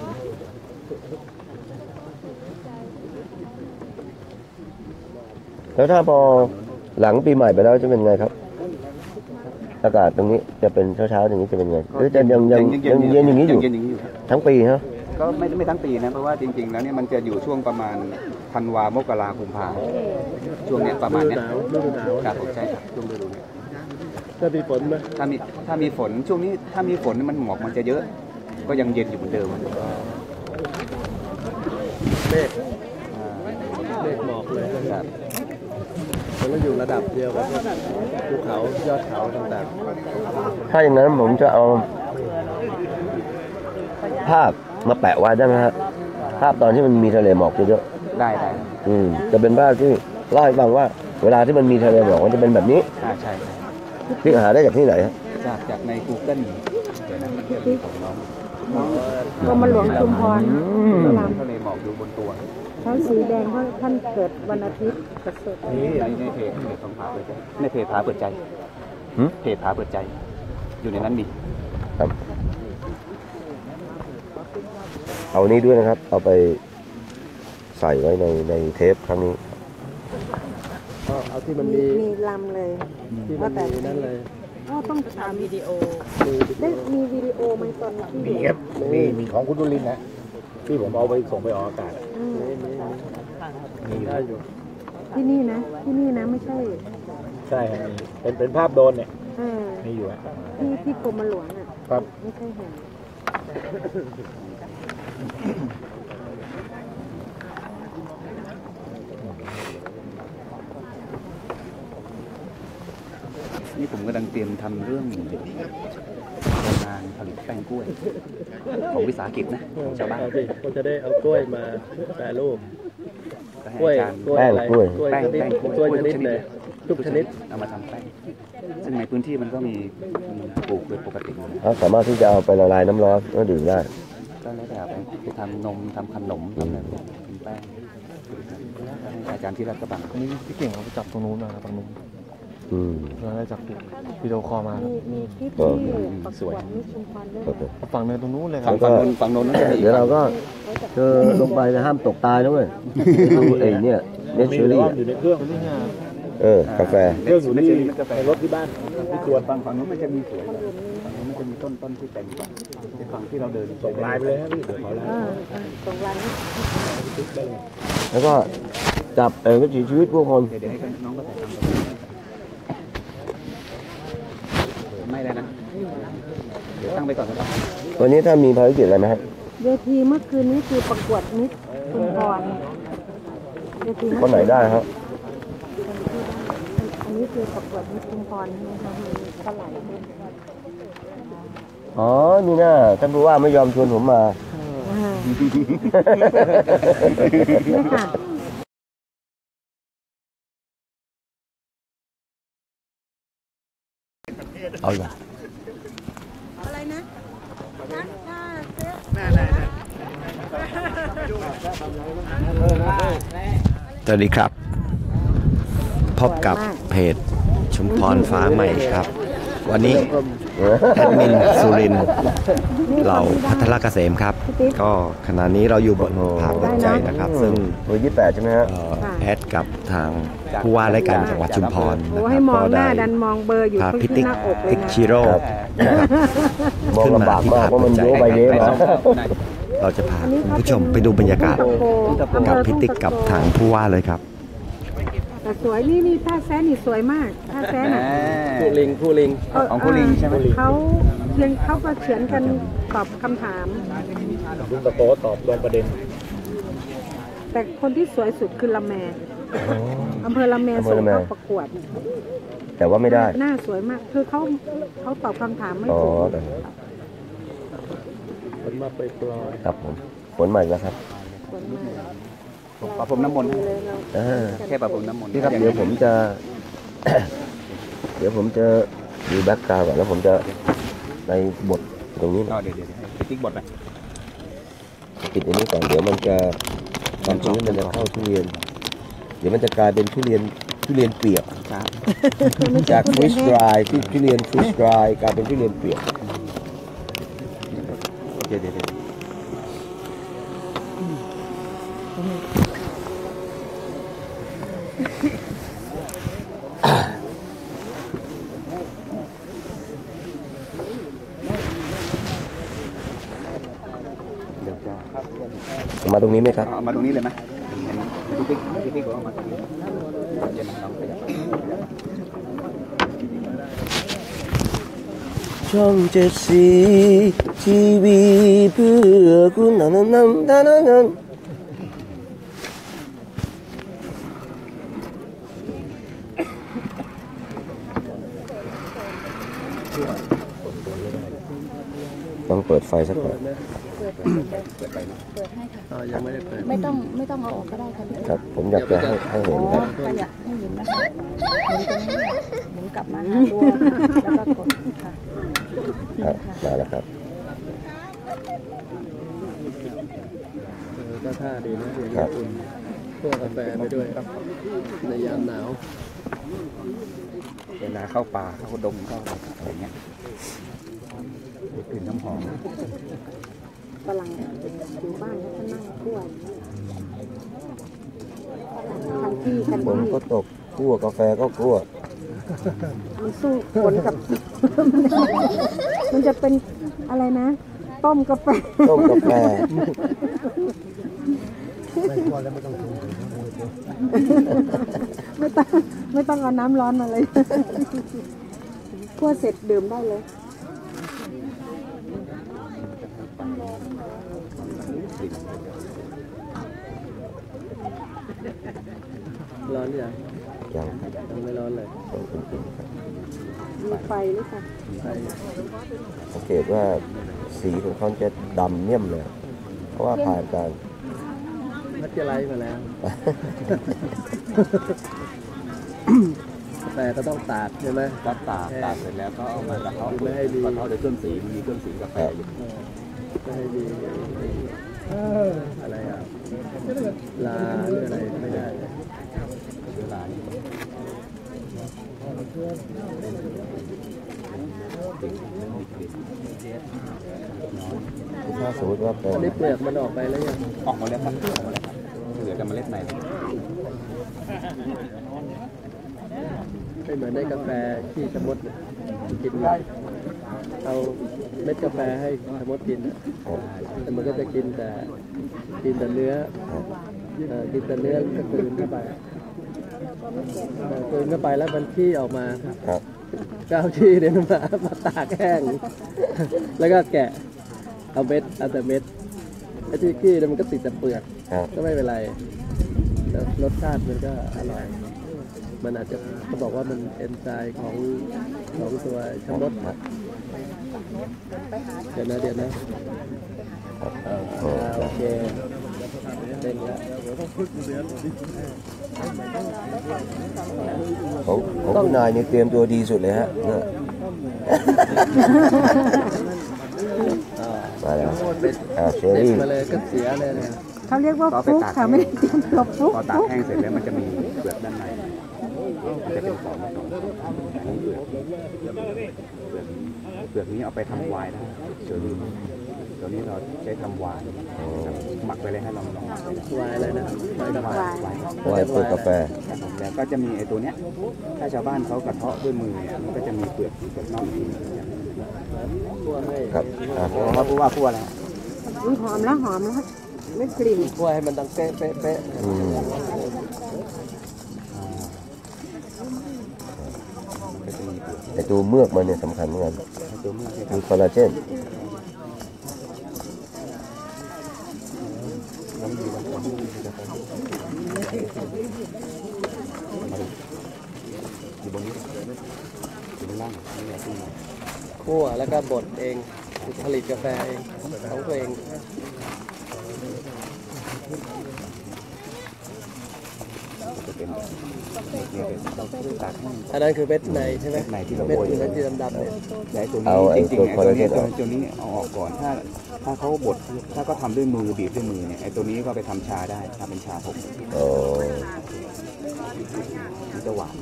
[SPEAKER 4] แล้วถ้าพอหลังปีใหม่ไปแล้วจะเป็นไงครับอากาศตรงนี้จะเป็นเช้าๆอย่างนี้จะเป็นไงหรือจะยังยังยังเย็นอย่างนี้อยู่ทั้งปีฮะ
[SPEAKER 3] ก็ไม่ไม่ทั้งปีนะเพราะว่าจริงๆแล้วเนี่ยมันจะอยู่ช่วงประมาณธันวามกราคมกุมภาช่วงเนี้ยประมาณเนี้ยฤดูหนาวครับผมใช่ครับช่วงฤดูนี้
[SPEAKER 5] ถ้ามีฝนไหม
[SPEAKER 3] ถ้ามีถ้ามีฝนช่วงนี้ถ้ามีฝนมันหมอกมันจะเยอะก็ยังเย็นอยู่เหมือนเดิม
[SPEAKER 5] เมฆเมฆหมอกเลยครับมันก็อยู่ระดับเดียวกับภูเขายอดเขาต่าง
[SPEAKER 4] ๆถ้าอย่างนั้นผมจะเอาภาพมาแปะไว้ได้ไหมฮะภาพตอนที่มันมีทะเลหมอกเยอะ
[SPEAKER 3] ๆได้ได้
[SPEAKER 4] อืมจะเป็นภาพที่เล่าให้ฟังว่าเวลาที่มันมีทะเลหมอกมันจะเป็นแบบนี้
[SPEAKER 3] ใช่ใช่
[SPEAKER 4] พี่หาได้จากที่ไหนฮะ
[SPEAKER 3] จากจากใน Google เดี๋ยวนะของน้อง
[SPEAKER 6] กรมหลวงชุมพร
[SPEAKER 3] ทะเลหมอกอยู่บนตัว
[SPEAKER 6] เขาสีแดงเพราะท่านเกิดวันอาทิตย์กระเสริฐ
[SPEAKER 3] นี่ในในเพจเพจของผาเปิดใจในเพจผาเปิดใจเพจผาเปิดใจอยู่ในนั้นมี
[SPEAKER 4] ครับเอานี้ด้วยนะครับเอาไปใส่ไว้ในในเทปครั้งนี้
[SPEAKER 5] เอาที่มันมี
[SPEAKER 6] มีลำเลย
[SPEAKER 5] ที่มันมีนั่นเลย
[SPEAKER 6] ก็ต้องทำวิดีโอได้มีวิดีโอไหมตอนที่
[SPEAKER 8] มีครับมีมีของคุณดุลินนะที่ผมเอาไปส่งไปออกอากาศ
[SPEAKER 5] มีได้อยู่
[SPEAKER 6] ที่นี่นะที่นี่นะไม่ใช่
[SPEAKER 8] ใช่ครับเป็นเป็นภาพโดนเนี่ยมีอยู่ฮะ
[SPEAKER 6] ที่ที่กรมหลวงอ่ะ
[SPEAKER 8] ครับ
[SPEAKER 6] ไม่ใช่เห็น
[SPEAKER 3] นี่ผมกำลังเตรียมทำเรื่องโรงงานผลิตแป้งกล้วยของวิสาหกิจนะชาวบ้าน
[SPEAKER 5] ก็จะได้เอากล้วยมาแปรรูป
[SPEAKER 3] กล้วย
[SPEAKER 4] แป้งกล้วย
[SPEAKER 3] แป้งแป้งกล้วย
[SPEAKER 5] ชนิดเลยทุกชนิด
[SPEAKER 3] เอามาทำแป้งซึ่งในพื้นที่มันก็มีปลูกโดยปกติ
[SPEAKER 4] เขาสามารถที่จะเอาไปละลายน้ำร้อนแล้วดื่มได้
[SPEAKER 3] ก็แล้วแต่ไปทำนมทำขนมทำอะไรเป็นแป้งอาจารย์ที่รัฐกระบัง
[SPEAKER 5] นี่พี่เก่งเขาไปจับตรงนู้นมาตรงนู้น
[SPEAKER 4] อืม
[SPEAKER 5] เราได้จับวิดีโอคอลมา
[SPEAKER 6] มีมีคลิปที่ประกวดมิสชุมพรด้วย
[SPEAKER 5] ฝั่งในตรงนู้นเลยค
[SPEAKER 3] รับฝั่งนู้นฝั่งนู้น
[SPEAKER 4] เดี๋ยวเราก็เจอลงไปนะห้ามตกตายด้วยดูไอ้เนี่ยเนเชอรี่
[SPEAKER 8] อยู่ในเครื่อง
[SPEAKER 4] เออกาแฟ
[SPEAKER 8] เครื่องอยู่ในกาแฟรถที่บ้านที่สวน
[SPEAKER 3] ฝั่งฝั่งนู้นมันจะมีสวยฝั่งนู้นมันจะมีต้นต้นที่เต็มก่อนในฝั่งที่เราเดิน
[SPEAKER 8] ส่งลายไปเลยครับพี่ขอลาย
[SPEAKER 6] ส่งลาย
[SPEAKER 4] แล้วก็จับเออก็ชีชีวิตพวกคน
[SPEAKER 3] เดี๋ยวให้น้องก็ใส่ตามไม่ได้นะเดี๋ยวตั้งไปก่อนครับ
[SPEAKER 4] วันนี้ถ้ามีภารกิจอะไรไหมครับ
[SPEAKER 6] เวทีเมื่อคืนนี้คือประกวดมิสชุมพรเวที
[SPEAKER 4] คนไหนได้ครับ
[SPEAKER 6] อันนี้คือประกวดมิสชุมพรนะคะมีเท่าไหร่
[SPEAKER 4] อ๋อนี่น่าท่านผู้ว่าไม่ยอมชวนผมมาเอาอย่า
[SPEAKER 6] อะไรนะถ้าถ้าเสื้อ
[SPEAKER 1] สวัสดีครับพบกับเพจชุมพรฟ้าใหม่ครับวันนี้แอดมินสุรินทร์เราพัทรเกษมครับก็ขณะนี้เราอยู่บนผาเปิดใจนะครับซึ่ง
[SPEAKER 4] เบอร์ยี่สิบแปดใช่ไหมฮะ
[SPEAKER 1] แอดกับทางผู้ว่าราชการจังหวัดชุมพร
[SPEAKER 6] นะครับก็ได้ดันมองเบอร์อยู่
[SPEAKER 1] พิติกพิกชิโร่
[SPEAKER 4] ขึ้นมาที่ผาเปิดใจ
[SPEAKER 1] เราจะพาคุณผู้ชมไปดูบรรยากาศกับพิติกกับทางผู้ว่าเลยครับ
[SPEAKER 6] แต่สวยนี่นี่ท่าแซนี่สวยมากท่าแซน่ะ
[SPEAKER 5] ผู้ลิงผู้ลิง
[SPEAKER 3] ของผู้ลิงใช่ไหม
[SPEAKER 6] เขาเพียงเขาก็เขียนกันตอบคำถาม
[SPEAKER 8] ลุงตะโกตอบตรงประเด็น
[SPEAKER 6] แต่คนที่สวยสุดคือละแมอำเภอละแมส่งเข้าประกวด
[SPEAKER 4] แต่ว่าไม่ได้
[SPEAKER 6] หน้าสวยมากคือเขาเขาตอบคำถามไม่ถูก
[SPEAKER 5] ฝนมาไปปลอย
[SPEAKER 4] ครับผมฝนใหม่แล้วครับ
[SPEAKER 3] ประพรมน้ำมนต์แค่ประพรมน้ำมนต์
[SPEAKER 4] พี่ครับเดี๋ยวผมจะ เดี๋ยวผมจะดูแบ็คกราวด์ก่อนแล้วผมจะในบทตรงนี้
[SPEAKER 3] เดี๋ยวเดี๋ยวติ๊กบทไป
[SPEAKER 4] ปิดอันนี้ก่อนเดี๋ยวมันจะความชื้นมันจะเข้าทุเรียนเดี๋ยวมันจะกลายเป็นทุเรียนทุเรียนเปียกจากฟรีสดรายที่ทุเรียนฟรีสดรายกลายเป็นทุเรียนเปียกดี๋ยวเดี๋ยวมาตรงนี้ไหมครับ
[SPEAKER 3] เอามาตรงนี้เลยไหมพี่ติ๊กพี่ติ๊กบอกว่ามาตรงนี้เดี๋ยวน้องขยับ
[SPEAKER 4] ช่องเจ็ดสีทีวีเพื่อคุณนันนันนันนันต้องเปิดไฟสักหน่อย
[SPEAKER 5] อ๋อยังไม่ได้เปิด
[SPEAKER 2] ไม่ต้องไม่ต้องเอาออกก็ได้ค่ะพี่
[SPEAKER 4] ครับผมอยากจะให้ให้เห็นครับ
[SPEAKER 2] ก็อยากให้เห็นนะคะหมุนตรงนี้หมุนกลับมาหาตัวแล้วก็กดค่ะ
[SPEAKER 4] ครับมาแล้วครับ
[SPEAKER 5] เออก็ท่าดีนะเดี๋ยวญี่ปุ่นพวกกาแฟไปด้วยในยามหนาว
[SPEAKER 3] เวลาเข้าป่าเข้าดงเข้าอะไรเงี้ยกลิ่นน้ำหอม
[SPEAKER 2] ฝรั่งอยู่บ้านแล้วก็นั่งคั่วคันที่คัน
[SPEAKER 4] ฝน
[SPEAKER 2] ที่
[SPEAKER 4] ก็ตกคั่วกาแฟก็คั่ว
[SPEAKER 2] มันสู้ฝนกับ มันจะเป็นอะไรนะ ต้มกาแฟ
[SPEAKER 4] ต้มกาแฟ
[SPEAKER 2] ไม่ต้องไม่ต้องเอาน้ำร้อนมาเลยคั่วเสร็จดื่มได้เลย
[SPEAKER 5] ร้อนยัง
[SPEAKER 4] ยัง
[SPEAKER 5] ยังไม่ร้อนเลย
[SPEAKER 2] มีไฟหรือเปล่า
[SPEAKER 5] ไฟ
[SPEAKER 4] สังเกตว่าสีของเขาจะดำเนี่ยมเลย เพราะว่าผ่านการ
[SPEAKER 5] พัชไลท์มาแล้วแต่ก็ต้องตากใช่ไหม
[SPEAKER 3] ก็ตากตากเสร็จแล้วก็เอามากระเทาะ
[SPEAKER 5] ไม่ให้ดี
[SPEAKER 3] กระเทาะด้วยเครื่องสีมันมีเครื่องสีกาแฟอยู่
[SPEAKER 5] ไม่ให้ดีอะไรอ่ะลาหรืออะไรไม่ได้
[SPEAKER 3] เวลานี้
[SPEAKER 4] ถ้าสมมติว่าเป็น
[SPEAKER 5] อันนี้เปลือกมันออกไปแล้วยัง
[SPEAKER 3] ออกมาแล้วครับออกมาแล้วครับเหลือแต่เมล็ดใน
[SPEAKER 5] ไม่เหมือนในกาแฟที่ชะมดเนี่ยกินเอาเม็ดกาแฟให้ชะมดกินน่ะแต่มันก็จะกินแต่กินแต่เนื้อเอ่อกินแต่เนื้อก็กลืนเข้าไปเอ่อกลืนเข้าไปแล้วมันขี้ออกมา
[SPEAKER 4] ครับ
[SPEAKER 5] ก้าวขี้เนี่ยมามาตากแห้ง แล้วก็แกะเอาเม็ดเอาแต่เม็ดไอ้ที่ขี้เนี่ยมันก็ติดแต่เปลือก
[SPEAKER 4] ครับ
[SPEAKER 5] ก็ไม่เป็นไรแล้วรสชาติมันก็อร่อย มันอาจจะเขาบอกว่ามันเอนไซม์ของของตัวชะมดเดี๋ยวนะเดี๋ยวนะอ่าโอเคเต็มแล้ว
[SPEAKER 4] ของของคุณนายนี่เตรียมตัวดีสุดเลยฮะเนี่ยมาแล้วอ่าเชอ
[SPEAKER 5] เด็ก
[SPEAKER 4] รี่
[SPEAKER 5] มาเลยก็เสียเลยเนี่ย
[SPEAKER 2] เขาเรียกว่าฟุกค่ะไม่ได้เตรียมตัวฟุก
[SPEAKER 3] พอตากแห้งเสร็จแล้วมันจะมีเปลือกด้านในมันจะเป็นของสองอันนี้เปลือกเปลือกเปลือกนี้เอาไปทำไวน์ได้เชอรี่ตัวนี้เราใช้ทำไวน์หมักไปเลยให้ลองลองหมักไปเลยว
[SPEAKER 5] ายอะไรนะวายกาแฟ
[SPEAKER 3] ไวน์
[SPEAKER 4] ไวน์เปลือกกาแฟ
[SPEAKER 3] แต่ก็จะมีไอ้ตัวเนี้ยถ้าชาวบ้านเขากระเทาะด้วยมือเนี่ยมันก็จะมีเปลือกเปลือกนอกอยู่
[SPEAKER 5] คั่วให้
[SPEAKER 4] ครับอ่า
[SPEAKER 3] เขาพูดว่าพูดอะไร
[SPEAKER 2] มันหอมแล้วหอมแล้วไม่กลิ่น
[SPEAKER 5] คั่วให้มันดังเป๊ะเป๊ะเป๊ะ
[SPEAKER 4] อืมไอตัวเมือกมันเนี่ยสำคัญเหมือนกัน
[SPEAKER 3] ตัวเมื่อกี้
[SPEAKER 4] มีคอลลาเจน
[SPEAKER 3] เราอยู่บนต้นอยู่บนนี้อยู่บนล่างนี่แหละที่
[SPEAKER 5] คั่วแล้วก็บดเองผลิตกาแฟเองของตัวเอง
[SPEAKER 3] จะเป็นนี่เป็นเราตากแห้ง
[SPEAKER 5] อันนั้นคือเม็ดในใช่ไหม
[SPEAKER 3] ในที่เรา
[SPEAKER 5] เม็ด
[SPEAKER 3] โรย
[SPEAKER 5] เม็ดที่ดำๆเนี่ย
[SPEAKER 3] แต่ตัวนี้จริงๆไอ้ตัวนี้ตัวนี้เอาออกก่อนถ้าถ้าเขาบดถ้าก็ทำด้วยมือบีบด้วยมือเนี่ยไอ้ตัวนี้ก็ไปทำชาได้ทำเป็นชาผง
[SPEAKER 4] โอ้
[SPEAKER 3] มันจะหวาน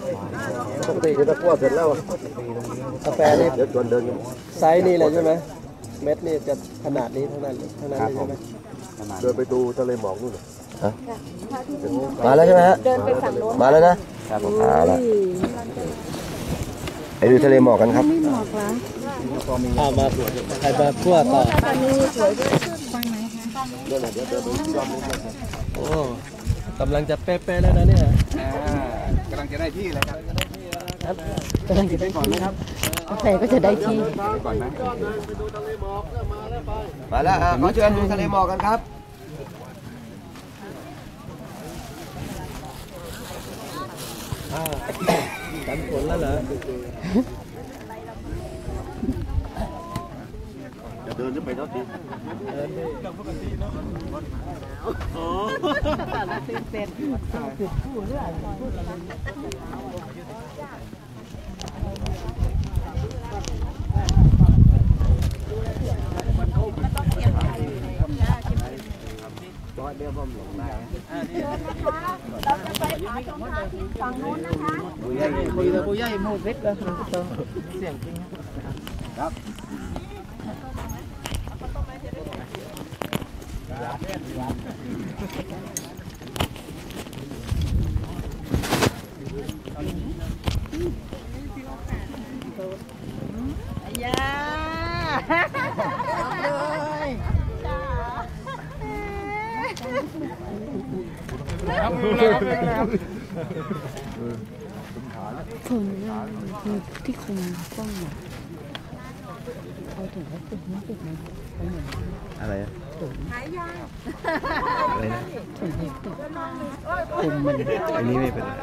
[SPEAKER 5] ปกติคือตะกั่วเสร็จแล้วกาแฟนี่
[SPEAKER 4] เดี๋ยวชวนเดินกัน
[SPEAKER 5] ไซส์นี่เลยใช่ไหมเม็ดนี่จะขนาดนี้เท่านั้นเท่านั้นเลยใช่ไหม
[SPEAKER 9] เดินไปดูทะเลหมอกนู่น
[SPEAKER 4] มาแล้วใช่ไหมฮะ
[SPEAKER 2] เดินไปฝั่งโน้น
[SPEAKER 4] มาแล้วนะครับผมมาแล้วไปดูทะเลหมอกกันครับ
[SPEAKER 2] ไม่หมอกแล้ว
[SPEAKER 5] อ่ามาใครมาคั่วต่อ
[SPEAKER 2] ตอนนี้สวยด้วยฟังไหนคะ
[SPEAKER 5] โอ้กำลังจะเป๊ะๆแล้วนะเนี่ย
[SPEAKER 3] กำลังจะได้ที่เลยครับ
[SPEAKER 7] กำลังจะได้ก่อนนะครับกาแฟก็จะได้ที่
[SPEAKER 3] ก่อนนะ
[SPEAKER 4] มาแล้วอ่ะขอเชิญดูทะเลหมอกกันครับ
[SPEAKER 5] กันฝนแล้วเหรอ
[SPEAKER 9] จะเดินขึ้นไปรถดิ
[SPEAKER 10] คุยกับผู้ใหญ่หมู่เพชรแล้วเสียงจริงครับ
[SPEAKER 7] ยา
[SPEAKER 2] ผมที่คุมกล้องเนี่ยเขาถึงเขาติดไม่ติดนะเขาเหมือน
[SPEAKER 1] อะไรอะ
[SPEAKER 2] ตุ๋น
[SPEAKER 1] อะไรนะ
[SPEAKER 2] ตุ๋นเห็ดตุ๋นคุมมัน
[SPEAKER 1] อันนี้ไม่เป็นไร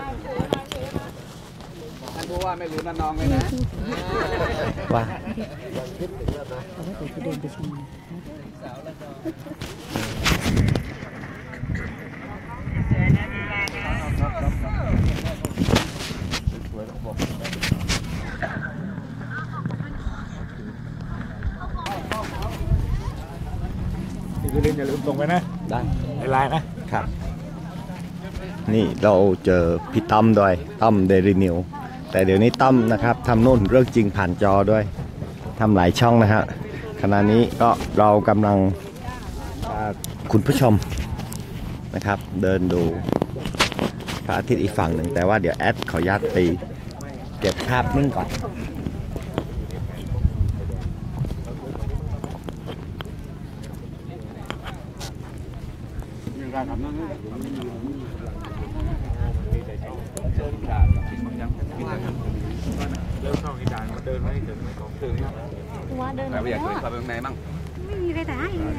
[SPEAKER 3] ท่านผู้ว่าไม่ลืมน้องเลยนะ
[SPEAKER 1] ว่า
[SPEAKER 2] เขาก็จะเดินไปชม
[SPEAKER 8] นี่คือเล่นอย่าลืมส่งไปนะ
[SPEAKER 1] ได้
[SPEAKER 8] ในไลน์นะครับ
[SPEAKER 1] นี่เราเจอพี่ตั้มด้วยตั้มเดลินิวแต่เดี๋ยวนี้ตั้มนะครับทำโน่นเรื่องจริงผ่านจอด้วยทำหลายช่องนะฮะขณะนี้ก็เรากำลังพาคุณผู้ชมนะครับ เดินดูพระอาทิตย์อีกฝั่งหนึ่งแต่ว่าเดี๋ยวแอดขออนุญาตตีเก็บภาพนิ่งก่อน
[SPEAKER 8] เริ่มเข้าอีด่านมาเดินไม่ถึงไม่ของถึง
[SPEAKER 2] ว่าเดิน
[SPEAKER 3] เราอยากเดินเข้าไปข้างในมั่ง
[SPEAKER 2] ไม่มีใครถ่ายเลย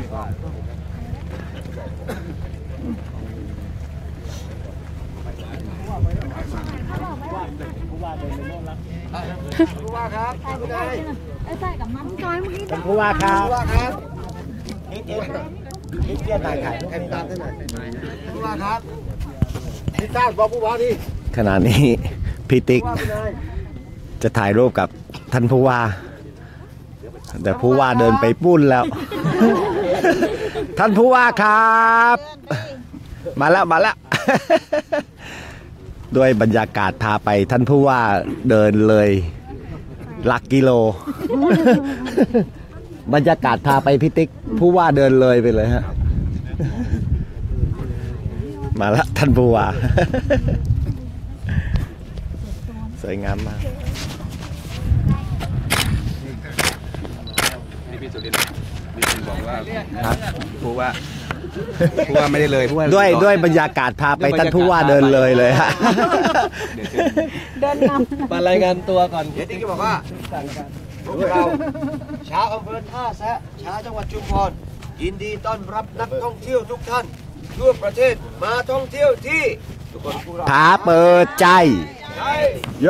[SPEAKER 4] ผู้ว่าครับผู้ใด
[SPEAKER 2] ไอ้ใส่กับมันจอยเมื่อกี้
[SPEAKER 1] ท่านผู้ว่าครับ
[SPEAKER 4] ผู้ว่าครับ
[SPEAKER 1] นี่เจ๊นี่เจ๊ตายขาย
[SPEAKER 4] ใครตามท่านหน่อยผู้ว่าครับพี่ทราบบอกผู้ว่าดิ
[SPEAKER 1] ขณะนี้พี่ติ๊ก
[SPEAKER 4] ผู้ว่าเป็นไง
[SPEAKER 1] จะถ่ายรูปกับท่านผู้ว่า แต่ผู้ว่าเดินไปปุ้นแล้ว ท่านผู้ว่าครับ มาแล้วมาแล้ว ด้วยบรรยากาศพาไปท่านผู้ว่าเดินเลยหลักกิโล บรรยากาศพาไปพี่ติ๊กผู้ว่าเดินเลยไปเลยฮะ มาแล้วท่านผู้ว่า สวยงามมาก
[SPEAKER 3] นี่พี่สุรินทร์มีคนบอกว่าผู้ว่าผู้ว่าไม่ได้เลยผู้ว่า
[SPEAKER 1] ด้วยด้วยบรรยากาศพาไปท่านผู้ว่าเดินเลยเลยฮะ
[SPEAKER 2] เดินนำ
[SPEAKER 5] มารายงานตัวก่อน
[SPEAKER 4] เดี๋ยวติ๊กก็บอกว่าพวกเราชาวอำเภอท่าแซะชาวจังหวัดชุมพรยินดีต้อนรับนักท่องเที่ยวทุกท่านทั่วประเทศมาท่องเที่ยวที่ทุกคนพวกเรา
[SPEAKER 1] ท้าเปิดใจ
[SPEAKER 4] ใช่
[SPEAKER 1] โย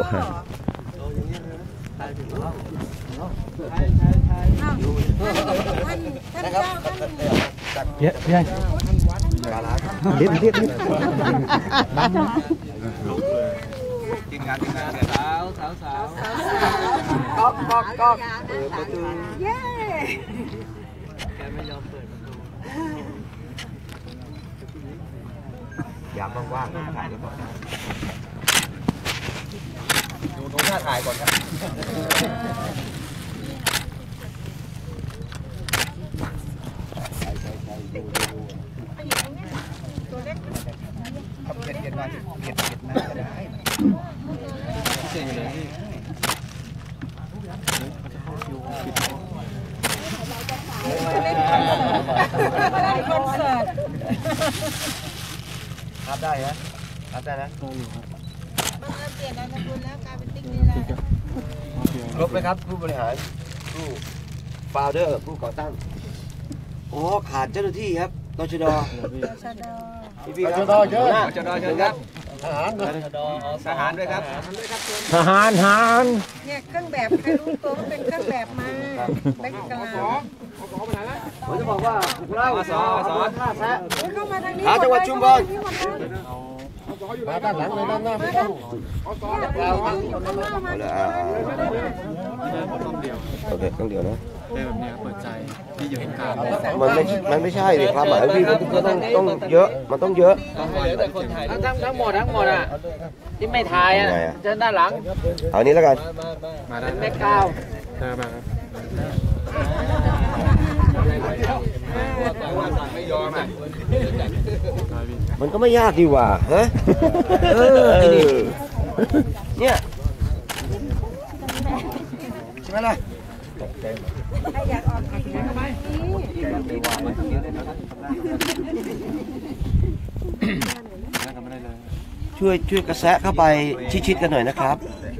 [SPEAKER 4] นะครับ
[SPEAKER 5] เยอะพี่ใหญ่
[SPEAKER 1] เรียบเรียบ
[SPEAKER 3] ทีมงานทีมงานเนี่ย
[SPEAKER 10] สาวสาวสาว
[SPEAKER 4] ก๊อกก๊อกก๊อกเปิดประตู
[SPEAKER 2] เย้
[SPEAKER 5] แกไม่ยอมเปิดประตู
[SPEAKER 4] ยามว่างๆถ่ายรูปก่อนดูตรงหน้าถ่ายก่อนครับ
[SPEAKER 3] เอาเผ็ดเผ็ดมาเผ็ดเผ็ดมาก็ได้เจ๋งเลยครับได้ฮะครับได้นะครบไหมครับผู้บริหารผู้ฟาวเดอร์ผู้ก่อตั้งโอ้ขาดเจ้าหน้าที่ครับตชดพี่พี่ครับตชดเยอะตชดเยอะครับทหารทหารด้วยครับทหารทหาร
[SPEAKER 6] เนี่ยเครื่องแบบใครรู้ตัวเป็นเครื่องแบบมาแบงก์กลาง
[SPEAKER 3] ผมจะบอกว่าเราสอสอท่าแซะ
[SPEAKER 6] เข้ามาทางนี้
[SPEAKER 3] หาจังหวัดชุมพร
[SPEAKER 9] มาด้านหลังเลยด้านหน้าไม่ต้อง
[SPEAKER 4] โอเคต้องเดียวนะ
[SPEAKER 5] แบบนี้เปิดใจที่อยู่เห็นข่าว
[SPEAKER 4] มันไม่มันไม่ใช่ดิความหมายพี่มันต้องต้องเยอะมันต้องเยอะ
[SPEAKER 10] ทั้งทั้งหมดทั้งหมดอ่ะที่ไม่ถ่ายอ่ะเจอด้านหลัง
[SPEAKER 4] เอานี้แล้วกัน
[SPEAKER 10] เป็นแม่ก้าว
[SPEAKER 4] มันก็ไม่ยากดีกว่าฮะเออเนี่ยใช่ไหมล่ะช่วยช่วยกระแสเข้าไปชิดๆกันหน่อยนะครับ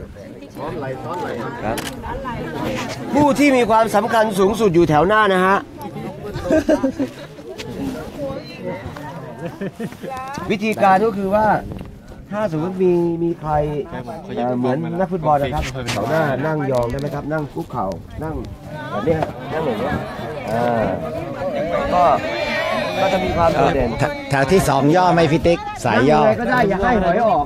[SPEAKER 4] ครับผู้ที่มีความสำคัญสูงสุดอยู่แถวหน้านะฮะวิธีการก็คือว่าถ้าสมมติมีมีใครเหมือนนักฟุตบอลนะครับแถวหน้านั่งยองได้ไหมครับนั่งคุกเข่านั่งแบบนี้นั่งอย่างนี้อ่าก็ก็จะมีความโดดเด่น
[SPEAKER 1] แถวที่สองย่อไม่พิติกสายย่อ
[SPEAKER 4] ก็ได้อย่าให้หอยออก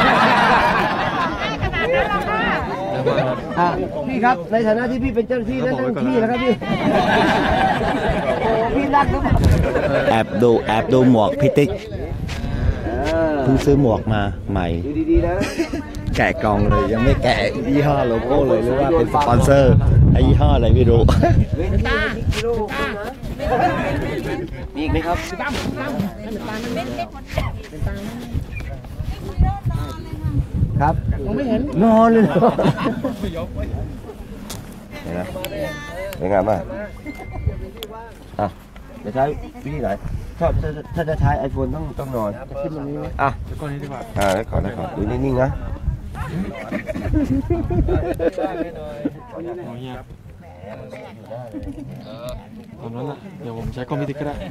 [SPEAKER 4] พี่ครับในฐานะที่พี่เป็นเจ้าหน้าที่นั่งที่แล้วครับพี่โอ้พี่รักหรือเปล่า
[SPEAKER 1] แอบดูแอบดูหมวกพิติกเพิ่งซื้อหมวกมาใหม่
[SPEAKER 4] ดีๆนะ
[SPEAKER 1] แกะกล่องเลยยังไม่แกะยี่ห้อโลโก้เลยหรือว่าเป็นสปอนเซอร์ไอ้ยี่ห้ออะไรไม่รู้
[SPEAKER 4] มีอีกไหมครับครับผมไม่เห็นนอนเลยเห็นไหมเป็นไงบ้างอ่ะจะใช้วิธีไหนถ้าถ้าจะใช้ไอโฟนต้องต้องนอนขึ้นตรงนี้อ่ะก่อนนี้ดีกว่าอ่าแล้วก่อนแล้วก่อนดูนิ่งๆนะ
[SPEAKER 5] ตอนนั้นอ่ะเดี๋ยวผมใช้กล้องพิติกก็ได้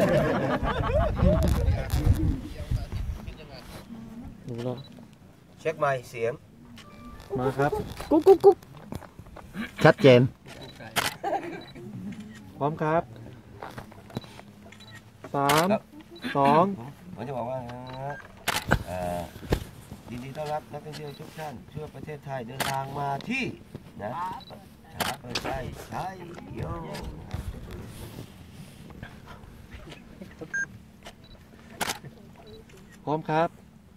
[SPEAKER 5] ดูแล้ว
[SPEAKER 4] เช็คไมค์เสียง
[SPEAKER 5] มาครับ
[SPEAKER 1] กุ๊กกุ๊กกุ๊กชัดเจน
[SPEAKER 5] พร้อมครับสามสอง
[SPEAKER 4] ผมจะบอกว่ายินดีต้อนรับนักท่องเที่ยวทุกท่านทั่วประเทศไทยเดินทางมาที่นะช้าเปิดใจใช่โย
[SPEAKER 5] พร้อมครับ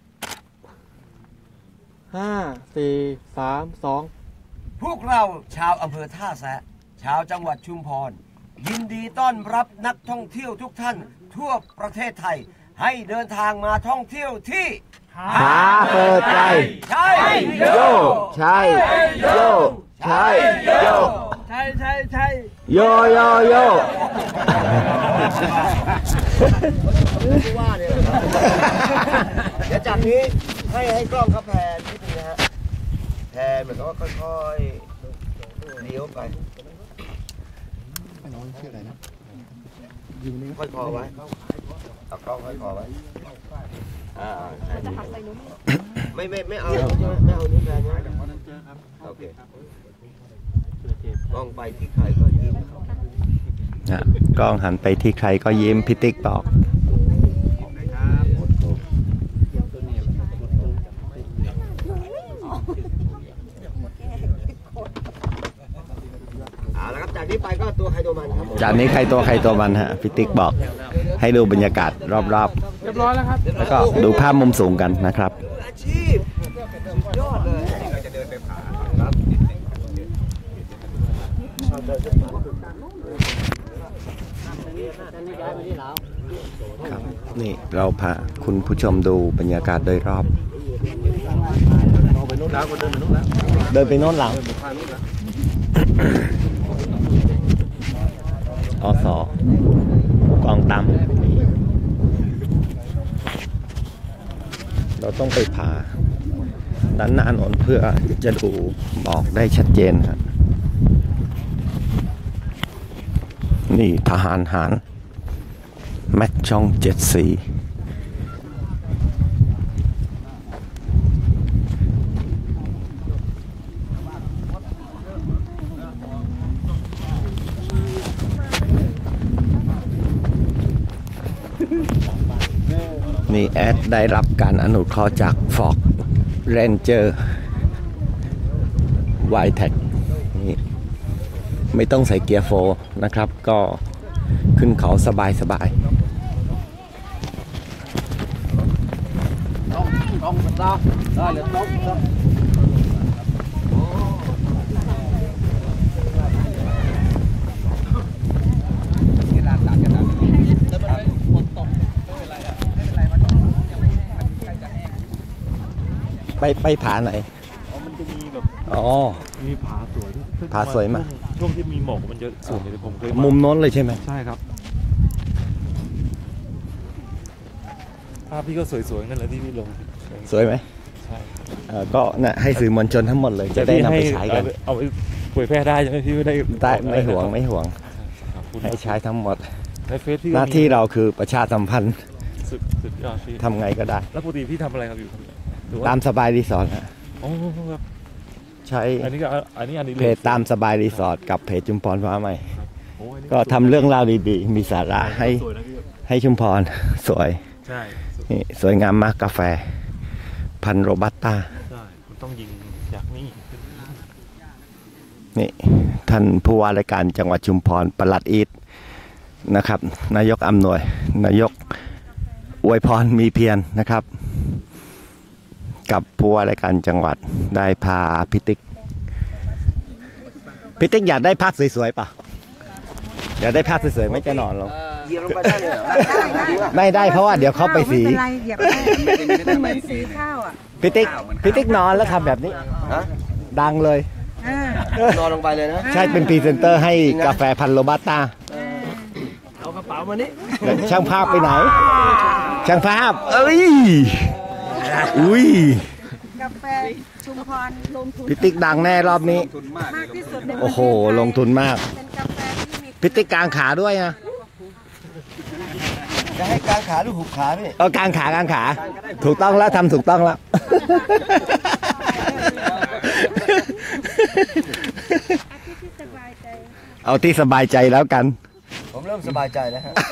[SPEAKER 5] ห้าสี่สามสอง
[SPEAKER 4] พวกเราชาวอำเภอท่าแซะชาวจังหวัดชุมพรยินดีต้อนรับนักท่องเที่ยวทุกท่านทั่วประเทศไทยให้เดินทางมาท่องเที่ยวที่
[SPEAKER 1] หาเปิดใจ
[SPEAKER 4] ใช่โย
[SPEAKER 1] ใช่โยใช่โย
[SPEAKER 10] ใช่ใช่ใช่
[SPEAKER 1] โยโยโย
[SPEAKER 4] ว่าเนี่ยเดี๋ยวจากนี้ให้ให้กล้องเขาแพนนิดนึงนะฮะแพนเหมือนกับว่าค่อยๆเลี้ยวไปน้องชื่ออะไรนะอยู่นี่ค่อยคอไว้เอากล้องค่อยคอไว้อ่าใช่ไม่ไม่ไม่เอาไม่เอานิ้วแพนนะโอเคกล้องไปที่ใครก็ยิ้ม
[SPEAKER 1] นะกล้องหันไปที่ใครก็ยิ้มพิติกบอก
[SPEAKER 4] จากนี้ไปก็ตัวใครตัวมันครับ
[SPEAKER 1] จากนี้ใครตัวใครตัวมันฮะพิติกบอกให้ดูบรรยากาศรอบ
[SPEAKER 5] ๆเรียบร้อยแล้วครับ
[SPEAKER 1] แล้วก็ดูภาพมุมสูงกันนะครับ
[SPEAKER 4] อาชีพยอดเลยเราจะเดินไปผาครับ
[SPEAKER 1] ครับนี่เราพาคุณผู้ชมดูบรรยากาศโดยรอบ เดินไปโน่นหลังอสกองตำเราต้องไปผ่าด้านหน้าถนนเพื่อจะดูบอกได้ชัดเจนครับนี่ทหารหารแม็กช่องเจ็ดสีนี่แอดได้รับการอนุเคราะห์จากฟอกเรนเจอร์ไวแท็กนี่ไม่ต้องใส่เกียร์โฟร์นะครับก็ขึ้นเขาสบายสบายไปไปผาไหนอ๋อมันจะมีแบบอ๋อมีผาสวยผาสวยมากช่วงที่มีหมอกมันจะสวยเลยผมเคยมุมโน้นเลยใช่ไหมใช่ครับภาพพี่ก็สวยๆนั่นแหละที่พี่ลงสวยไหมใช่ก็น่ะให้สื่อมวลชนทั้งหมดเลยจะได้นำไปใช้กันเอาไปเผยแพร่ได้ใช่ไหมพี่ไม่ได้ได้ไม่ห่วงไม่ห่วงให้ใช้ทั้งหมดในเฟซพี่หน้าที่เราคือประชาสัมพันธ์สุดยอดพี่ทำไงก็ได้แล้วปกติพี่ทำอะไรครับอยู่ตามสบายรีสอร์ทฮะใช้อันนี้ก็อันนี้อันนี้เพจตามสบายรีสอร์ทกับเพจชุมพรฟ้าใหม่ก็ทำเรื่องราวดีๆมีสาระให้ให้ชุมพรสวยใช่นี่สวยงามมากกาแฟพันโรบัสต้าใช่คุณต้องยิงจากนี่นี่ท่านผู้ว่าราชการจังหวัดชุมพรปลัดอีทนะครับนายกอำนวยนายกอวยพรมีเพียรนะครับกับผู้ว่าราชการจังหวัดได้พาพิติกพิติกอยากได้ภาพสวยๆป่ะอยากได้ภาพสวยๆไม่จะนอนหรอกไม่ได้เพราะว่าเดี๋ยวเขาไปสีเหมือนสีข้าวอ่ะพิติกพิติกนอนแล้วทำแบบนี้ดังเลย
[SPEAKER 4] นอนลงไปเลยนะ
[SPEAKER 1] ใช่เป็นพรีเซนเตอร์ให้กาแฟพันโรบัสต้า
[SPEAKER 4] เอากระเป๋ามานี่
[SPEAKER 1] ช่างภาพไปไหนช่างภาพเอ้ยอุ้ย
[SPEAKER 2] กาแฟชุมพรลงทุน
[SPEAKER 1] พิติกดังแน่รอบนี้
[SPEAKER 2] มากที่สุดใน
[SPEAKER 1] โอ้โหลงทุนมาก
[SPEAKER 2] เป็นกาแฟที่มี
[SPEAKER 1] พิติกกางขาด้วยนะ
[SPEAKER 4] จะให้กางขาหรือหุบขาพี่
[SPEAKER 1] เออกางขากางขาถูกต้องแล้วทำถูกต้องแล้วเอาที่สบายใจแล้วกัน
[SPEAKER 4] ผมเริ่มสบายใจแล้วฮะ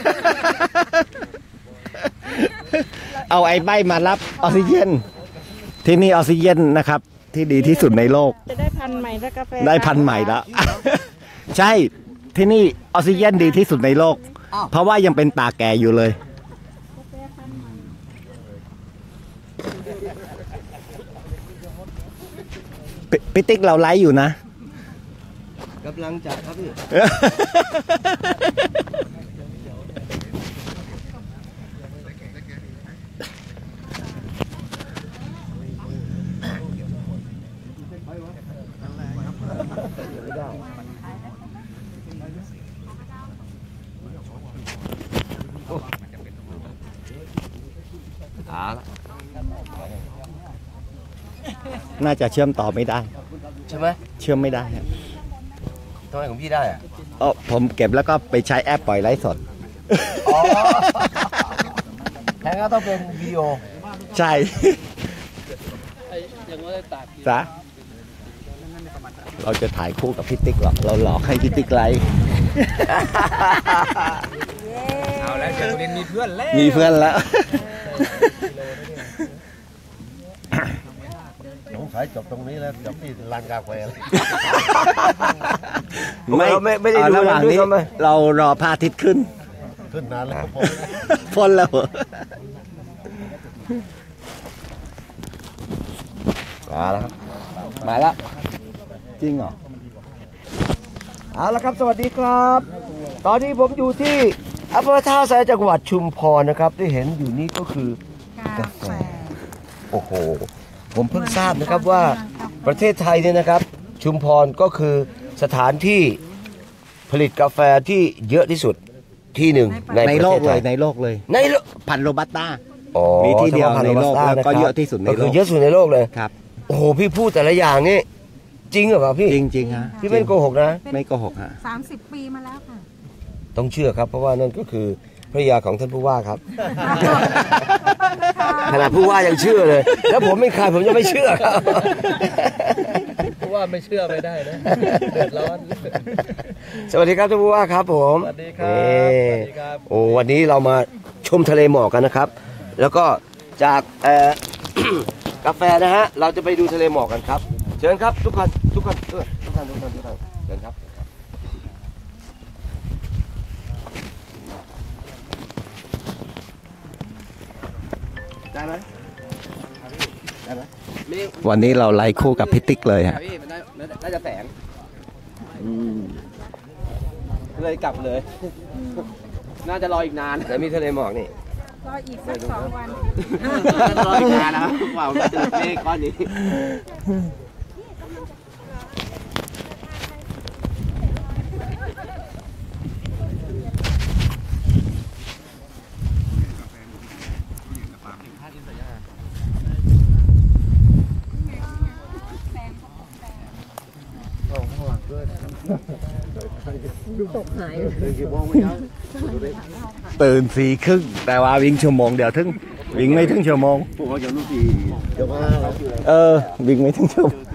[SPEAKER 1] เอาไอ้ใบมารับออกซิเจนที่นี่ออกซิเจนนะครับที่ดีที่สุดในโลก
[SPEAKER 2] จะได้พันใหม่แล้วกาแฟ
[SPEAKER 1] ได้พันใหม่แล้วใช่ที่นี่ออกซิเจนดีที่สุดในโลกเพราะว่ายังเป็นป่าแก่อยู่เลยพิติกเราไลฟ์อยู่นะ
[SPEAKER 4] กำลังจัดครับพี่
[SPEAKER 1] น่าจะเชื่อมต่อไม่ได้
[SPEAKER 4] ใช่ไหม
[SPEAKER 1] เชื่อมไม่ได้
[SPEAKER 4] ทำไมของพี่ได้อะ
[SPEAKER 1] อ๋อผมเก็บแล้วก็ไปใช้แอปปล่อยไลฟ์สด
[SPEAKER 4] แล้ก็ต้องเป็นวิดีโอ
[SPEAKER 1] ใช่จ้ะเราจะถ่ายคู่กับพี่ติ๊กหรอกเราหลอกให้พี่ติ๊กไลฟ์
[SPEAKER 3] เอาแล้วเจอเรียนมีเพื่อนแล้ว
[SPEAKER 1] มีเพื่อนแล้ว
[SPEAKER 9] สงสัยจบตรงนี้แล้วจบที่ร้านกาแฟ
[SPEAKER 1] ไม่ไม่ไม่ได้ดูระหว่างนี้เรารอพระอาทิตย์ขึ้น
[SPEAKER 9] ขึ้นนานแล้ว
[SPEAKER 1] พ้นแล้ว
[SPEAKER 4] มาแล้วครับ
[SPEAKER 1] มาแล้วจริงเหรอเอาละครับสวัสดีครับตอนนี้ผมอยู่ที่
[SPEAKER 4] อำเภอท่าทรายจังหวัดชุมพรนะครับที่เห็นอยู่นี่ก็คือกาแฟโอ้โหผมเพิ่งทราบนะครับว่าประเทศไทยเนี่ยนะครับชุมพรก็คือสถานที่ผลิตกาแฟที่เยอะที่สุดที่หนึ่งในประเทศไทย
[SPEAKER 1] ในโลกเลยในโลกเลย
[SPEAKER 4] ในโลก
[SPEAKER 1] พันโรบัสต้า
[SPEAKER 4] อ๋อ
[SPEAKER 1] มีที่เดียวในโลก
[SPEAKER 4] พั
[SPEAKER 1] แล้วก็เยอะที่สุดใน
[SPEAKER 4] ก็
[SPEAKER 1] โล
[SPEAKER 4] คือก เยอะสุดในโลกเลย
[SPEAKER 1] ครับ
[SPEAKER 4] โอ้โหพี่พูดแต่ละอย่างนี่จริงเหรอเปล่าพี่
[SPEAKER 1] จริงจริงๆฮะ
[SPEAKER 4] พี่ไม่โกหกนะ
[SPEAKER 1] ไม่โกหกฮะ
[SPEAKER 6] สามสิบปีมาแล้วค่ะ
[SPEAKER 4] ต้องเชื่อครับเพราะว่านั่นก็คือภรรยาของท่านผู้ว่าครับ ขนาดผู้ว่ายังเชื่อเลย แล้วผมเป็นใครผมจะไม่เชื่อครับ
[SPEAKER 5] เพราะว่าไม่เชื่อไม่ได้นะเดือดร้อน
[SPEAKER 4] สวัสดีครับท่านผู้ว่าครับผม
[SPEAKER 5] สวัสดีครับ
[SPEAKER 4] เอ่อ
[SPEAKER 5] สวัสดีครับ
[SPEAKER 4] โอ้วันนี้เรามาชมทะเลหมอกกันนะครับ แล้วก็จากเอ่อ กาแฟนะฮะเราจะไปดูทะเลหมอกกันครับเชิญครับทุกคนทุกคนทุกคนทุกคนทุกคนทุกคนเชิญครับได้ไหมได้ไหม
[SPEAKER 1] วันนี้เราไล่คู่กับพิติกเลยฮะ
[SPEAKER 3] พี่มันน่าจะแสงเลยกลับเลย น่าจะรออีกนาน
[SPEAKER 4] แต่มีทะเลหมอกนี่
[SPEAKER 6] รออีกสักสองวัน
[SPEAKER 3] รออีกนานนะครับว่าจะเจอเมฆก้อนนี้
[SPEAKER 1] ตื่นสี่ครึ่งแต่ว่าวิ่งชั่วโมงเดียวถึงวิ่งไม่ถึงชั่วโมง
[SPEAKER 9] พวกเขาจะรู้ดีเดี๋ยวมา
[SPEAKER 1] เออวิ่งไม่ถึงชั่วโมง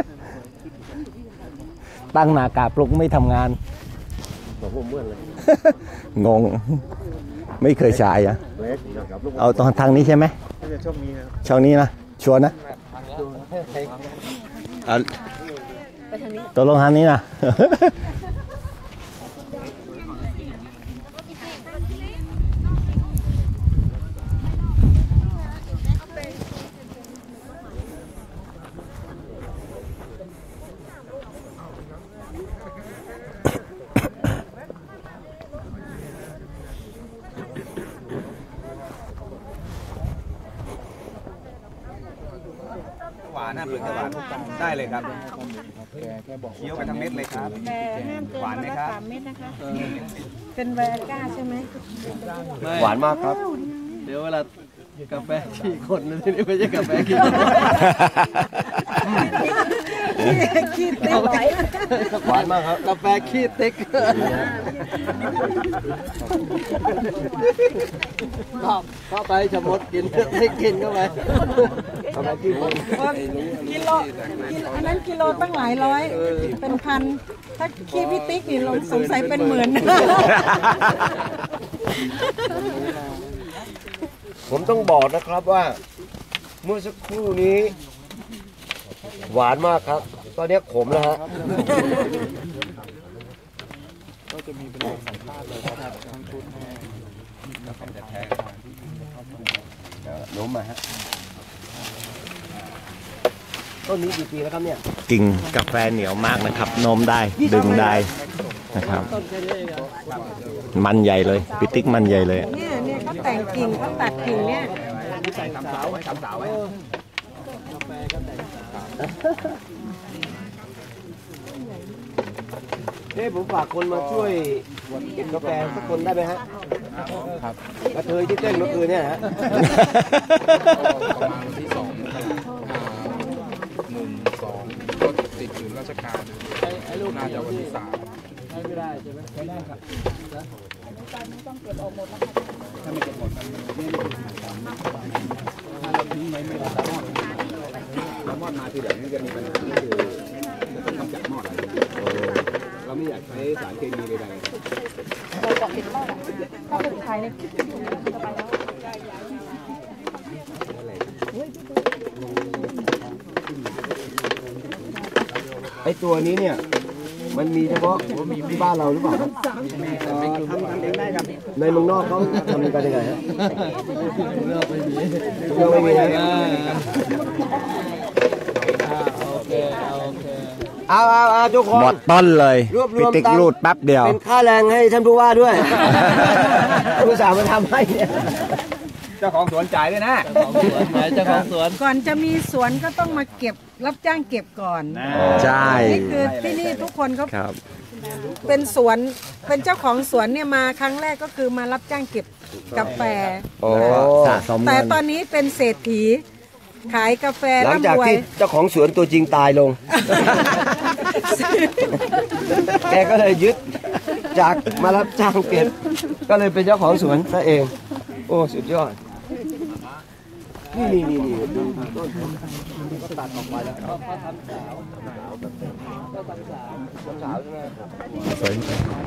[SPEAKER 1] ตั้งหน้ากาปลุกไม่ทำงาน
[SPEAKER 9] บอกผมเมื่อเลย
[SPEAKER 1] งง ไม่เคยใช้อะ
[SPEAKER 9] เล็กกับลูก
[SPEAKER 1] เอาตอนทางนี้ใช่ไหม
[SPEAKER 9] น่าจะช่วงนี้นะ
[SPEAKER 1] ช่องนี้นะชัวร์นะเอาตัวลงทางนี้นะ
[SPEAKER 3] หวานนะเปลือกจะหวานได้เลยครับเคี้ยวไปทั้งเม็ดเลยครับ
[SPEAKER 6] แต่ห้ามเกิน
[SPEAKER 3] หวานไหมครับ
[SPEAKER 6] สามเม็ดนะคะ เป็นไวอาก้าใช่ไหม
[SPEAKER 4] หวานมากครับ
[SPEAKER 5] เดี๋ยวเวลากาแฟขี้คนนะที่นี่ไม่ใช่กาแฟขี้คน
[SPEAKER 6] ขี้เต็มไหล
[SPEAKER 4] หวานมากครับ
[SPEAKER 5] กาแฟขี้ติ๊กเข้าเข้าไปชะมดกินติ๊กกินเข้าไปกาแฟขี้คน
[SPEAKER 6] กิโลกิโลอันนั้นกิโลตั้งหลายร้อย เป็นพัน ถ้าขี้พี่ติ๊กนี่ลงสงสัยเป็นหมื่น
[SPEAKER 4] ผมต้องบอกนะครับว่าเมื่อสักครู่นี้หวานมากครับ ตอนนี้ขมแล้วฮะโน้มมาฮะต้นนี้กี่ปีแล้วครับเนี่ย
[SPEAKER 1] กิ่งกาแฟเหนียวมากนะครับโน้มได้ดึงได้นะครับ มันใหญ่เลยพิติกมันใหญ่เลย
[SPEAKER 6] เนี่ยเนี่ยเขาแต่งกิ่งเขาตัดกิ่งเนี่ย
[SPEAKER 3] ใส่ทำสาวไว้ทำสาวไว้
[SPEAKER 4] เฮ้ผมฝากคนมาช่วยเก็บกาแฟสักคนได้ไหมฮะครับกระเทยที่เต้นเมื่อคืนเนี่ยฮะ
[SPEAKER 11] ประมาณวันที่สองหนึ่งสองก็ติดอยู่ราชการน่าจะวันที่สาม
[SPEAKER 5] ไม่ได้ใช่ไหมไม่ได้ครับ
[SPEAKER 3] ถ้าไม่เก็บหมดมันไม่ได้ถ้าเราทิ้งไว้ไม่ได้มอดแล้วมอดมาทีเดียวนี่จะมีปัญหาคือจะต้องกำจัดมอดอะไรเราไม่อยากใช้สารเคมีใดๆ
[SPEAKER 6] เราบอกติดรอดถ้าเป็นไทยเนี่ยจะไปแล้ว
[SPEAKER 4] ไอตัวนี้เนี่ยมันมีเฉพาะที่บ้านเราหรือเปล่าครับ
[SPEAKER 3] ทำทำเองได้ครับ
[SPEAKER 4] ในเมืองนอกเขาทำกันยังไงฮะ
[SPEAKER 5] เลือกไม่มี
[SPEAKER 4] เราไม่มีนะ
[SPEAKER 5] โอเคโอเค
[SPEAKER 4] เอาเอาเอาทุกคน
[SPEAKER 1] หมดต้นเลย
[SPEAKER 4] รวบร
[SPEAKER 1] พี่
[SPEAKER 4] วม
[SPEAKER 1] ติ๊ก
[SPEAKER 4] ตังค์
[SPEAKER 1] รูดแป๊บเดียว
[SPEAKER 4] เป็นค่าแรงให้ท่านผู้ว่าด้วยผู้สาวมาทำให้เนี่ย
[SPEAKER 3] เจ้าของสวนจ่ายด้วยนะ
[SPEAKER 5] เจ้าของสวน
[SPEAKER 6] ก่อนจะมีสวนก็ต้องมาเก็บรับจ้างเก็บก่อน
[SPEAKER 1] ใช่
[SPEAKER 6] นี่คือที่นี่ทุกคนก็
[SPEAKER 1] ครับ
[SPEAKER 6] เป็นสวนเป็นเจ้าของสวนเนี่ยมาครั้งแรกก็คือมารับจ้างเก็บกาแฟ
[SPEAKER 4] โอ้
[SPEAKER 1] สะสม
[SPEAKER 6] แต่
[SPEAKER 1] เงิน
[SPEAKER 6] ตอนนี้เป็นเศรษฐีขายกาแฟ
[SPEAKER 4] หลังจาก
[SPEAKER 6] ร่ำรวย
[SPEAKER 4] ที่เจ้าของสวนตัวจริงตายลง แกก็เลยยึดจากมารับจ้างเก็บ ก็เลยเป็นเจ้าของสวนซะเอง โอ้สุดยอด นี่นี่นี่นี่ดูต้นก็ตัดออกไปแล้วเขาทำสาวเขาทำสาวทำสาวใช่ไหม
[SPEAKER 1] สวย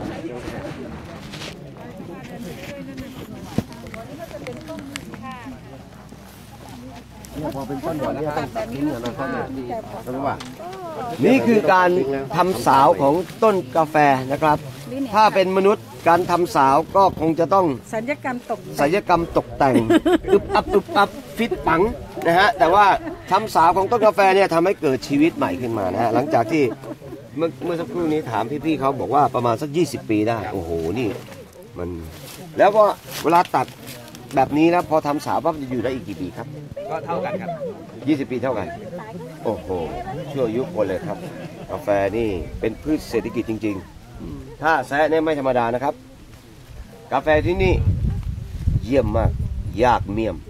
[SPEAKER 9] พอเป็นต้นหมดแล้วก็ต้องตัดทิ้งนะพ่อแม่รู้ป่ะ
[SPEAKER 4] นี่คือการทำสาวของต้นกาแฟนะครับ ถ้าเป็นมนุษย์การทำสาวก็คงจะต้อง
[SPEAKER 6] สัญญกรรมตก
[SPEAKER 4] ศัลยกรรมตกแต่ง อึบอับอึบอับฟิตปังนะฮะแต่ว่าทำสาวของต้นกาแฟเนี่ยทำให้เกิดชีวิตใหม่ขึ้นมานะฮะหลังจากที่เมื่อเมื่อสักครู่นี้ถามพี่ๆเขาบอกว่าประมาณสักยี่สิบปีได้โอ้โหนี่มันแล้วก็เวลาตัดแบบนี้นะพอทำสาวปั๊บจะอยู่ได้อีกกี่ปีครับ
[SPEAKER 3] ก็เท่ากันครับ
[SPEAKER 4] ยี่สิบปีเท่ากันโอ้โหชั่วอายุคนเลยครับกาแฟนี่เป็นพืชเศรษฐกิจจริงๆถ้าแซะเนี่ยไม่ธรรมดานะครับกาแฟที่นี่เยี่ยมมากยากเมี่ยม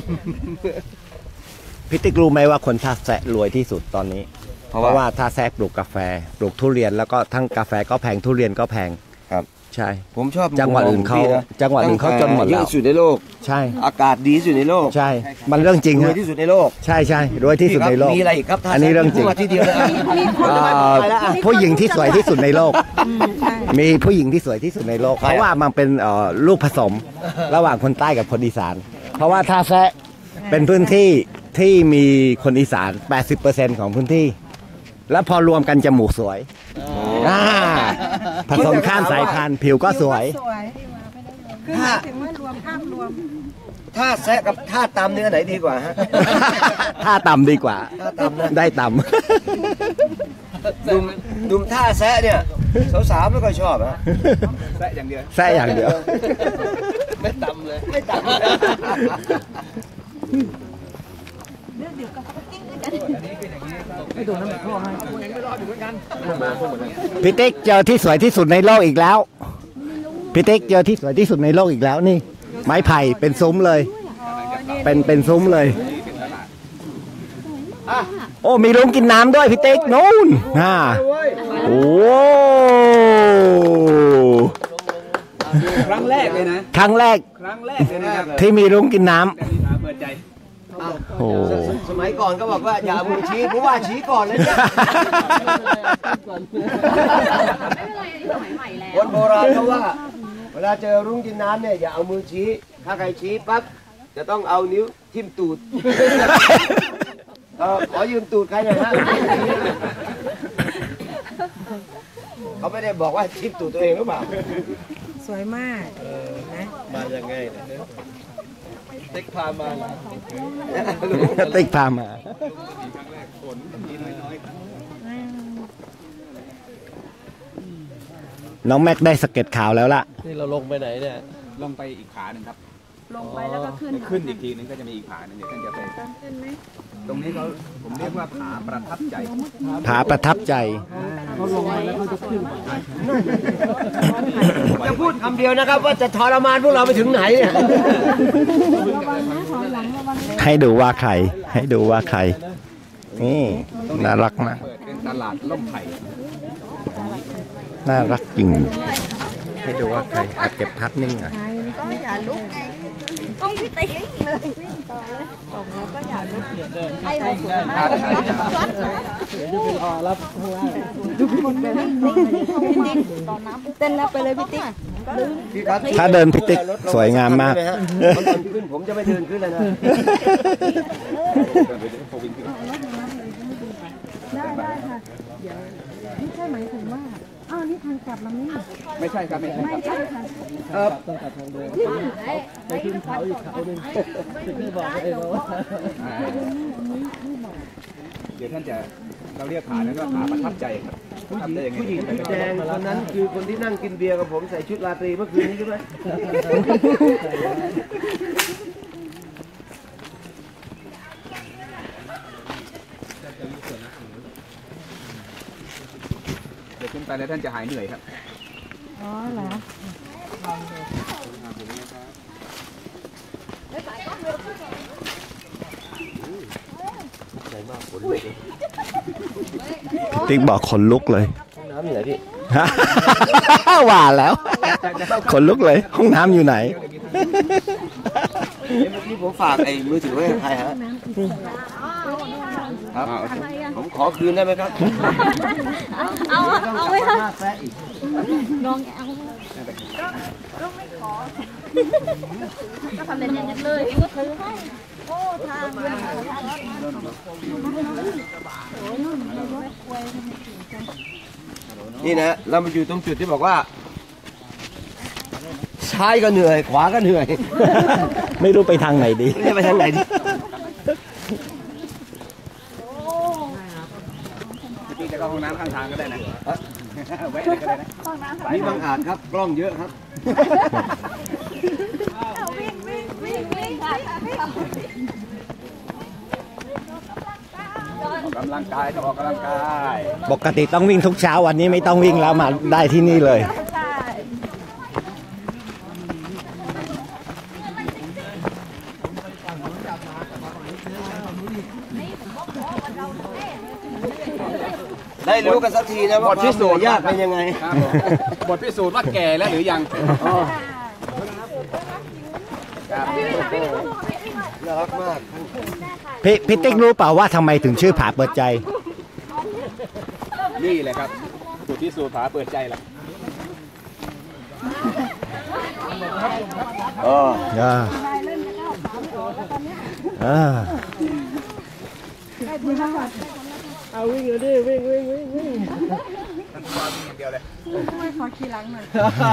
[SPEAKER 1] พี่ติ๊กรู้ไหมว่าคนท่าแซะรวยที่สุดตอนนี้ เพราะว่าท่าแซะปลูกกาแฟปลูกทุเรียนแล้วก็ทั้งกาแฟก็แพงทุเรียนก็แพง
[SPEAKER 4] ครับ
[SPEAKER 1] ใช่
[SPEAKER 4] ผมชอบ
[SPEAKER 1] จังหวัดอื่นเขาจังหวัดอื่นเขาจนหมด
[SPEAKER 4] เย
[SPEAKER 1] แล้ว
[SPEAKER 4] อะสุดในโลก
[SPEAKER 1] ใช่
[SPEAKER 4] อากาศดีที่สุดในโลก
[SPEAKER 1] ใช่ มันเรื่องจริง
[SPEAKER 4] รวย
[SPEAKER 1] ฮะ
[SPEAKER 4] ที่สุดในโลก
[SPEAKER 1] ใช่ใช่รวยที่สุดในโลก
[SPEAKER 4] มีอะไรอีกครับท่า
[SPEAKER 1] อันนี้เรื่องจริง
[SPEAKER 4] พูดมาที่เดียวเลย
[SPEAKER 1] เอ่อผู้หญิงที่สวยที่สุดในโลก มีผู้หญิงที่สวยที่สุดในโลก เพราะว่ามันเป็นเอ่อลูกผสมระหว่างคนใต้กับคนอีสาน เพราะว่าท่าแซะเป็นพื้นที่ที่มีคนอีสาน แปดสิบเปอร์เซ็นต์ ของพื้นที่ แล้วพอรวมกันจมูกสวยอ่าผสมข้ามสายพันธุ์ผิวก็สวย
[SPEAKER 6] คือหมายถึงว่ารวมภาพรวม
[SPEAKER 4] ท่าแซะกับท่าตำเนี่ยไหนดีกว่าฮะ
[SPEAKER 1] ท่าต่ำดีกว่า
[SPEAKER 4] ท่าตำนะ
[SPEAKER 1] ได้ต่
[SPEAKER 4] ดุมดุมท่าแซะเนี่ยสาวๆไม่ค่อยชอบฮะ
[SPEAKER 3] แซะอย่างเดียว
[SPEAKER 1] ำแซะอย่างเดียว
[SPEAKER 4] ไม่ตำเลยไม่ตำ
[SPEAKER 1] พี่ติ๊กเจอที่สวยที่สุดในโลกอีกแล้วพี่ติ๊กเจอที่สวยที่สุดในโลกอีกแล้วนี่ ไม้ไผ่เป็นซุ้มเลย เป็นเป็นซุ้มเลยโอ้มีลุงกินน้ำด้วยพี่ติ๊กนู่นอ่าโอ้
[SPEAKER 3] ครั้งแรกเลยนะ
[SPEAKER 1] ครั้งแรก
[SPEAKER 3] ครั้งแรกเลยนะครับ
[SPEAKER 1] ที่มีลุงกินน้
[SPEAKER 3] เปิดใจ
[SPEAKER 1] ำโอ้
[SPEAKER 4] สมัยก่อนก็บอกว่าอย่าเอามือชี้ผู้ว่าชี้ก่อนเลยเนี่ยคนโบราณเขาว่า เวลาเจอรุ้งกินน้ำเนี่ยอย่าเอามือชี้ถ้าใครชี้ปั๊บจะต้องเอานิ้วทิ่มตูดเออขอยืมตูดใครหน่อยนะเขาไม่ได้บอกว่าทิ่มตูดตัวเองหรือเปล่า
[SPEAKER 6] สวยมากนะ
[SPEAKER 9] มาอย่างไงเนี่ยเต็กพามา
[SPEAKER 1] ติ๊กพามา น้องแม็กได้สเก็ตขาวแล้วล่ะ
[SPEAKER 5] นี่เราลงไปไหนเนี่ย
[SPEAKER 3] ลงไปอีกขาหนึ่งครับ
[SPEAKER 2] ลงไปแล้วก็ขึ้น
[SPEAKER 3] ขึ้นอีกทีนึงก็จะมีอีกขาหนึ่งเดี๋ยวท่านจะไป
[SPEAKER 2] ขึ้นไหม
[SPEAKER 3] ตรงนี้เขาผมเรียกว่าผาประทับใจ
[SPEAKER 1] ผาประทับใจ
[SPEAKER 4] จะพูดคำเดียวนะครับว่าจะทรมานพวกเราไปถึงไหนเนี่ย
[SPEAKER 1] ให้ดูว่าใคร ให้ดูว่าใคร นี่น่ารักมาก
[SPEAKER 3] เปิดเป็นตลาดล่มไผ่
[SPEAKER 1] น่ารักจริง ให้ดูว่าใครอาเก็บพัดนิ่งอ่ะ
[SPEAKER 2] ก็อย่าลุกไงต้องพี่ติ๊กเลยวิ่งต่อเลยตรงแล้วก็อย่าลุกให้เราสวยมากเดี๋ยวจะไปรอรับดูพี่ติ๊กตอนน้ำเต้นแล้วไปเลยพี่ติ๊ก
[SPEAKER 1] ถ้าเดินพี่ติ๊กสวยงามมาก
[SPEAKER 4] ตอนขึ้นผมจะไม่เดินขึ้นเลยนะ
[SPEAKER 2] ได้ได้ค่ะเดี๋ยวนี่ใช่หมายถึงว่า
[SPEAKER 6] อ้าวนี่ทางกลับแล้วนี่
[SPEAKER 3] ไม่ใช่ครับไม่ใช่ครับ
[SPEAKER 5] เออต้องตัดทางเดินไปขึ้นเขาอีกเขาหนึ่งที่บอกเองว่า
[SPEAKER 3] เดี๋ยวท่านจะเราเรียกผานั้นว่าผาประทับใจครับประทับใจยังไง
[SPEAKER 4] ผู้หญิงชุดแดงคนนั้นคือคนที่นั่งกินเบียร์กับผมใส่ชุดราตรีเมื่อคืนนี้ใช่ไหม
[SPEAKER 3] เดี๋ยวขึ้นไปแล้วท่านจะหายเหนื่อยครับ
[SPEAKER 6] อ๋อเหรอ
[SPEAKER 1] ติ๊กบอกขนลุกเลย
[SPEAKER 4] ห้องน้ำอยู่ไหนพี่
[SPEAKER 1] ว่าแล้ว ขนลุกเลย ห้องน้ำอยู่ไหน
[SPEAKER 4] เมื่อกี้ผมฝากไอ้มือถือไว้ให้ใครฮะครับผมขอคืนได้ไหมครับ
[SPEAKER 2] เอาเอาไว้ค่ะน้องเอาก็ไม่ขอก็ทำเล่นอย่างนั้นเลยก็ถือให้โอ้ทางเลย
[SPEAKER 4] นี่นะเรามาอยู่ตรงจุดที่บอกว่าซ้ายก็เหนื่อยขวาก็เหนื่อย
[SPEAKER 1] ไม่รู้ไปทางไหนดี
[SPEAKER 4] ไม่รู้ไปทางไหนดี
[SPEAKER 3] พี่จะเข้าห้องน้ำข้างทางก็ได้นะแวะเลยก็ได้นะ
[SPEAKER 4] นี่บางอาจครับกล้องเยอะครับ
[SPEAKER 2] วิ่งวิ่งวิ่งวิ่งค่ะ
[SPEAKER 3] ออกกำลังกายต้องออกกำลังกาย
[SPEAKER 1] ปกติต้องวิ่งทุกเช้าวันนี้ไม่ต้องวิ่งแล้วมาได้ที่นี่เลย
[SPEAKER 4] ได้รู้กันสักทีนะว่าความเหนื่อยยากเป็นยังไง
[SPEAKER 3] บทพิสูจน์ว่าแก่แล้วหรือยัง
[SPEAKER 4] น่ารักมาก
[SPEAKER 1] พี่พี่ติ๊กรู้เปล่าว่าทำไมถึงชื่อผาเปิดใจ
[SPEAKER 3] นี่แหละครับบทพิสูจน์ผาเปิดใจแหละ
[SPEAKER 4] อ๋อ
[SPEAKER 1] อ่าอ่า
[SPEAKER 5] เอาวิ่งเลยดิวิ่งวิ่งวิ่งวิ่ง
[SPEAKER 3] ท่านผู้ว่าวิ่งอย่างเดียวเลย
[SPEAKER 2] ไม่ขอขี่หลังหน่อย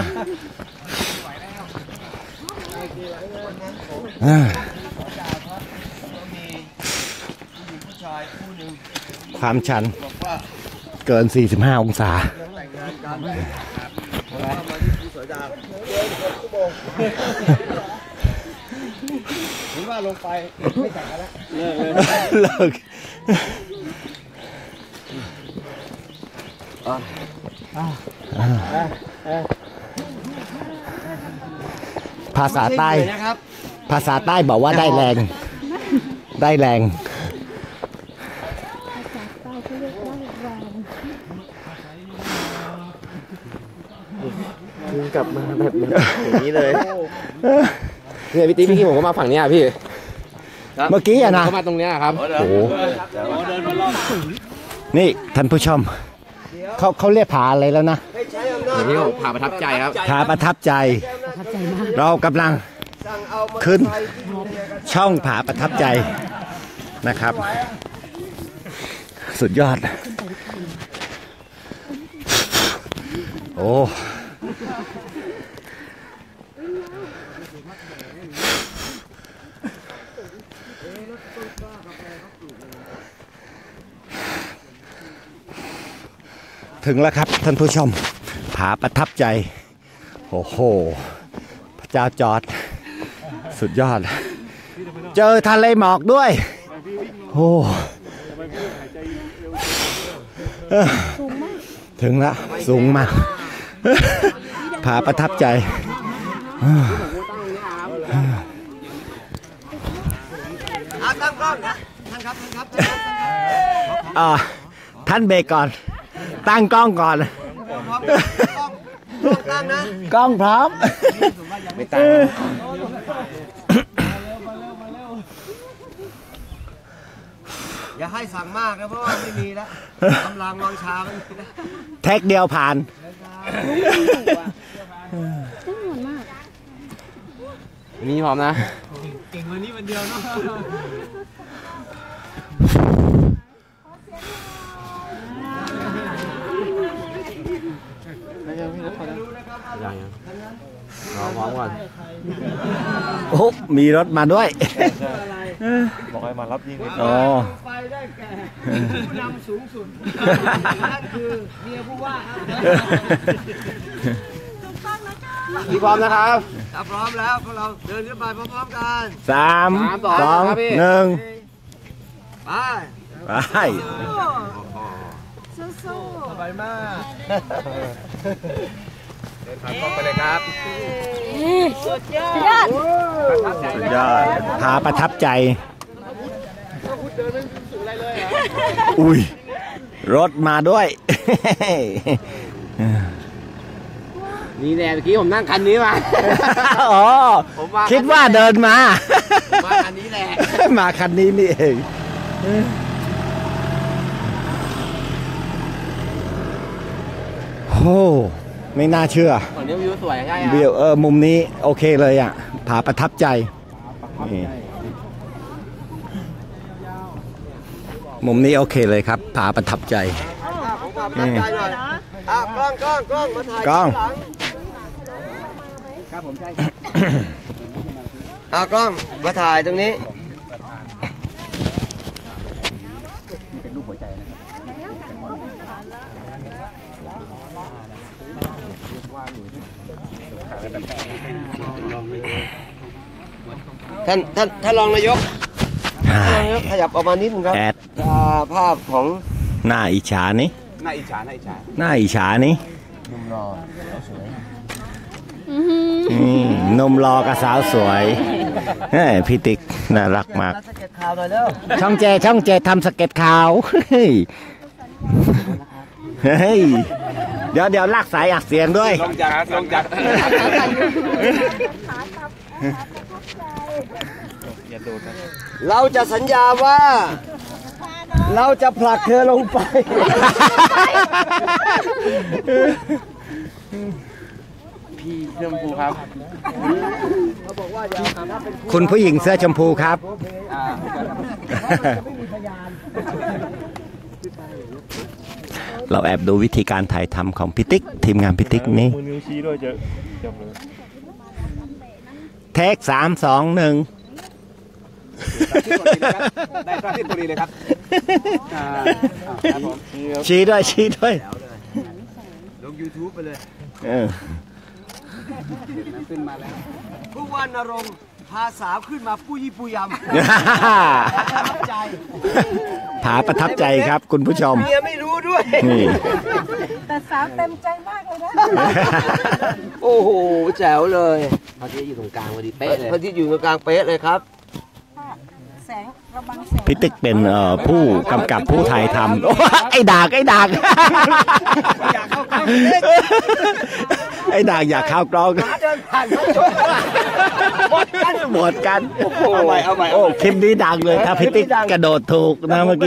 [SPEAKER 1] อ่า
[SPEAKER 4] ผู้ชายคู่หนึ่ง
[SPEAKER 1] ความชัน
[SPEAKER 4] บอกว่า
[SPEAKER 1] เกิน สี่สิบห้า องศา
[SPEAKER 4] แต่งงานกันผมว่ามาที่ภูสอยดาวเดินหกชั่วโมงหรือว่าลงไปไม่แต่งกันแล้วเลิกเลย
[SPEAKER 1] เลิก ภาษาใต้ ภาษาใต้บอกว่าได้แรง ได้แรง
[SPEAKER 10] กลับมาแบบอย่างนี้เลยเนี่ยพี่ติ๊กพี่ผมก็มาฝั่งนี้อ่ะพี่
[SPEAKER 1] เมื่อกี้อะนะ
[SPEAKER 10] เขามาตรงเนี้ยครับ
[SPEAKER 1] โอ้โหนี่ท่านผู้ชม เขาเขาเรียกผาอะไรแล้วนะ
[SPEAKER 10] อย่างนี้ผมผ่าประทับใจครับ
[SPEAKER 1] ผาประทับใจ เรากำลังขึ้นช่องผาประทับใจนะครับ สุดยอด โอ้ถึงแล้วครับท่านผู้ชมผาประทับใจโอ้โหพระเจ้าจอร์จสุดยอด เจอทะเลหมอกด้วยโอ้ถึงแล้วสูงมากผาประทับใจ
[SPEAKER 4] ตั้งกล้องนะท่านครับท่านครับ
[SPEAKER 1] อ่าท่านเบรกก่อนตั้งกล้องก่อน
[SPEAKER 4] ตั้งนะ
[SPEAKER 1] กล้องพร้อม
[SPEAKER 4] ไม่ตั้งอย่าให้สั่งมากนะเพราะว่าไม่มีแล้วกำลังวางชาไม่มีนะ
[SPEAKER 1] แท็กเดียวผ่าน
[SPEAKER 10] นี่พร้อมนะ
[SPEAKER 5] เก่งวันนี้วันเดียวเนาะ
[SPEAKER 1] มีรถมาด้วย
[SPEAKER 12] บอกให้มารับยิ่ง
[SPEAKER 1] อ๋อ
[SPEAKER 13] ไฟได้แก่ผู้นำสูงสุดนั่นคือเมียผู้ว่าพี่พร้อมนะครับถ้าพร้อมแล้วพวกเราเดินขึ้นไปพร้อมๆกัน
[SPEAKER 1] สามสองหนึ่ง
[SPEAKER 13] ไป
[SPEAKER 1] ไป
[SPEAKER 13] สู้ๆสบายมาก
[SPEAKER 3] เดินทางตรงไปเลยครับ
[SPEAKER 7] สุดยอด
[SPEAKER 1] สุดยอดพาประทับใจ อุ้ย รถมาด้วย
[SPEAKER 13] นี่แน่เมื่อกี้ผมนั่งคันนี้มา
[SPEAKER 1] อ๋อ คิดว่าเดินมา
[SPEAKER 13] มาคันนี้แหละ
[SPEAKER 1] มาคันนี้นี่เองโอ้ไม่น่าเชื่อ
[SPEAKER 13] ตอนนี้วิวสวยใช่ไหม
[SPEAKER 1] วิวเออมุมนี้โอเคเลยอ่ะผาประทับใจนี่มุมนี้โอเคเลยครับผาประทับใจนี่
[SPEAKER 13] อ่ะกล้องกล้องกล้องมาถ่าย
[SPEAKER 1] กล้อง
[SPEAKER 13] ครับผมใช่
[SPEAKER 10] เอากล้องมาถ่ายตรงนี้ ท่านท่านท่านรองนายกท่านรองนายกขยับออกมานิดนึงครับ
[SPEAKER 1] แอด
[SPEAKER 10] อ่าภาพของ
[SPEAKER 1] หน้าอิจฉานี่
[SPEAKER 3] น่าอิจฉาน่าอิจฉา
[SPEAKER 1] หน้าอิจฉานี่
[SPEAKER 10] หนุ่มรอสวย
[SPEAKER 1] อืมนมรอกับสาวสวยเฮ้ยพี่ติ๊กน่ารักมาก
[SPEAKER 10] สเก็ตข่าวหน่อยเร็ว
[SPEAKER 1] ช่องเจช่องเจทำสเก็ตข่าวเฮ้ยเฮ้ยเดี๋ยวเดี๋ยวลากสายอัดเสียงด้วย
[SPEAKER 3] ลงจากลงจาก
[SPEAKER 10] เราจะสัญญาว่า เราจะผลักเธอลงไป
[SPEAKER 13] พี่เชื่อมภูครับ
[SPEAKER 1] คุณผู้หญิงเสื้อชมพูครับ เราแอบดูวิธีการถ่ายทำของพิติกทีมงานพิติกนี่
[SPEAKER 12] มือนิ้วชี้ด้วยจะจำเลย
[SPEAKER 1] เทคสามสองหนึ่ง
[SPEAKER 3] ได้พระอาทิตย์พอดีเลยครับครับผม
[SPEAKER 1] ชี้ด้วยชี้ด้วย
[SPEAKER 10] ลง ยูทูบ ไปเลย
[SPEAKER 1] เออ
[SPEAKER 3] ขึ้นมาแล้ว
[SPEAKER 10] ผู้ว่านรงค์พาสาวขึ้นมาปุยปุยยำ
[SPEAKER 1] ผาประทับใจครับคุณผู้ชม
[SPEAKER 10] เมียไม่รู้ด้วย
[SPEAKER 1] นี่
[SPEAKER 6] แต่สาวเต็มใจมากเลยนะ
[SPEAKER 10] โอ้โห แจ๋วเลย
[SPEAKER 13] พอที่อยู่ตรงกลางพอดีเป๊ะเลย
[SPEAKER 10] พอที่อยู่ตรงกลางเป๊ะเลยครับ
[SPEAKER 6] แสงระบังแสง
[SPEAKER 1] พิติกเป็นเอ่อผู้กำกับผู้ถ่ายทำโอ้ไอ้ดากไอ้ดากไอ้ดากอยากเข้ากล้อง
[SPEAKER 10] เดินผ่านเขาชน
[SPEAKER 1] หมดกันหมดกัน
[SPEAKER 3] เอาใหม่เอาใหม่
[SPEAKER 1] โอ้คลิปนี้ดังเลยถ้าพิติกกระโดดถูกนะเมื่อกี้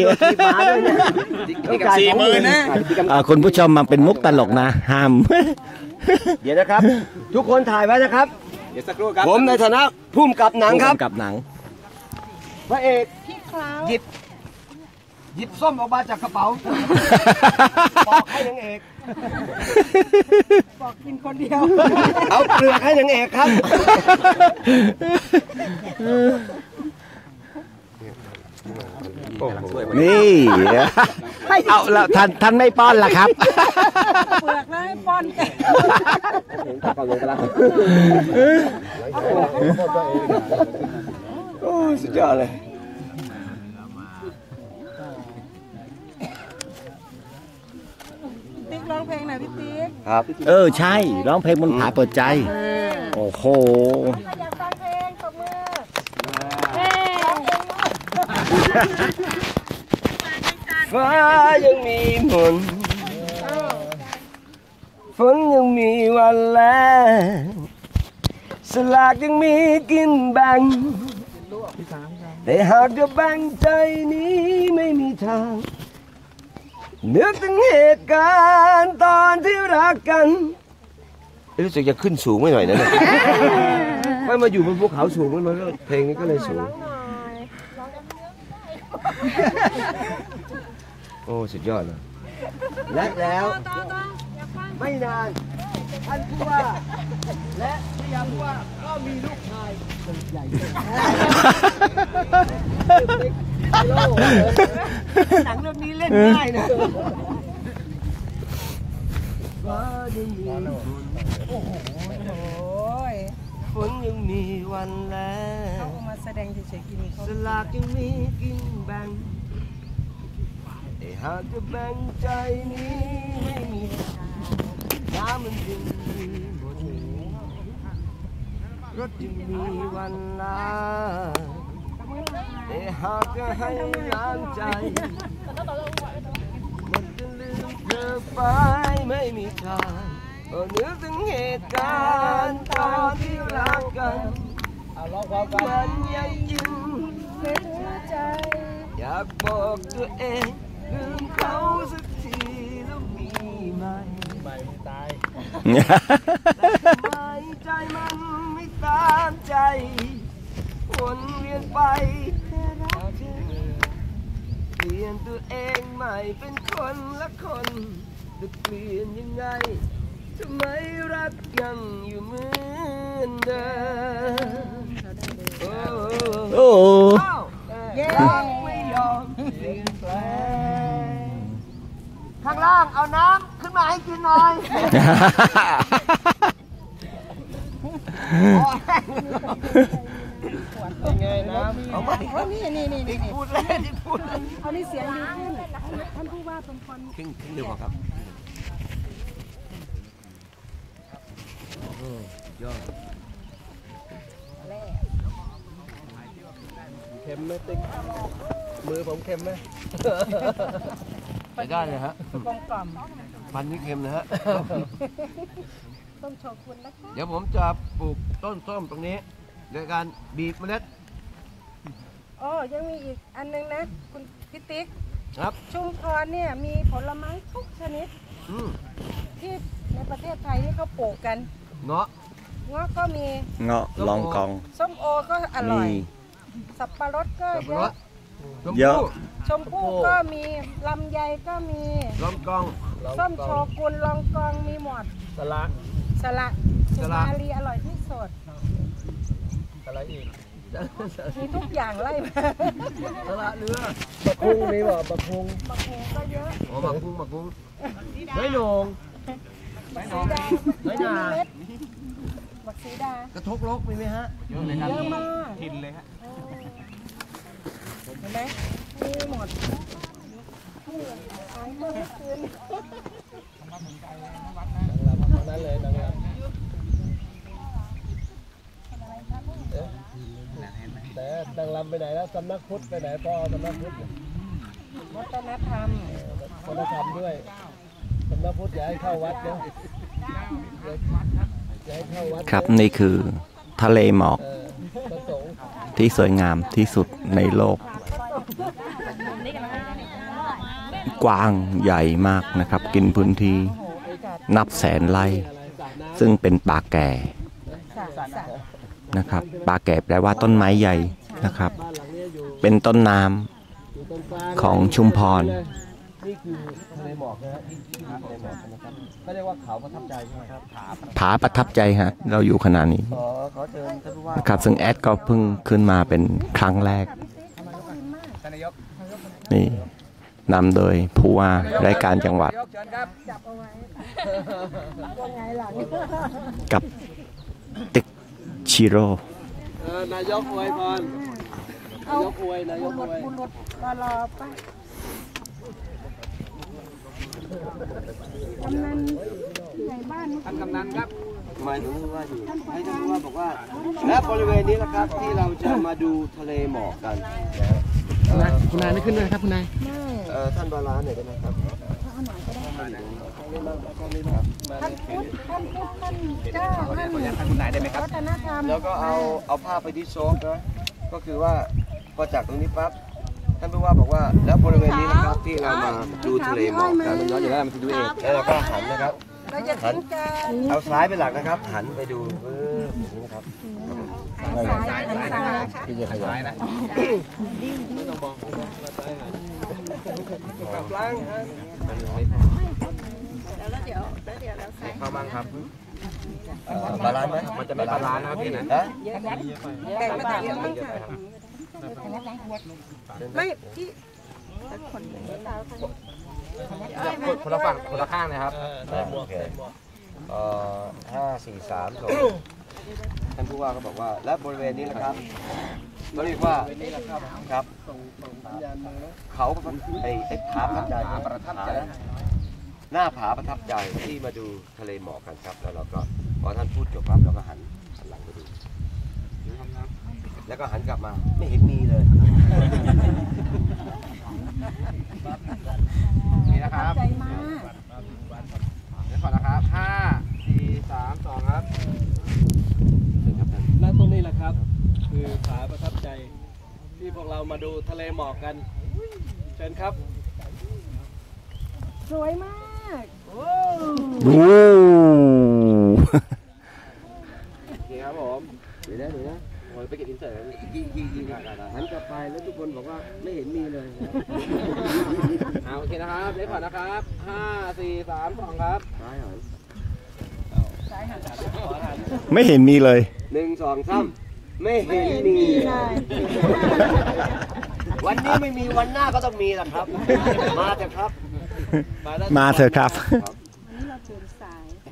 [SPEAKER 3] สี่หมื่นนะ
[SPEAKER 1] เอ่อคุณผู้ชมมันเป็นมุกตลกนะห้าม
[SPEAKER 10] เดี๋ยวนะครับ ทุกคนถ่ายไว้นะครับ
[SPEAKER 3] เดี๋ยวสักครู่ครับ
[SPEAKER 10] ผมในฐานะผู้กำกับหนังครับ
[SPEAKER 1] ผู้กำกับหนัง
[SPEAKER 10] พระเอก
[SPEAKER 6] พี่คราว
[SPEAKER 10] หยิบ หยิบส้มออกมาจากกระเป๋า บอกให้นางเอก
[SPEAKER 6] บอกกินคนเดียว
[SPEAKER 10] เอาเปลือกให้นางเอกครับ
[SPEAKER 1] นี่เอาแล้วท่านท่านไม่ป้อนล่ะครับ
[SPEAKER 6] เปลือกแล้วให้ป้อนแก
[SPEAKER 10] โอ้สุดยอดเลย
[SPEAKER 6] ติ๊กร้องเพลงหน่อยพี่ติ๊ก
[SPEAKER 10] ครับ
[SPEAKER 1] เออใช่ร้องเพลงบนผาเปิดใจ โอ้โห
[SPEAKER 6] อยากฟังเพลงตบมือ
[SPEAKER 10] ฟ้ายังมีมนต์ฝนยังมีวันแลงสลากยังมีกินแบ่งแต่หากจะแบ่งใจนี้ไม่มีทางนึกถึงเหตุการณ์ตอนที่รักกันรู้สึกจะขึ้นสูงไม่หน่อยนะเนี่ยไม่มาอยู่บนภูเขาสูงมันก็เพลงนี้ก็เลยสูงโอ้สุดยอดเลยและแล้วไม่นานท่านผู้ว่าและที่ยามผู้ว่าก็
[SPEAKER 13] มีลูกชายใหญ่หนังเรื่องนี้เล่นง่ายนะโอ้โหฝนยังมีวันแล้วเขามาแสดงเฉยๆกินสลากยังมีกินแบ่งแต่หากจะแบ่งใจนี้ไม่มีน้ำมันยังมีหมดรถยังมีวันลาแต่หากจะให้ล้างใจมันจะลืมเธอไปไม่มีทางก็นึกถึงเหตุการณ์ตอนที่รักกันมันยังยิ้มในหัวใจอยากบอกตัวเองลืมเขาสักทีแล้วมีไหมไม่ตายไม่ใจมันไม่ตามใจวนเวียนไปแค่รักเธอเปลี่ยนตัวเองใหม่เป็นคนละคนจะเปลี่ยนยังไงทำไมรักยังอยู่เหมือนเดิมโอ้รักไม่ยอมเปลี่ยนแปลงข้างล่างเอาน้ำขึ้นมาให้กินหน่อยยังไงน้ำเอามานี่นี่นี่นี่พูดเล่นที่พูดเอานี่เสียงดีขึ้นท่านผู้ว่าเป็นคนขึ้นขึ้นดีกว่าครับยอดเค็มไหมติ๊กมือผมเค็มไหมไปได้เลยฮะกลมกล่อมฟันนี่เค็มนะฮะ
[SPEAKER 2] ต้นโชกุนนะคะ
[SPEAKER 13] เดี๋ยวผมจะปลูกต้นส้มตรงนี้โดยการบีบเมล็ด
[SPEAKER 2] โอ้ยังมีอีกอันนึงนะคุณพิติ๊ก
[SPEAKER 13] ครับ
[SPEAKER 2] ชุมพรเนี่ยมีผลไม้ทุกชนิดที่ในประเทศไทยที่เขาปลูกกัน
[SPEAKER 13] เงาะ
[SPEAKER 2] เงาะก็มี
[SPEAKER 1] เงาะลองกอง
[SPEAKER 2] ส้มโอก็อร่อยสับปะรดก็เยอะ
[SPEAKER 1] เยอะ
[SPEAKER 2] ชมพู่ก็มีลำไยก็มี
[SPEAKER 13] ลองกอง
[SPEAKER 2] ส้มโชกุนลองกองมีหมด
[SPEAKER 13] สละ
[SPEAKER 2] สละสุมาลีอร่อยที่สุด
[SPEAKER 13] อะไรอีก
[SPEAKER 2] มีทุกอย่างไล่มา
[SPEAKER 13] สละเนื้อบักพุงมีบ่บักพุง
[SPEAKER 2] บักพุงก็เยอะ
[SPEAKER 13] อ๋อบักพุงบักพุงไม่โหนง
[SPEAKER 2] บักสีดา
[SPEAKER 13] ไม่นา
[SPEAKER 2] บักสีดาก
[SPEAKER 13] ระทกลกมีไหมฮะ
[SPEAKER 2] เยอะเลยครับเยอะมาก
[SPEAKER 13] กินเลยฮะ
[SPEAKER 2] เห็นไหมมีหมดขายเมื่อคืน
[SPEAKER 13] นั่นเลยนั่นเลยแต่ดังลำไปไหนแล้วสำนักพุทธไปไหนพ่อสำนักพุทธ
[SPEAKER 2] วัฒนธรรม
[SPEAKER 13] วัฒนธรรมด้วยสำนักพุทธอย่าให้เข้าวัดเนาะอย่าให้เข้าวัด
[SPEAKER 1] ครับนี่คือทะเลหมอกที่สวยงามที่สุดในโลกกว้างใหญ่มากนะครับกินพื้นที่นับแสนไร่ซึ่งเป็นป่าแก่นะครับป่าแก่แปลว่าต้นไม้ใหญ่นะครับเป็นต้นน้ำของชุมพร
[SPEAKER 13] นี่คือทะเลหมอกนะฮะทะเลหมอกนะครับเขาเรียกว่าเขาประทับใจใช่ไหมครับ
[SPEAKER 1] ผาประทับใจฮะเราอยู่ขณะนี้นะครับซึ่งแอดก็เพิ่งขึ้นมาเป็นครั้งแรกนี่นำโดยผู้ว่ารายการจังหวัดกับติ๊กชิโร่
[SPEAKER 13] นายกอวยพรนายกอวยนายกอวย
[SPEAKER 2] รอรอไปกำนันใหญ่บ้าน
[SPEAKER 13] ท่านกำนันครับหมายถึงว่าอยู่ให้ท่านผู้ว่าบอกว่าและบริเวณนี้นะครับที่เราจะมาดูทะเลหมอกกันคุณนายไม่ขึ้นเลยครับคุณนายท่านบาลานหน่อยได้ไหมครับ
[SPEAKER 2] ท่านพุทธท่านพุทธท่านเจ้าท่าน
[SPEAKER 13] คุณนายได้ไหมครับ
[SPEAKER 2] วัฒนธรรม
[SPEAKER 13] แล้วก็เอาเอาภาพไปที่โซฟนะก็คือว่าพอจากตรงนี้ปั๊บท่านผู้ว่าบอกว่าแล้วบริเวณนี้นะครับที่เรามาดูทะเลหมอกกันมันย้อนอยู่แล้วมันคือดูเองแล้วเราก็หันนะครับหันเอาซ้ายเป็นหลักนะครับหันไปดูเอออย่างนี้นะครับ
[SPEAKER 2] ซ้ายซ้ายซ้าย
[SPEAKER 13] ที่จะขยายนะไม่ต้องมองกับล้างฮะแล้วเดี๋ยวแล้วเดี๋ยวแล้วใส่เข้าบ้างครับ
[SPEAKER 4] บาลานซ์ไหม
[SPEAKER 3] มันจะไม่บาลานซ์นะครับพี่นะ
[SPEAKER 4] ฮะ
[SPEAKER 6] แกงมาเยอะมั้งค่ะไม่พี่
[SPEAKER 3] คนละฝั่งคนละข้างนะครับ
[SPEAKER 4] โอเคเอ่อห้าสี่สามสองท่านผู้ว่าก็บอกว่าและบริเวณนี้นะครับเขาเรียกว่าครับเขาไอ้ไอ้ผาประทับใจประทับใจหน้าผาประทับใจที่มาดูทะเลหมอกกันครับแล้วเราก็พอท่านพูดจบปั๊บเราก็หันหันหลังไปดูแล้วก็หันกลับมาไม่เห็นมีเลย
[SPEAKER 3] นี่นะครับใจมากเดี๋ยวก่อนนะครับห้าสี่สามสองครับ
[SPEAKER 5] และตรงนี้แหละครับ คือผาประทับใจที่พวกเรามาดูทะเลหมอกกัน เชิญครับ
[SPEAKER 6] สวยมาก
[SPEAKER 1] โอ้
[SPEAKER 4] โอเคครับผมเดี๋ยวนะเดี๋ยวนะโอ้ยไปเก็บอินเสิร์ตยิงยิงยิงหันกลับไปแล้วทุกคนบอกว่าไม่เห็นมีเลย
[SPEAKER 3] เอาโอเคนะครับเดี๋ยวก่อนนะครับห้าสี่สามสองครับ
[SPEAKER 1] ไม่เห็นมีเลย
[SPEAKER 4] หนึ่งสองสามไม่เห็นมี วันนี้ไม่มีวันหน้าก็ต้องมีแหละครับ มาเถอะครับ
[SPEAKER 1] มาเถอะครับ
[SPEAKER 2] วันนี้เราตื่นสาย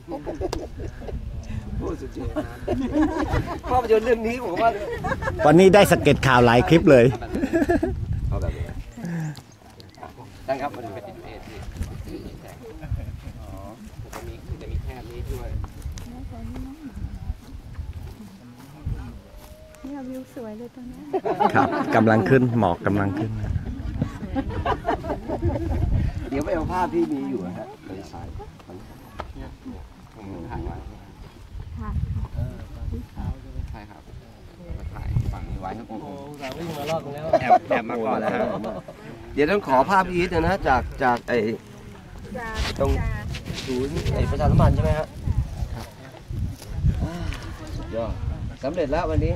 [SPEAKER 4] พูดสุดจริงนะภาพยนตร์เรื่องนี้ผมว่า
[SPEAKER 1] วันนี้ได้สเก็ตข่าวหลายคลิปเลย
[SPEAKER 4] เอาแบบนี้ตั้งครับมาดู
[SPEAKER 3] อ๋อจะมีจะมีแค่นี้ด้วย
[SPEAKER 2] เนี่ยวิวสวยเลยตอนนี้
[SPEAKER 1] ครับกำลังขึ้นหมอกกำลังขึ้น
[SPEAKER 4] เดี๋ยวไปเอาภาพที่มีอยู่ฮะไปใส่
[SPEAKER 3] ผมถ่ายไว้
[SPEAKER 2] ค่ะ
[SPEAKER 3] ใช่ครับถ่ายฝั่งนี้ไว้ครับผม
[SPEAKER 5] สาววิ่งมารอบนึงแล้ว
[SPEAKER 3] แอบแอบมาก่อนแล้วครับ
[SPEAKER 4] เดี๋ยวต้องขอภาพอีทนะจากจากไอ้ตรงศูนย์ไอ้ประชาสัมพันธ์ใช่ไหมฮะสุดยอดสำเร็จแล้ววันนี้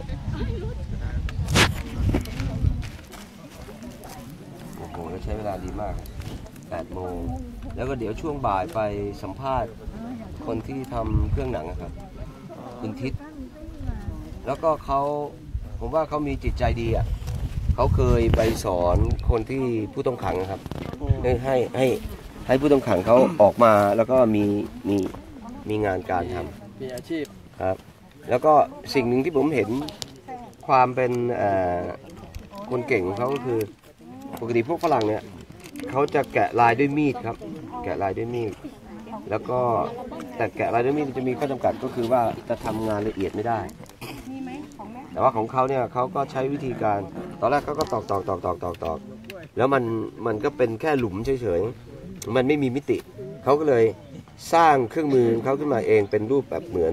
[SPEAKER 4] โอ้โหแล้วใช้เวลาดีมากแปดโมงแล้วก็เดี๋ยวช่วงบ่ายไปสัมภาษณ์คนที่ทำเครื่องหนังอะครับคุณทิศแล้วก็เขาผมว่าเขามีจิตใจดีอ่ะเขาเคยไปสอนคนที่ผู้ต้องขังนะครับให้ให้ให้ให้ผู้ต้องขังเขาออกมาแล้วก็มีมีมีงานการทำ
[SPEAKER 5] มีอาชีพ
[SPEAKER 4] ครับแล้วก็สิ่งหนึ่งที่ผมเห็นความเป็นคนเก่งของเขาก็คือปกติพวกฝรั่งเนี่ยเขาจะแกะลายด้วยมีดครับแกะลายด้วยมีดแล้วก็แต่แกะลายด้วยมีดจะมีข้อจำกัดก็คือว่าจะทำงานละเอียดไม่ได้แต่ว่าของเขาเนี่ยเขาก็ใช้วิธีการตอนแรกเขาก็ตอกตอกตอกตอกตอกตอกแล้วมันมันก็เป็นแค่หลุมเฉยๆมันไม่มีมิติเขาก็เลยสร้างเครื่องมือเขาขึ้นมาเองเป็นรูปแบบเหมือน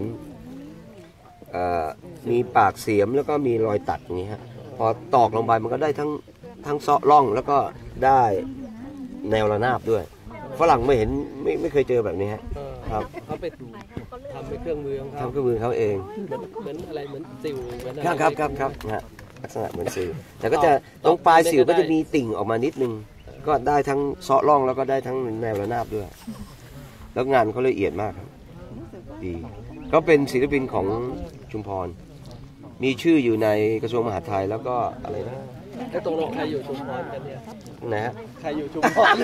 [SPEAKER 4] มีปากเสียมแล้วก็มีรอยตัดอย่างนี้ฮะพอตอกลงไปมันก็ได้ทั้งทั้งเซาะร่องแล้วก็ได้แนวระนาบด้วยฝรั่งไม่เห็นไม่ไม่เคยเจอแบบนี้ฮะครับ
[SPEAKER 5] เขาไปทำเป็นเครื่องมือของเขา
[SPEAKER 4] ทำเครื่องมือเขาเอง
[SPEAKER 5] เหมือนเหมือนอะไรเหมือนสิวเหมือนอะไร
[SPEAKER 4] ครับครับครับครับนะฮะลักษณะเหมือนสิวแต่ก็จะตรงปลายสิวก็จะมีติ่งออกมานิดนึงก็ได้ทั้งเซาะร่องแล้วก็ได้ทั้งแนวระนาบด้วยแล้วงานเขาละเอียดมากครับดีเขาเป็นศิลปินของชุมพรมีชื่ออยู่ในกระทรวงมหาดไทยแล้วก็อะไรนะ
[SPEAKER 5] แล้วตกลงใครอยู่ชุมพรกันเนี่ย
[SPEAKER 4] นะฮะ
[SPEAKER 5] ใครอยู่ชุมพร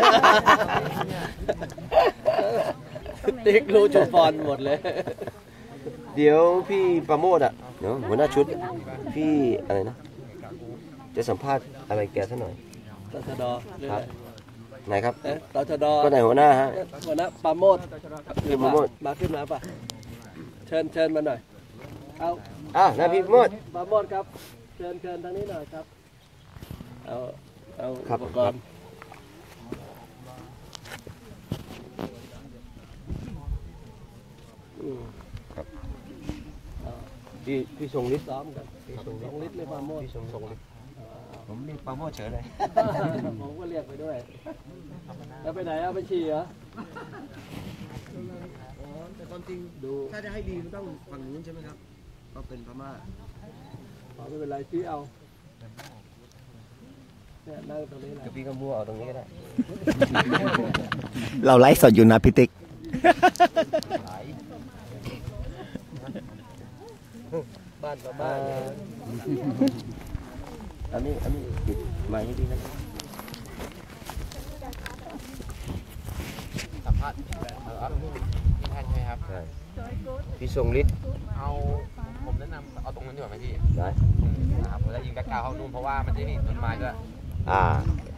[SPEAKER 5] ติ๊กรู้ชุมพรหมดเลย
[SPEAKER 4] เดี๋ยวพี่ประโมทอ่ะเดี๋ยวหัวหน้าชุดพี่อะไรนะจะสัมภาษณ์อะไรแกสักหน่อย
[SPEAKER 5] ตชด
[SPEAKER 4] ครับไหนครับ
[SPEAKER 5] เอ๊ะตชด
[SPEAKER 4] ก็ไหนหัวหน้าฮะ
[SPEAKER 5] หัวหน้าปราโมท
[SPEAKER 4] พี่ประโมท
[SPEAKER 5] มาขึ้นมาป่ะเชิญเชิญมาหน่อยเอา
[SPEAKER 4] อ้าวนะพี่ประโมท
[SPEAKER 5] ปราโมทครับเชิญเชิญทางนี้หน่อยครับเอาเอา
[SPEAKER 4] ครับ
[SPEAKER 5] อุปกรณ์
[SPEAKER 4] ครับพี่พี่ทรงฤทธิ์
[SPEAKER 5] ซ้อมกันสองลิตรเลยปราโมท
[SPEAKER 4] พี่ทรงทรงฤทธิ์ผมเรียกประโมทเฉยเลย
[SPEAKER 5] ผมก็เรียกไปด้วยแล้วไปไหนเอาไปฉี่เหรอ
[SPEAKER 4] แต่ความจริงดูถ้าจะให้ดีมันต้องฝั่งนู้นใช่ไหมครับก็เป็นพม่า
[SPEAKER 5] ไม่เป็นไรชี้เอาเนี่ยนั่งตรงนี้แหละ
[SPEAKER 4] ก็พี่ก็มั่วเอาตรงนี้ก็ได้
[SPEAKER 1] เราไลฟ์สดอยู่นะพี่ติ๊ก
[SPEAKER 5] บ้านประมาณ
[SPEAKER 4] อันนี้อันนี้ปิดไม้ให้ดีนะ
[SPEAKER 11] สัมภาษณ์เออพี่แพทย์ใช่ไหมครับ
[SPEAKER 4] ใช่พี่ทรงฤทธิ์
[SPEAKER 11] เอาผมแนะนำเอาตรงนั้นดีกว่าไหมพี่
[SPEAKER 4] ได้
[SPEAKER 11] ตรงนี้นะครับผมจะยิงแบ็คกราวด์เข้านู่นเพราะว่ามันจะมีต้นไม้ด้วย
[SPEAKER 4] อ่า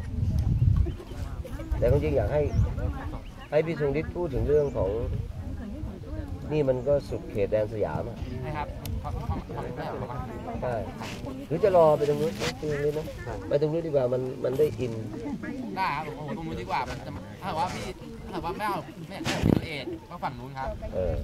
[SPEAKER 4] แต่จริงๆอยากให้ให้พี่ทรงฤทธิ์พูดถึงเรื่องของนี่มันก็สุดเขตแดนสยามอ่ะ
[SPEAKER 11] ใช่ครับเขาเขาเขาไม่ได้หรอก
[SPEAKER 4] ใช่หรือจะรอไปตรงนู้นไปตรงนู้นนะไปตรงนู้นดีกว่ามันมันได้อิน
[SPEAKER 11] ได้ครับโอ้โหตรงนู้นดีกว่ามันจะถ้าว่าพี่ถ้าว่าไม่เอาไม่อยากได้เป็นตัวเองก็ฝั่งนู้นครับ
[SPEAKER 4] เออ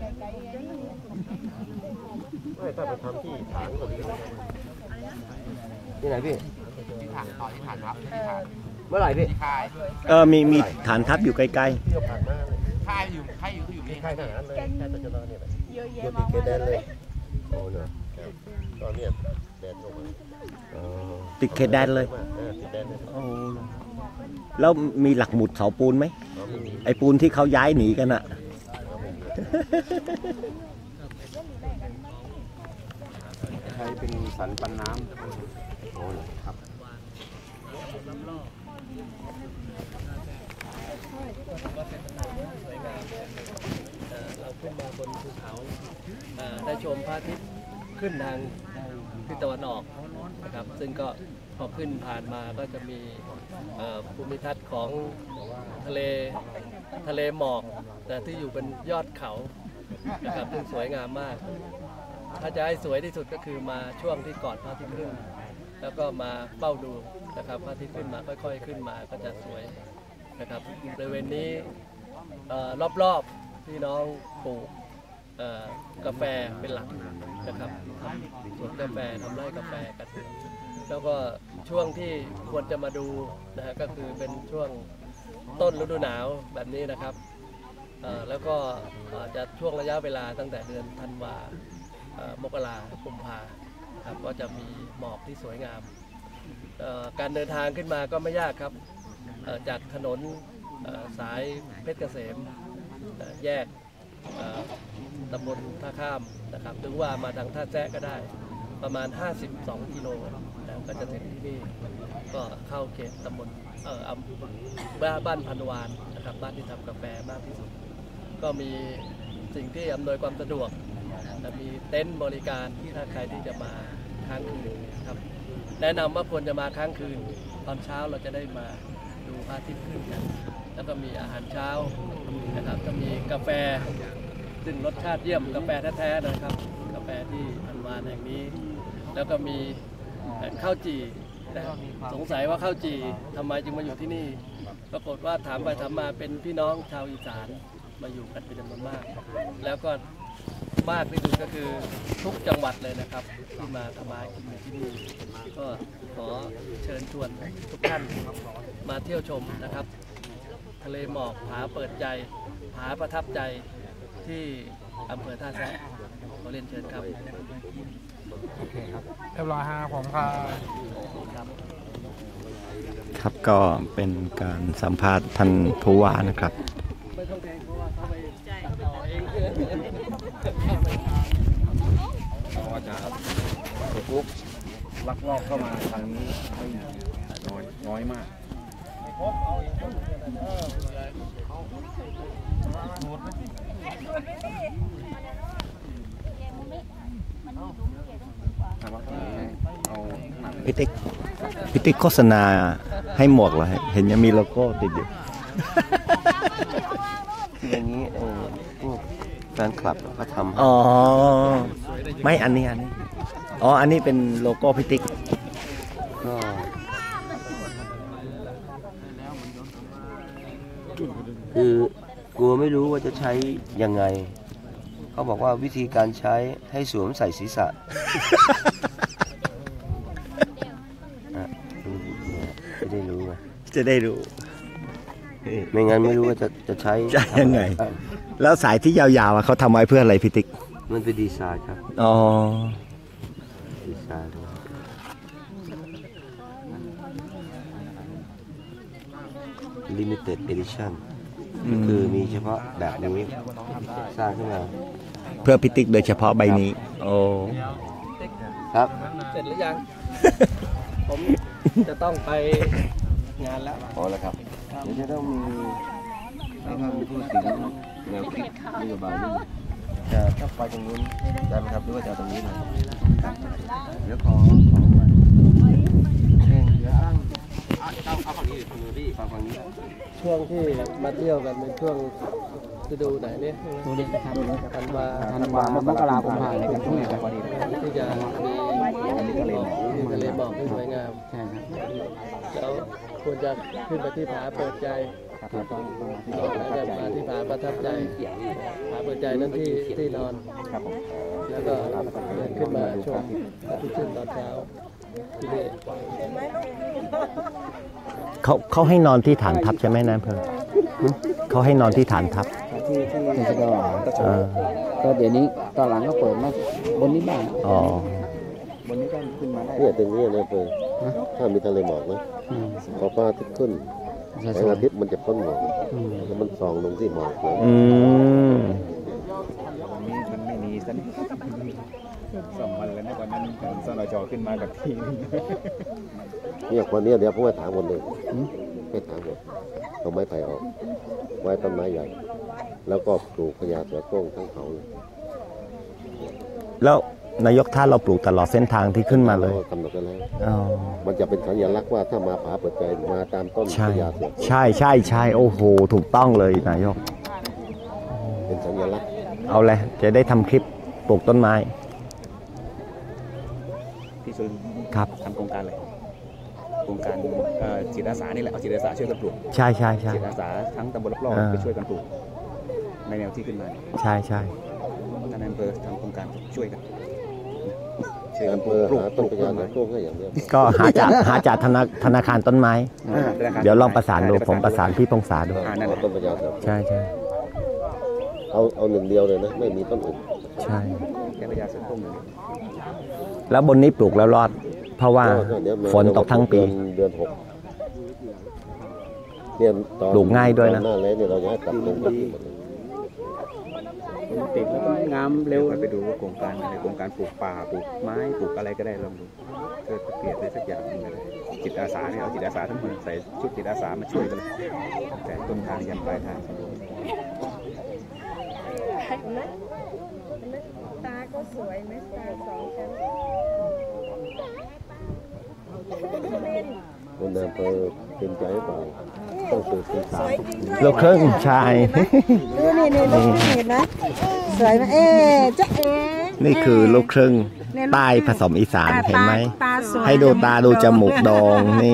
[SPEAKER 9] ไม่ถ้าไปทำที่ฐานก็ดี
[SPEAKER 4] ที่ไหนพี่
[SPEAKER 11] ที่ฐานต่อที่ฐานครับที่ฐาน
[SPEAKER 4] เมื่อไหร่พี่
[SPEAKER 11] ที่ค่าย
[SPEAKER 1] เออมีมีฐานทัพอยู่ใกล้
[SPEAKER 9] เที่ยวผ่านมาเลย
[SPEAKER 11] ค่ายอยู่ค่ายอยู่อยู่นี่
[SPEAKER 9] ค่ายทหารเลยค่ายตชดเนี่ยแหละ
[SPEAKER 2] เยอะ
[SPEAKER 9] เที่
[SPEAKER 2] แยะ
[SPEAKER 9] ยว
[SPEAKER 2] มา
[SPEAKER 9] ติด
[SPEAKER 2] ก
[SPEAKER 9] เขตแด
[SPEAKER 2] มาย
[SPEAKER 9] นเลยโอ้เนอะตอนเนี้ยแดนลงมา
[SPEAKER 4] อ๋อ
[SPEAKER 1] ๆ ติดเขตแดนเลย
[SPEAKER 9] เออติดแดนเลย
[SPEAKER 1] โอ้แล้วมีหลักหมุดเสาปูนไหมไอ้ปูนที่เขาย้ายหนีกันอะ
[SPEAKER 3] ใช้เป็นสันปันน้ำโอ้ครับ
[SPEAKER 5] เราขึ้นมาบนภูเขาอ่าได้ชมพระอาทิตย์ขึ้นทางทิศตะวันออกนะครับซึ่งก็พอขึ้นผ่านมาก็จะมีเอ่อภูมิทัศน์ของทะเลทะเลหมอกแต่ที่อยู่บนยอดเขานะครับซึ่งสวยงามมาก ถ้าจะให้สวยที่สุดก็คือมาช่วงที่ก่อนพระอาทิตย์ขึ้น แล้วก็มาเฝ้าดูนะครับพระอาทิตย์ขึ้นมาค่อยๆขึ้นมาก็จะสวยนะครับบริเวณนี้เอ่อรอบๆพี่น้องปลูกเอ่อกาแฟเป็นหลักนะครับสวนกาแฟทำไร่กาแฟกันแล้วก็ช่วงที่ควรจะมาดูนะฮะก็คือเป็นช่วงต้นฤดูหนาวแบบนี้นะครับเอ่อแล้วก็เอ่อจะช่วงระยะเวลาตั้งแต่เดือนธันวาเอ่อมกรากุมภาครับก็จะมีหมอกที่สวยงามเอ่อการเดินทางขึ้นมาก็ไม่ยากครับเอ่อจากถนนเอ่อสายเพชรเกษมเอ่อแยกเอ่อตำบลท่าข้ามนะครับหรือว่ามาทางท่าแจ๊ก็ได้ประมาณห้าสิบสองกิโลนะก็จะถึงที่นี่ก็เข้าเขตตำบลเอ่ออำบ้านบ้านพันวานนะครับบ้านที่ทำกาแฟมากที่สุดก็มีสิ่งที่อำนวยความสะดวกและมีเต็นท์บริการที่ถ้าใครที่จะมาค้างคืนครับแนะนำว่าควรจะมาค้างคืนตอนเช้าเราจะได้มาดูพระอาทิตย์ขึ้นกันแล้วก็มีอาหารเช้านะครับก็มีกาแฟซึ่งรสชาติเยี่ยมกาแฟแท้ๆนะครับกาแฟที่พันวานแห่งนี้แล้วก็มีข้าวจี่นะสงสัยว่าข้าวจี่ทำไมจึงมาอยู่ที่นี่ปรากฏว่าถามไปถามมาเป็นพี่น้องชาวอีสานมาอยู่กันเป็นจำนวนมากแล้วก็มากที่สุดก็คือทุกจังหวัดเลยนะครับที่มาทำมากินอยู่ที่นี่ก็ขอเชิญชวนทุกท่านมาเที่ยวชมนะครับทะเลหมอกผาเปิดใจผาประทับใจที่อำเภอท่าแซะขอเรียนเชิญครับ
[SPEAKER 11] โอเคครับเรียบร้อยฮะผมครับ
[SPEAKER 1] ครับก็เป็นการสัมภาษณ์ท่านผู้ว่านะครับ
[SPEAKER 5] ไม่ต้องแทงเพราะว่าเขาไปต่อเอง
[SPEAKER 3] เราจะลุกลักลอบเข้ามาทางนี้ไม่น้อยน้อยมาก
[SPEAKER 1] พิติกพิติกโฆษณาให้หมวกเหรอเห็นยังมีโลโก้ติดอยู่
[SPEAKER 4] อย่างนี้เออพวกแฟนคลับก็ทำ
[SPEAKER 1] อ๋อไม่อันนี้อันนี้อ๋ออันนี้เป็นโลโก้พิติก
[SPEAKER 4] ก็คือกลัวไม่รู้ว่าจะใช้ยังไงเขาบอกว่าวิธีการใช้ให้สวมใส่ศีรษะจะได้รู้ไง
[SPEAKER 1] จะได้รู้
[SPEAKER 4] ไม่งั้นไม่รู้ว่าจะจะใช้
[SPEAKER 1] จะยังไง แล้วสายที่ยาวๆเขาทำไว้เพื่ออะไรพิติก
[SPEAKER 4] มันเป็นดีไซน์ครับ
[SPEAKER 1] อ๋อ
[SPEAKER 4] ดีไซน์ Limited Edition คือมีเฉพาะแบบนี้สร้างขึ้นมา
[SPEAKER 1] เพื่อพิติกโดยเฉพาะใบนี้โอ้
[SPEAKER 5] ท
[SPEAKER 4] ครับ
[SPEAKER 5] เสร็จหรือยัง ผมจะต้องไปงานแล้ว
[SPEAKER 4] พอแล้วครับเดี๋ยวจะต้องมีให้ท่านพูดถึงแนวคิดนโยบายนี้จะถ้าไปตรงนู้นได้ไหมครับหรือว่าจะตรงนี้เลยเดี๋ยวขอขอมาเองเดี๋ยวตั้งเอาเอาฝั่งนี้หรือฝั่งนู้นพี่ฝั่งฝั่งนี้
[SPEAKER 5] ช่วงที่มาเที่ยวกันเป็นช่วงฤดูไหนเนี่ยฤดูธันวาธันวามกราคมพาอะไรกันช่วงนี้พอดีที่จะมีทะเลหมอกมีทะเลหมอกที่สวยงามใช่ครับแล้วควรจะขึ้นไปที่ผาเปิดใจแล้วก็มาที่ผาประทับใจผาเปิดใจนั่นที่ที่นอนแล้วก็เดินขึ้นมาชมที่ขึ้นตอนเช้าที่นี่
[SPEAKER 1] เขาเขาให้นอนที่ฐานทัพใช่ไหมนายอำเภอเขาให้นอนที่ฐานทัพ
[SPEAKER 14] ที่ที่ที่ก็
[SPEAKER 1] เออ
[SPEAKER 14] ก็เดี๋ยวนี้ตอนหลังก็เปิดมาบนนี้บ้าง
[SPEAKER 1] อ๋อบ
[SPEAKER 14] นนี้ก็ขึ้นมาได้
[SPEAKER 9] เนี่ยตรงนี้นะเพื่อถ้ามีทะเลหมอกนะพอพระอาทิตย์ขึ้นแสงอาทิตย์มันจะพ้นหมอกแล้วมันส่องลงที่หมอกเลย
[SPEAKER 1] อืม
[SPEAKER 11] วันนี้มันไม่มีสักสองวันแล้วนะวันนั้นสนจขึ้นมากับทีม
[SPEAKER 9] เนี่ยวันนี้เดี๋ยวผมไปถามคนหนึ่งไปถามหมดเอาไม้ไผ่ออกไว้ต้นไม้ใหญ่ แล้วก็ปลูกพญาเสือโคร่งทั้งเขาเลย
[SPEAKER 1] แล้วนายกท่าเราปลูกตลอดเส้นทางที่ขึ้นมาเลย
[SPEAKER 9] กำหนดไว้แล้ว
[SPEAKER 1] อ๋อ
[SPEAKER 9] มันจะเป็นสัญลักษณ์ว่าถ้ามาผาเปิดใจมาตามต้น
[SPEAKER 1] ใช่
[SPEAKER 9] พญาเสือโคร่ง
[SPEAKER 1] ใช่ใช่ใช่โอ้โหถูกต้องเลยนายก
[SPEAKER 9] เป็นสัญลักษณ์
[SPEAKER 1] เอาเลยจะได้ทำคลิปปลูกต้นไม้
[SPEAKER 3] ที่สุรินทร์
[SPEAKER 1] ครับ
[SPEAKER 3] ทำโครงการอะไรโครงการเอ่อจิตอาสานี่แหละเอาจิตอาสาช่วยกันปลูก
[SPEAKER 1] ใช่ใช่ใช่
[SPEAKER 3] จิตอาสาทั้งตำบลรอบ
[SPEAKER 1] อ่า
[SPEAKER 3] ๆไปช่วยกันปลูกในแนวที่ขึ้นมา
[SPEAKER 1] ใช่ใช่
[SPEAKER 3] ท่านนายอำเภอทำโครงการช่วยกันช่วย
[SPEAKER 9] กา
[SPEAKER 3] กั
[SPEAKER 9] ร
[SPEAKER 3] นป
[SPEAKER 9] เพื่
[SPEAKER 3] ลู
[SPEAKER 9] อก
[SPEAKER 3] ปลูก
[SPEAKER 9] หา
[SPEAKER 3] ป ลูก
[SPEAKER 9] ต้นพญา
[SPEAKER 3] ต้น
[SPEAKER 9] เสื
[SPEAKER 3] ไม้
[SPEAKER 9] อโคร่งให้อย่างเดียว
[SPEAKER 1] ก็หาจากหาจากธนาธนาคารต้นไม้
[SPEAKER 3] อ่าธนาคาร
[SPEAKER 1] เดี๋ยวลองประสานดูผมประสานพี่พงษาดู
[SPEAKER 3] อ่านั่นแหละ
[SPEAKER 9] ต้นพญาเสือโคร่ง
[SPEAKER 1] ใช่ใช่
[SPEAKER 9] เอาเอาหนึ่งเดียวเลยนะไม่มีต้นอื่น
[SPEAKER 1] ใช่
[SPEAKER 3] แค่พญาเสือโคร่งหนึ่ง
[SPEAKER 1] แล้วบนนี้ปลูกแล้วรอด เพราะว่า
[SPEAKER 9] เดี๋ยว
[SPEAKER 1] ฝนตกทั้งปี
[SPEAKER 9] เดือนเดือนหกเนี่ยตอน
[SPEAKER 1] ปลูกง่ายด้วยนะ
[SPEAKER 9] ตอหน้าแล้งเนี่ยเราจะให้ตัดลงที่หมดเลย
[SPEAKER 3] ติดแล้วก็งามเร็วไปดูว่าโครงการอะไรโครงการปลูกป่าปลูกไม้ปลูกอะไรก็ได้ลองดูเกิดเปลี่ยนอะไรสักอย่างหนึงก็ได้จิตอาสาเนี่ยเอาจิตอาสาทั้งหมดใส่ชุดจิตอาสามาช่วยกันเลยแต่ต้นทางยันปลายทาง
[SPEAKER 2] ตาก็สวยไหมตาสองชั้น
[SPEAKER 9] คนเดินไปเป็นใจเปล่าต้องตื่นตีสาม
[SPEAKER 1] ลูกครึ่งชาย
[SPEAKER 6] นี่นี่ลูกครึ่งเห็นไหมสวยไหมเอ๊ะจ๊ะเอ๊ะ
[SPEAKER 1] นี่คือลูกครึ่งใต้ผสมอีสานเห็นไหม
[SPEAKER 6] ตาสวย
[SPEAKER 1] ให้ดูตาดูจมูกโด่งนี่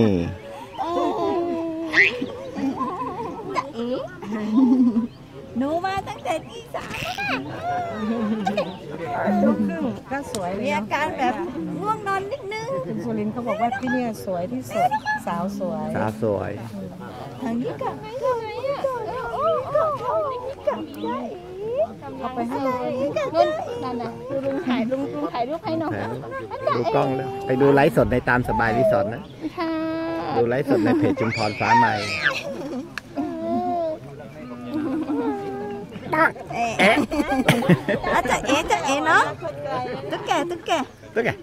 [SPEAKER 2] หนูมาตั้งแต่ที่สาม
[SPEAKER 6] ลูกครึ่งก็สวยเลย
[SPEAKER 2] มีอา
[SPEAKER 6] เนาะ
[SPEAKER 2] การแบบง่วงนอนนิดนึง
[SPEAKER 6] คุณสุรินทร์เขาบอกว่าที่เนี่ยสวยที่สุดสาวสวย
[SPEAKER 1] สาวสวย
[SPEAKER 2] ทางนี้กับทางไหนอ่ะโอ้กับเขากับใจ
[SPEAKER 6] เอาไปให้
[SPEAKER 2] นุ่นนั่นน่ะดูลุงถ่ายลุงลุงถ่ายรูปให้หน่อย
[SPEAKER 1] ดูกล้องแล้วไปดูไลฟ์สดในตามสบายรีสอร์ทนะ
[SPEAKER 2] ค่ะ
[SPEAKER 1] ดูไลฟ์สดในเพจชุมพรฟ้าใหม่
[SPEAKER 2] เอ๊ะจะเอ๊ะจะเอ๊ะเนาะตุ๊กแกตุ๊กแก
[SPEAKER 1] ตุ๊กแก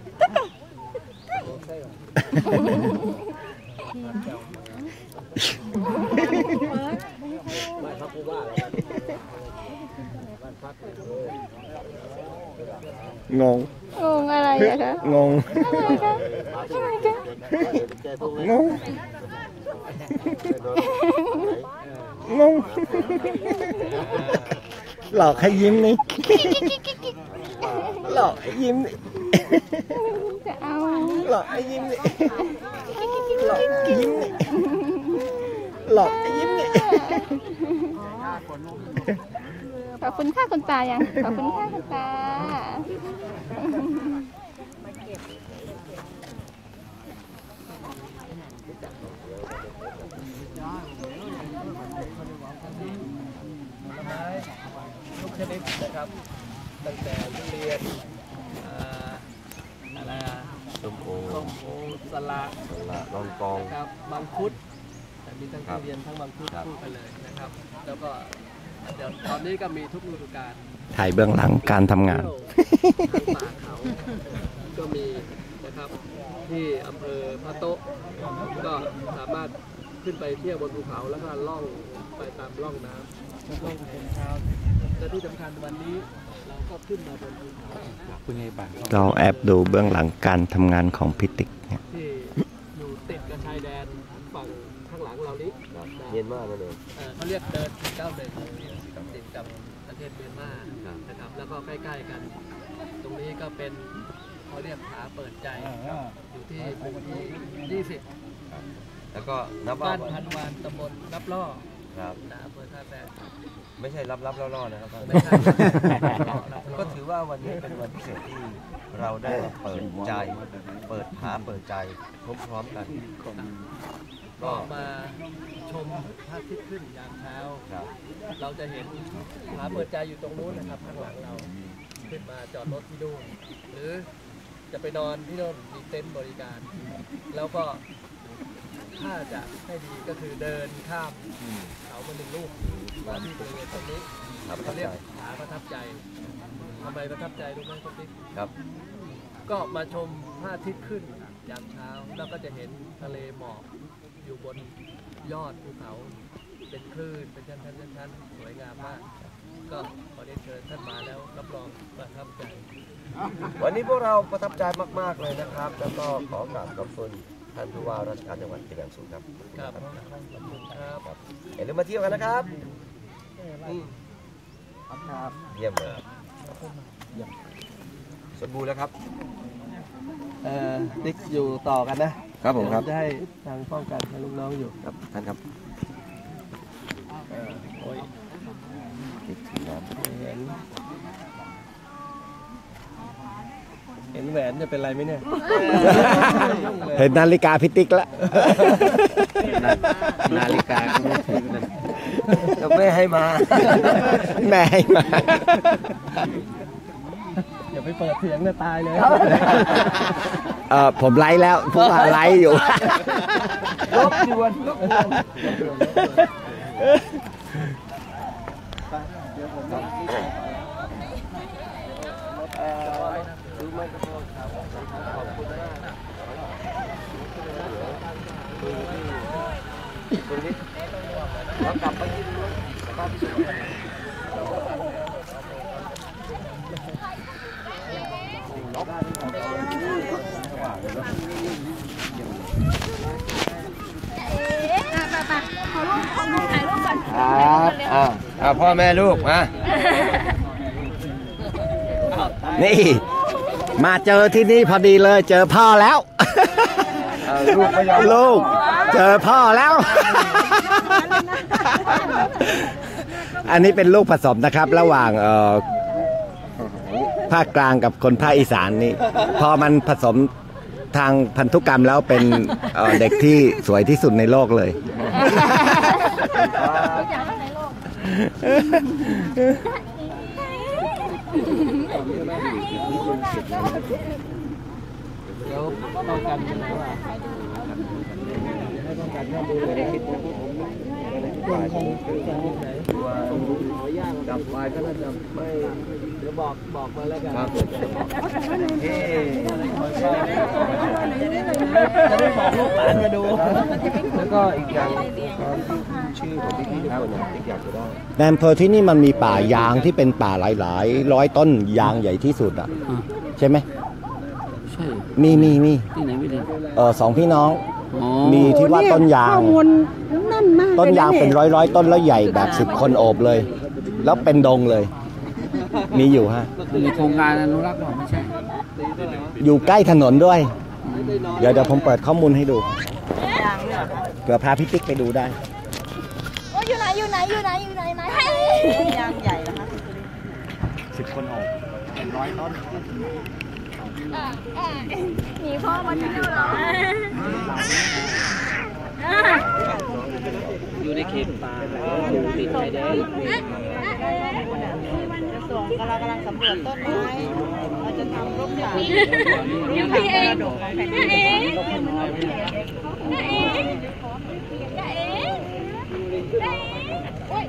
[SPEAKER 1] งง
[SPEAKER 2] งงอะไรอะคะ
[SPEAKER 1] งง
[SPEAKER 2] อะไรคะอะไรคะ
[SPEAKER 1] งง งง หลอกให้ยิ้มนี่ หลอกให้ยิ้มนี่
[SPEAKER 2] จะเอา
[SPEAKER 1] หลอกให้ยิ้มนี่ หลอกให้ยิ้มนี่ หลอกให้ยิ้มนี่
[SPEAKER 2] ขอบคุณค่าคุณตายังขอบคุณค่าคุณตา
[SPEAKER 5] ทุกชนิดนะครับตั้งแต่ทุเรียนอ่าอะไรอ่ะ
[SPEAKER 4] ส้มโอ
[SPEAKER 5] ส้มโอสละ
[SPEAKER 4] สละลองกอง
[SPEAKER 5] นะครับมังคุดแต่มีทั้ง
[SPEAKER 4] ครั
[SPEAKER 5] ทุ
[SPEAKER 4] บ
[SPEAKER 5] เรียนทั้งมังคุด
[SPEAKER 4] ครับ
[SPEAKER 5] คู่กันเลยนะครับ แล้วก็เดี๋ยวตอนนี้ก็มีทุกฤดูกาล
[SPEAKER 1] ถ่ายเบื้องหลังการทำงาน
[SPEAKER 5] ทั้งป่าเขาก็มีนะครับที่อำเภอพระโต๊ะก็สามารถขึ้นไปเที่ยวบนภูเขาแล้วก็ล่องไปตามร่องน้ำล่องเป็นเช้าและที่สำคัญวันนี้เราก็ขึ้นมาบนภูเขาคุณยายบ้าน
[SPEAKER 1] เราแอบดูเบื้องหลังการทำงานของพิติกเนี่ย
[SPEAKER 5] ที่อยู่ติดกับชายแดนฝั่งข้างหลังเรานี้
[SPEAKER 4] เย็นมากเลย
[SPEAKER 5] เขาเรียกเดินเก้าเดินติดกับประเทศเมียนมานะครับแล้วก็ใกล้ๆกัน ตรงนี้ก็เป็นเขาเรียกผาเปิดใจอยู่ที่หมู่ที่ยี่สิบ
[SPEAKER 4] แล้วก็นับว่า
[SPEAKER 5] บ้านพันวานตำบลนับล่อ
[SPEAKER 4] ครับ
[SPEAKER 5] อำเภอท่าแซะ
[SPEAKER 4] ไม่ใช่รับรับล่อๆนะครับ
[SPEAKER 5] ไม่ใช่
[SPEAKER 4] ก็ถือว่าวันนี้เป็นวันพิเศษที่เราได้เปิดใจ เปิดผาเปิดใจพร้อมๆกัน
[SPEAKER 5] ก็มาชมพระอาทิตย์ขึ้นยามเช้าเราจะเห็นผาเปิดใจอยู่ตรงนู้นนะครับข้างหลังเราขึ้นมาจอดรถที่นู่นหรือจะไปนอนที่นู่นมีเต็นท์บริการ แล้วก็ถ้าจะให้ดีก็คือเดินข้ามเขามาหนึ่งลูกมาที่บริเวณตรงนี้เขาเรียกผาประทับใจทำไมประทับใจรู้ไหมคุณติ๊กครับก็มาชมพระอาทิตย์ขึ้นยามเช้าแล้วก็จะเห็นทะเลหมอกอยู่บนยอดภูเขาเป็นคลื่นเป็นชั้นๆชั้นๆสวยงามมากก็ขอเรียนเชิญท่านมาแล้วรับรองประทับใจ
[SPEAKER 4] วันนี้พวกเราประทับใจมากๆเลยนะครับแล้วก็ขอกราบขอบคุณท่านผู้ว่าราชการจังหวัดเป็นอย่างสูงครับครับครับอย่าลืมมาเที่ยวกันนะครับเยี่ยมเลยสมบูรณ์แล้วครับ
[SPEAKER 5] เอ่อติ๊กอยู่ต่อกันนะครับผมครับจะให้ทางป้องกันให้ลูกน้องอยู่ครับท่านครับโอ้ยติ๊กถึงน้ำเห็นเห็นแหวนจะเป็นไรไหมเนี่ย
[SPEAKER 1] เห็นนาฬิกาพิติกแล้ว
[SPEAKER 5] นาฬิกาก็ไม่ถึงเลย
[SPEAKER 4] เราแม่ให้มา
[SPEAKER 1] แม่ให้มา
[SPEAKER 5] อย่าไปเปิดเสียงเนี่ยตายเลย
[SPEAKER 1] เออผมไลฟ์แล้วผู้ว่าไลฟ์อยู่
[SPEAKER 5] ลบด่วนลบด่วนเรากลับไปที่นู่นบ้านสวน
[SPEAKER 4] ครับอ่าอ่าพ่อแม่ลูกมา
[SPEAKER 1] นี่มาเจอที่นี่พอดีเลยเจอพ่อแล้วลูกลูกเจอพ่อแล้ว อันนี้เป็นลูกผสมนะครับระหว่างเอ่อภาคกลางกับคนภาคอีสานนี่พอมันผสมทางพันธุกรรมแล้วเป็นเอ่อเด็กที่สวยที่สุดในโลกเลย
[SPEAKER 5] เดี๋ยวป้องกันกันนะว่าให้ป้องกันท่านดูเลยตัวของตัวไหนตัวหัวย่างกับวายก็น่าจะไม่เดี๋ยวบอกบอกมาแล้วกันจะได้บอกลูกหลานมาดูแล้วก็อีกอย่างชื่อของพี่ๆทุกคนอีกอย่างจะได้
[SPEAKER 1] ในอำเภอที่นี่มันมีป่ายางที่เป็นป่าหลายๆร้อยต้นยางใหญ่ที่สุดอ่ะใช่ไหม
[SPEAKER 14] ใช่
[SPEAKER 1] มีมีมี
[SPEAKER 14] ที่ไหนไม่ได้
[SPEAKER 1] เออสองพี่น้องมีที่ว่าต้นยางต้นยางเป็นร้อยร้อยต้นแล้วใหญ่แบบสิบคนโอบเลย แล้วเป็นดงเลย มีอยู่ฮะ
[SPEAKER 14] มีโครงการอนุรักษ์หรอไม่ใช่
[SPEAKER 1] อยู่ใกล้ถนนด้วยเดี๋ยวเดี๋ยวผมเปิดข้อมูลให้ดูเผื่อพาพี่ติ๊กไปดูได้
[SPEAKER 2] อยู่ไหนอยู่ไหนอยู่ไหนอยู่ไหนไหนยางใหญ่เหรอคะ
[SPEAKER 8] สิบคนโอบร้อยต้น
[SPEAKER 2] หนีพ่อมาที่นี่เหรอ
[SPEAKER 14] อยู่ในเขตป่าอยู่ติดชายแดน
[SPEAKER 7] กระทรวงกำลังกำลังสำรวจต้นไม้เราจะทำร่มใหญ่
[SPEAKER 2] ยังพี่เองพี่เองพี่เองพี่เองโอ๊ย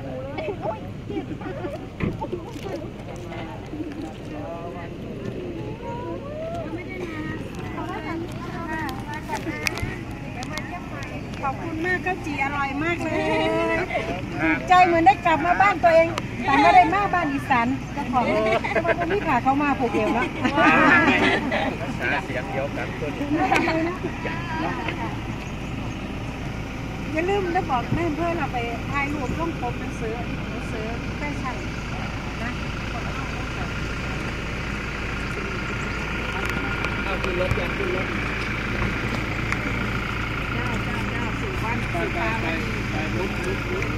[SPEAKER 6] ข้าวจีอร่อยมากเลยถูกใจเหมือนได้กลับมาบ้านตัวเองแต่ไม่ได้มาบ้านอีสานเจ้าของแต่ว่าคนที่ขาเขามาผูกเอวแล้วเสียงเดียวกันอย่าลืมได้บอกแม่เพื่อนเราไปถ่ายรูปร่วมปมหนังสือหนังสือแฟชั่นนะเอาขึ้นรถยังขึ้นรถเจ้าเจ้าเจ้าสี่วันสี่ตาไปไปลุกลุกลุก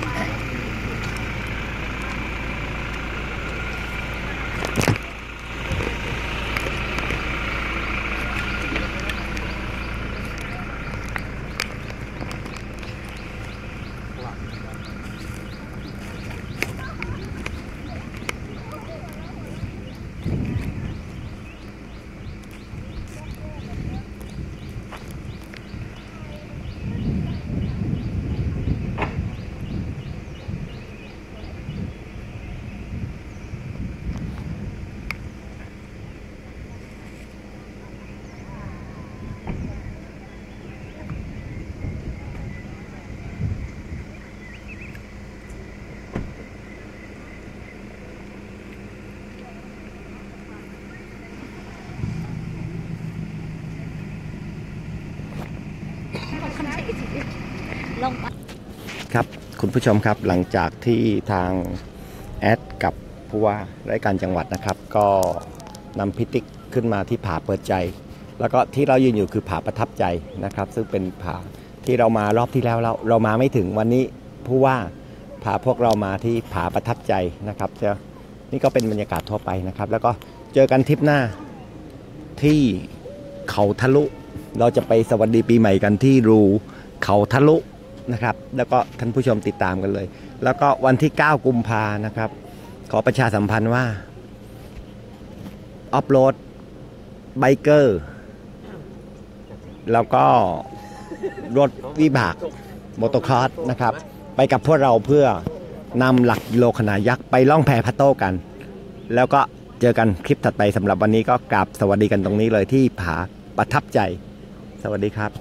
[SPEAKER 1] ครับคุณผู้ชมครับหลังจากที่ทางแอดกับผู้ว่าราชการจังหวัดนะครับ ก็นำพิติกขึ้นมาที่ผาเปิดใจ แล้วก็ที่เรายืนอยู่คือผาประทับใจนะครับ ซึ่งเป็นผาที่เรามารอบที่แล้วเราเรามาไม่ถึงวันนี้ผู้ว่าพาพวกเรามาที่ผาประทับใจนะครับเจ้านี่ก็เป็นบรรยากาศทั่วไปนะครับ แล้วก็เจอกันทริปหน้าที่เขาทะลุเราจะไปสวัสดีปีใหม่กันที่รูเขาทะลุนะครับแล้วก็ท่านผู้ชมติดตามกันเลยแล้วก็วันที่เก้ากุมภานะครับขอประชาสัมพันธ์ว่าออฟโรดไบเกอร์แล้วก็รถวิบากมอเตอร์คอร์สนะครับไปกับพวกเราเพื่อนำหลักกิโลขนาดยักษ์ไปล่องแพพัตโต้กันแล้วก็เจอกันคลิปถัดไปสำหรับวันนี้ก็กราบสวัสดีกันตรงนี้เลยที่ผาประทับใจสวัสดีครับ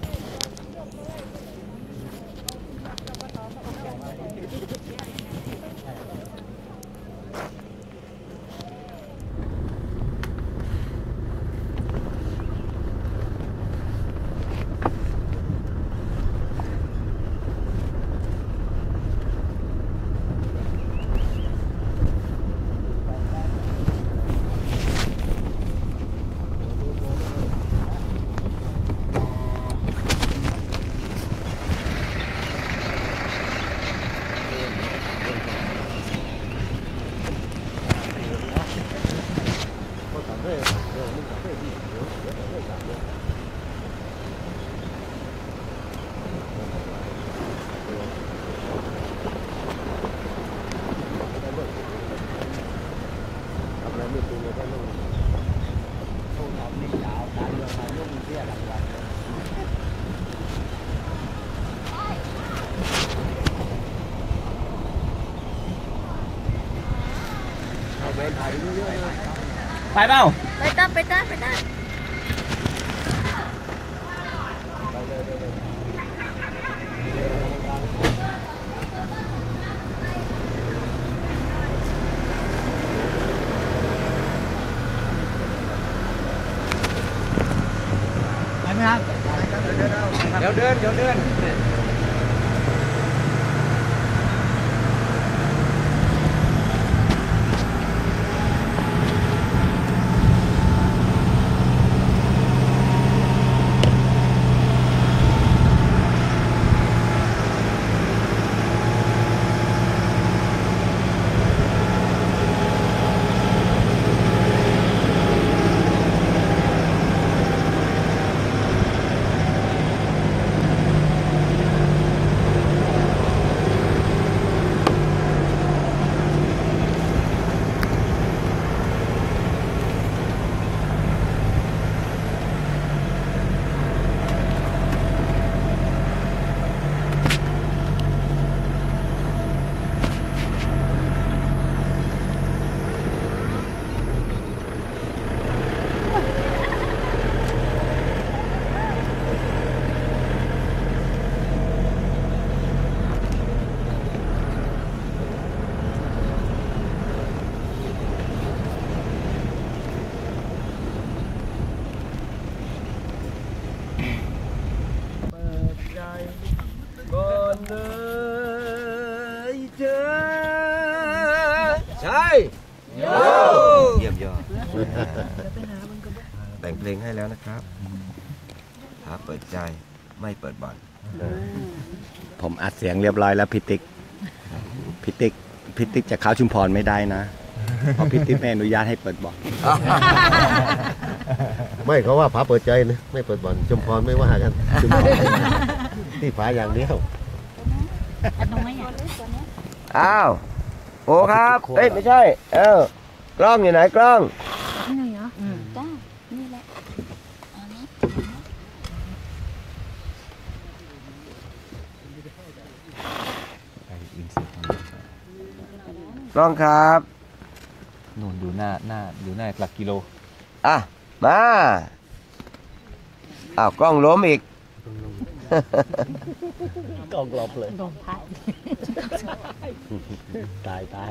[SPEAKER 3] ไปเปล่า
[SPEAKER 7] ไปต้าไปต้าไปต้า
[SPEAKER 3] ไปไหมครับเดี๋ยวเดินเดี๋ยวเดิน
[SPEAKER 10] ใช่เยี่ยมยอดแต่งเพลงให้แล้วนะครับหาเปิดใจไม่เปิดบ่อน
[SPEAKER 1] ผมอัดเสียงเรียบร้อยแล้วพิติกพิติกพิติกจะเข้าชุมพรไม่ได้นะเพราะพิติกไม่อนุญาตให้เปิดบ่อน
[SPEAKER 9] ไม่เขาว่าผาเปิดใจนะไม่เปิดบ่อนชุมพรไม่ว่ากันชุมพรที่ผาอย่างเดียว
[SPEAKER 10] อ้าวโอ้ครับเอ้ยไม่ใช่เออกล้องอยู่ไหนกล้อง
[SPEAKER 2] นี่เหรอจ้านี่แหละ
[SPEAKER 10] กล้องครับ
[SPEAKER 11] นู่นอยู่หน้าหน้าอยู่หน้าหลักกิโล
[SPEAKER 10] อ่ะมาอ้าวกล้องล้มอีก
[SPEAKER 5] กองกลอบเลย
[SPEAKER 2] โดนพาย
[SPEAKER 5] ตายตาย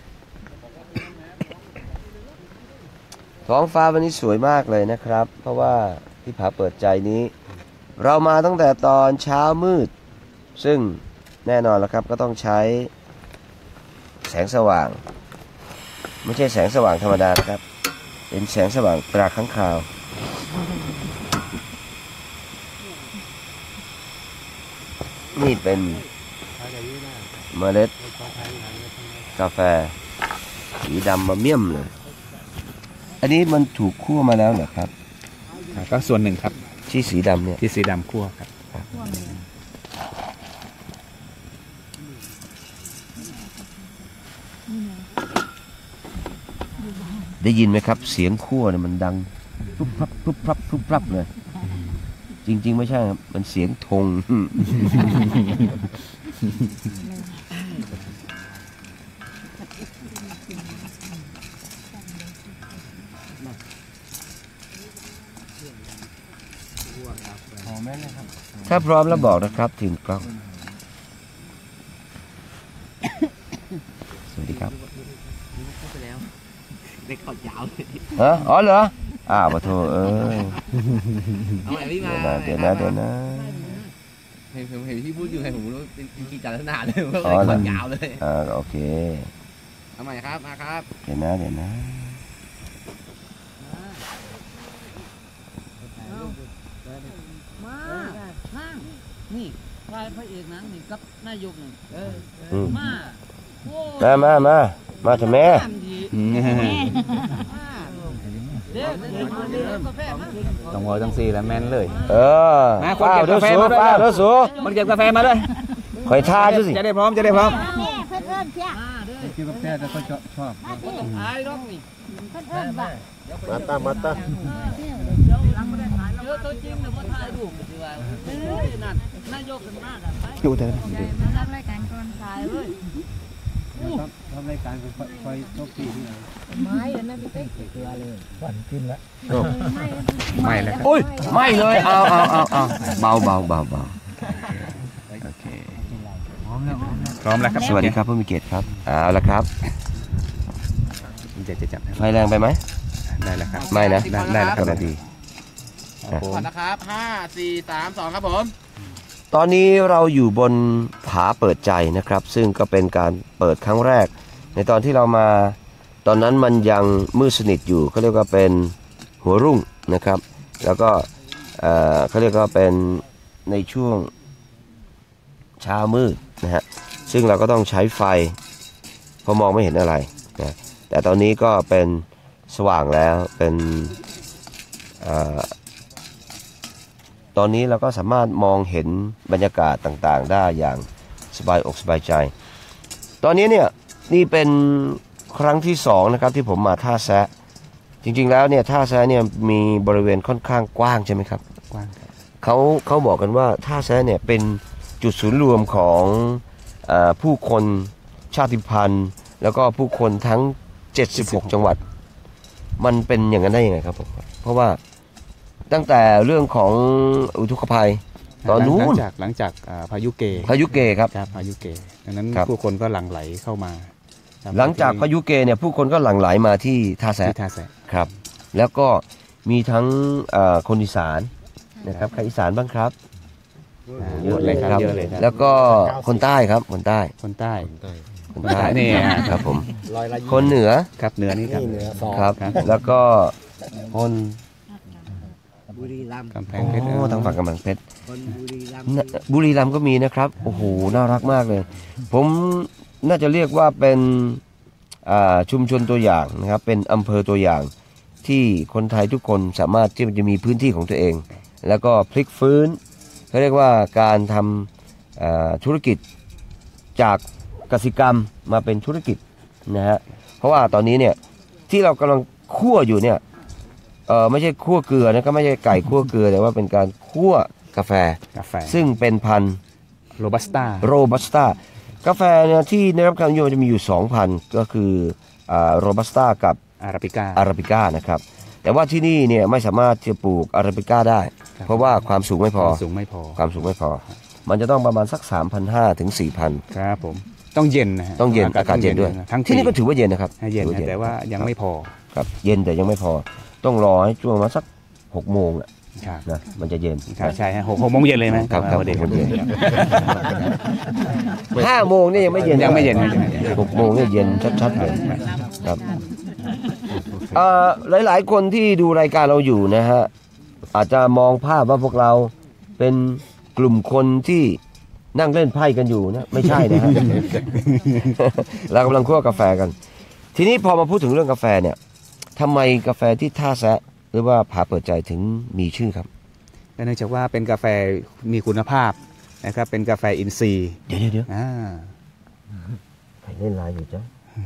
[SPEAKER 10] ท้องฟ้าวันนี้สวยมากเลยนะครับ เพราะว่าที่ผาเปิดใจนี้ เรามาตั้งแต่ตอนเช้ามืด ซึ่งแน่นอนแล้วครับก็ต้องใช้แสงสว่าง ไม่ใช่แสงสว่างธรรมดานะครับ เป็นแสงสว่างตราค้างคาวนี่เป็นเมล็ดกาแฟสีดำมาเมี่ยมเลย อันนี้มันถูกคั่วมาแล้วเหรอครับ
[SPEAKER 3] ก็ส่วนหนึ่งครับ
[SPEAKER 10] ที่สีดำเนี่ย
[SPEAKER 3] ที่สีดำคั่วครับ
[SPEAKER 10] ได้ยินไหมครับเสียงคั่วเนี่ยมันดังปุ๊บปั๊บปุ๊บปั๊บปุ๊บปั๊บเลยจริงๆไม่ใช่ครับมันเสียงธง ถ้าพร้อมแล้วบอกนะครับทีมกล้องสวัสดีครับได้ข่าวยาวเลยฮะอ๋อเหรออ้าวมาโทษเอ้ยเดี๋ยวนะเดี๋ยวนะเดี๋ยวนะ
[SPEAKER 15] เห็นผมเห็นพี่พูดอยู่ไงผมรู้เป็นกีจารณาเลยว่า
[SPEAKER 10] อ๋อ
[SPEAKER 15] ข่าวยาวเลย
[SPEAKER 10] อ่าโอเค
[SPEAKER 15] เอาใหม่ครับมาครับ
[SPEAKER 10] เดี๋ยวนะเดี๋ยวนะ
[SPEAKER 7] มาห้างนี่วายพระเอกหนังนี่กับนายกนี่เออ
[SPEAKER 10] อืม
[SPEAKER 7] มา
[SPEAKER 10] มามามามาทำไม
[SPEAKER 7] เด็กเด็กมาเด็กกาแฟมา
[SPEAKER 3] ต้องหัวต้องซีแล้วแม่นเลย
[SPEAKER 10] เออ
[SPEAKER 3] มาคนเก็บกาแฟมาด้วย
[SPEAKER 10] ป้าเด้อสู
[SPEAKER 3] มันเก็บกาแฟมาด้วย
[SPEAKER 10] คอยท่าดูสิ
[SPEAKER 3] จะได้พร้อมจะได้พร้อม
[SPEAKER 2] เพื่อนเอิญเพี้ย
[SPEAKER 5] กินกาแฟแต่ก็ชอบชอบ
[SPEAKER 7] ขายร้องนี่
[SPEAKER 2] เพื่อนเอิญบ่
[SPEAKER 9] มาตามาตา
[SPEAKER 7] เดี๋ยวตัวจริงเนี่ยมาถ่ายรูปดีว่าเฮ้ยนั่นนายกกันมากอ่ะไป
[SPEAKER 3] อยู่เถอะ
[SPEAKER 2] รับรายการก่อน
[SPEAKER 7] ถ่ายเลย
[SPEAKER 5] ทำรายการไปคอยโชคดีที่ไหน
[SPEAKER 7] ไม้อันนั้นพี่เป๊กเกลือเลย
[SPEAKER 5] ฝันขึ้นแล้ว
[SPEAKER 3] ไม่แล้ว
[SPEAKER 10] โอ้ยไม่เลยเอาเอาเอาเอาเบาเบาเบาเบาโอเค
[SPEAKER 5] พร้อมแล้ว
[SPEAKER 3] พร้อมแล้วครับ
[SPEAKER 10] สวัสดีครับผู้มีเกียรติครับเอาละครับ
[SPEAKER 3] จะจะจับ
[SPEAKER 10] ไฟแรงไปไหม
[SPEAKER 3] ได้แล้วครับ
[SPEAKER 10] ไม่นะ
[SPEAKER 3] ได้ได้แล้วครับ
[SPEAKER 10] นาที
[SPEAKER 15] ก่อนนะครับห้าสี่สามสองครับผม
[SPEAKER 10] ตอนนี้เราอยู่บนผาเปิดใจนะครับ ซึ่งก็เป็นการเปิดครั้งแรก ในตอนที่เรามาตอนนั้นมันยังมืดสนิทอยู่เขาเรียกว่าเป็นหัวรุ่งนะครับ แล้วก็เอ่อเขาเรียกว่าเป็นในช่วงเช้ามืดนะฮะซึ่งเราก็ต้องใช้ไฟเพราะมองไม่เห็นอะไรนะแต่ตอนนี้ก็เป็นสว่างแล้วเป็นเอ่อตอนนี้เราก็สามารถมองเห็นบรรยากาศต่างๆได้อย่างสบายอกสบายใจตอนนี้เนี่ยนี่เป็นครั้งที่สองนะครับที่ผมมาท่าแซะจริงๆแล้วเนี่ยท่าแซะเนี่ยมีบริเวณค่อนข้างกว้างใช่ไหมครับ
[SPEAKER 3] กว้าง
[SPEAKER 10] เขาเขาบอกกันว่าท่าแซะเนี่ยเป็นจุดศูนย์รวมของเอ่อผู้คนชาติพันธุ์ แล้วก็ผู้คนทั้งเจ็ดสิบหกจังหวัดมันเป็นอย่างนั้นได้ยังไงครับผมเพราะว่าตั้งแต่เรื่องของอุทกภัยตอนนู้
[SPEAKER 3] หลั
[SPEAKER 10] น
[SPEAKER 3] งจากหลังจากอ่าพายุเก
[SPEAKER 10] พายุเกครับ
[SPEAKER 3] ครับพายุเกดังนั้น
[SPEAKER 10] ครับ
[SPEAKER 3] ผู้คนก็หลั่งไหลเข้ามาครับ
[SPEAKER 10] หลังจากพายุเกเนี่ยผู้คนก็หลั่งไหลมาที่ท่าแซะ
[SPEAKER 3] ที่ท่าแซะ
[SPEAKER 10] ครับ แล้วก็มีทั้งเอ่อคนอีสานนะครับใครอีสานบ้างครับ
[SPEAKER 3] เยอะเลยครับเยอะเลยครับ
[SPEAKER 10] แล้วก็คนใต้ครับคนใต้
[SPEAKER 3] คนใต้
[SPEAKER 4] คนใต้
[SPEAKER 3] นี่
[SPEAKER 4] ครับผมคนเหนือ
[SPEAKER 3] ครับเหนือนี่ครับ
[SPEAKER 4] ครับ แล้วก็คน
[SPEAKER 14] บุรีรัมย์
[SPEAKER 3] กำแพงเพชร
[SPEAKER 4] โอ้ทางฝั่งกำแพงเพชรน่ะบุรีรัมย์ก็มีนะครับโอ้โหน่ารักมากเลย ผมน่าจะเรียกว่าเป็นอ่าชุมชนตัวอย่างนะครับเป็นอำเภอตัวอย่างที่คนไทยทุกคนสามารถที่จะมีพื้นที่ของตัวเอง แล้วก็พลิกฟื้นเขาเรียกว่าการทำอ่าธุรกิจจากกสิกรรมมาเป็นธุรกิจนะฮะเพราะว่าตอนนี้เนี่ยที่เรากำลังคั่วอยู่เนี่ยเออไม่ใช่คั่วเกลือนะก็ไม่ใช่ไก่คั่วเกลือแต่ว่าเป็นการคั่วกาแฟ
[SPEAKER 3] กาแฟ
[SPEAKER 4] ซึ่งเป็นพันธุ์
[SPEAKER 3] โรบัสต้า
[SPEAKER 4] โรบัสต้ากาแฟเนี่ยที่ได้รับการนิยมจะมีอยู่สองพันธุ์ก็คืออ่าโรบัสต้ากับ
[SPEAKER 3] อาราบิก้า
[SPEAKER 4] อาราบิก้านะครับแต่ว่าที่นี่เนี่ยไม่สามารถจะปลูกอาราบิก้าได้ เพราะว่าความสูงไม่พอ
[SPEAKER 3] ความสูงไม่พอ
[SPEAKER 4] ความสูงไม่พอ มันจะต้องประมาณสัก สามพันห้าร้อย ถึง สี่พัน
[SPEAKER 3] ครับผมต้องเย็นนะฮะ
[SPEAKER 4] ต้องเย็นอากาศเย็นด้วย
[SPEAKER 3] ทั้ง
[SPEAKER 4] ที่นี่ก็ถือว่าเย็นนะครับ
[SPEAKER 3] ให้เย็น
[SPEAKER 4] ถือ
[SPEAKER 3] นะแต่ว่ายังไม่พอ
[SPEAKER 4] ครับเย็นแต่ยังไม่พอต้องรอให้ช่วงมาสักหกโมงอะ
[SPEAKER 3] ครับ
[SPEAKER 4] นะมันจะเย็น
[SPEAKER 3] ครับใช่ฮะหกหกโมงเย็นเลยไหม
[SPEAKER 4] ครับครับ
[SPEAKER 3] เด็ก
[SPEAKER 4] หกโมงเย็นห้าโมงนี่ยังไม่เย็น
[SPEAKER 3] ยังไม่เย็น
[SPEAKER 4] หกโมงนี่เย็นชัดๆเลยครับเอ่อหลายๆคนที่ดูรายการเราอยู่นะฮะอาจจะมองภาพว่าพวกเราเป็นกลุ่มคนที่นั่งเล่นไพ่กันอยู่นะไม่ใช่นะฮะ เรากำลังคั่วกาแฟกัน ทีนี้พอมาพูดถึงเรื่องกาแฟเนี่ยทำไมกาแฟที่ท่าแซะหรือว่าผาเปิดใจถึงมีชื่อครับ
[SPEAKER 3] เนื่องจากว่าเป็นกาแฟมีคุณภาพนะครับเป็นกาแฟอินทรีย์
[SPEAKER 4] เดี๋ยวเดี๋ยวเดี๋ยว
[SPEAKER 3] อ่า
[SPEAKER 4] ใครเล่นไลน์อยู่จ๊ะ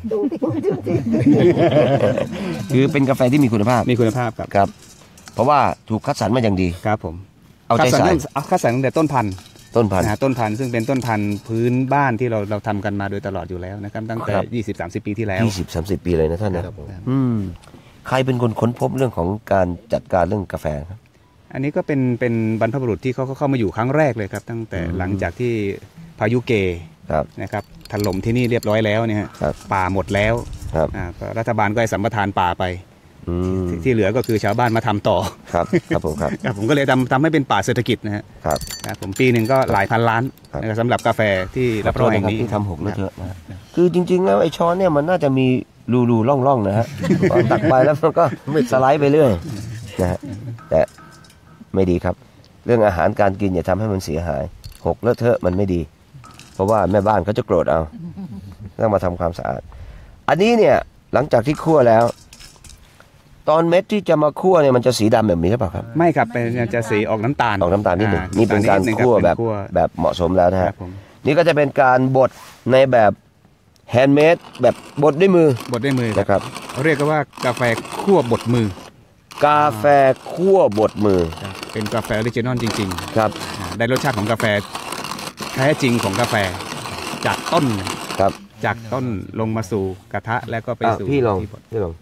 [SPEAKER 4] คือเป็นกาแฟที่มีคุณภาพ
[SPEAKER 3] มีคุณภาพครับ
[SPEAKER 4] ครับ เพราะว่าถูกคัดสรรมาอย่างดี
[SPEAKER 3] ครับผม
[SPEAKER 4] เอาใจใส่
[SPEAKER 3] เอาคัดสรรตั้งแต่ต้นพันธุ์
[SPEAKER 4] ต้นพันธุ์
[SPEAKER 3] นะฮะต้นพันธุ์ซึ่งเป็นต้นพันธุ์พื้นบ้านที่เราเราทำกันมาโดยตลอดอยู่แล้วนะครับตั้งแต่
[SPEAKER 4] ครับ
[SPEAKER 3] ยี่สิบ สามสิบ ปีที่แล้ว
[SPEAKER 4] ยี่สิบสามสิบปีเลยนะท่านนะครับ อืมใครเป็นคนค้นพบเรื่องของการจัดการเรื่องกาแฟครับ
[SPEAKER 3] อันนี้ก็เป็นเป็นบรรพบุรุษที่เขาเข้ามาอยู่ครั้งแรกเลยครับตั้งแต่หลังจากที่พายุเกนะครับถล่มที่นี่เรียบร้อยแล้วเนี่ยฮะป่าหมดแล้วอ่าก็รัฐบาลก็ให้สัมปทานป่าไปที่ที่เหลือก็คือชาวบ้านมาทำต่อ
[SPEAKER 4] ครับครับผมครับ
[SPEAKER 3] ครับผมก็เลยทำทำให้เป็นป่าเศรษฐกิจนะฮะ
[SPEAKER 4] ครับ
[SPEAKER 3] ครับผมปีหนึ่งก็หลายพันล้านนะครับสำหรับกาแฟที่รับรองแห่งนี้
[SPEAKER 4] ที่ทำหกเลอะเทอะนะคือจริงๆแล้วไอ้ช้อนเนี่ยมันน่าจะมีรูรูร่องร่องๆนะฮะ พอตักไปแล้วมันก็สไลด์ไปเรื่อยนะฮะแต่ไม่ดีครับ เรื่องอาหารการกินอย่าทำให้มันเสียหายหกเลอะเทอะมันไม่ดี เพราะว่าแม่บ้านเขาจะโกรธเอาต้องมาทำความสะอาด อันนี้เนี่ยหลังจากที่คั่วแล้ว ตอนเม็ดที่จะมาคั่วเนี่ยมันจะสีดำแบบนี้หรือเปล่าครับ
[SPEAKER 3] ไม่ครับเป็นจะสีออกน้ำตาล
[SPEAKER 4] ออกน้ำตาลนิดหนึ่ง
[SPEAKER 3] อ่
[SPEAKER 4] นี่เป็นการ
[SPEAKER 3] ดง
[SPEAKER 4] คั่ว
[SPEAKER 3] เป็น
[SPEAKER 4] แบบ
[SPEAKER 3] คั่ว
[SPEAKER 4] แบบเหมาะสมแล้วนะ
[SPEAKER 3] ค
[SPEAKER 4] ฮะ
[SPEAKER 3] รับผม
[SPEAKER 4] นี่ก็จะเป็นการบดในแบบแฮนด์เมดแบบบดด้วยมือบ
[SPEAKER 3] ดด้วยมือ
[SPEAKER 4] นะครับ
[SPEAKER 3] เรียกกันว่ากาแฟคั่วบดมือ
[SPEAKER 4] กาแฟคั่วบดมือ
[SPEAKER 3] เป็นกาแฟออริจินอลจริงๆ
[SPEAKER 4] ครับ
[SPEAKER 3] อ่าได้รสชาติของกาแฟแท้จริงของกาแฟจากต้น
[SPEAKER 4] ครับ
[SPEAKER 3] จากต้นลงมาสู่กระทะแล้วก็ไป
[SPEAKER 4] อ่ะ
[SPEAKER 3] สู่
[SPEAKER 4] พี่ลอง
[SPEAKER 3] ที่บด
[SPEAKER 4] พี่ลอง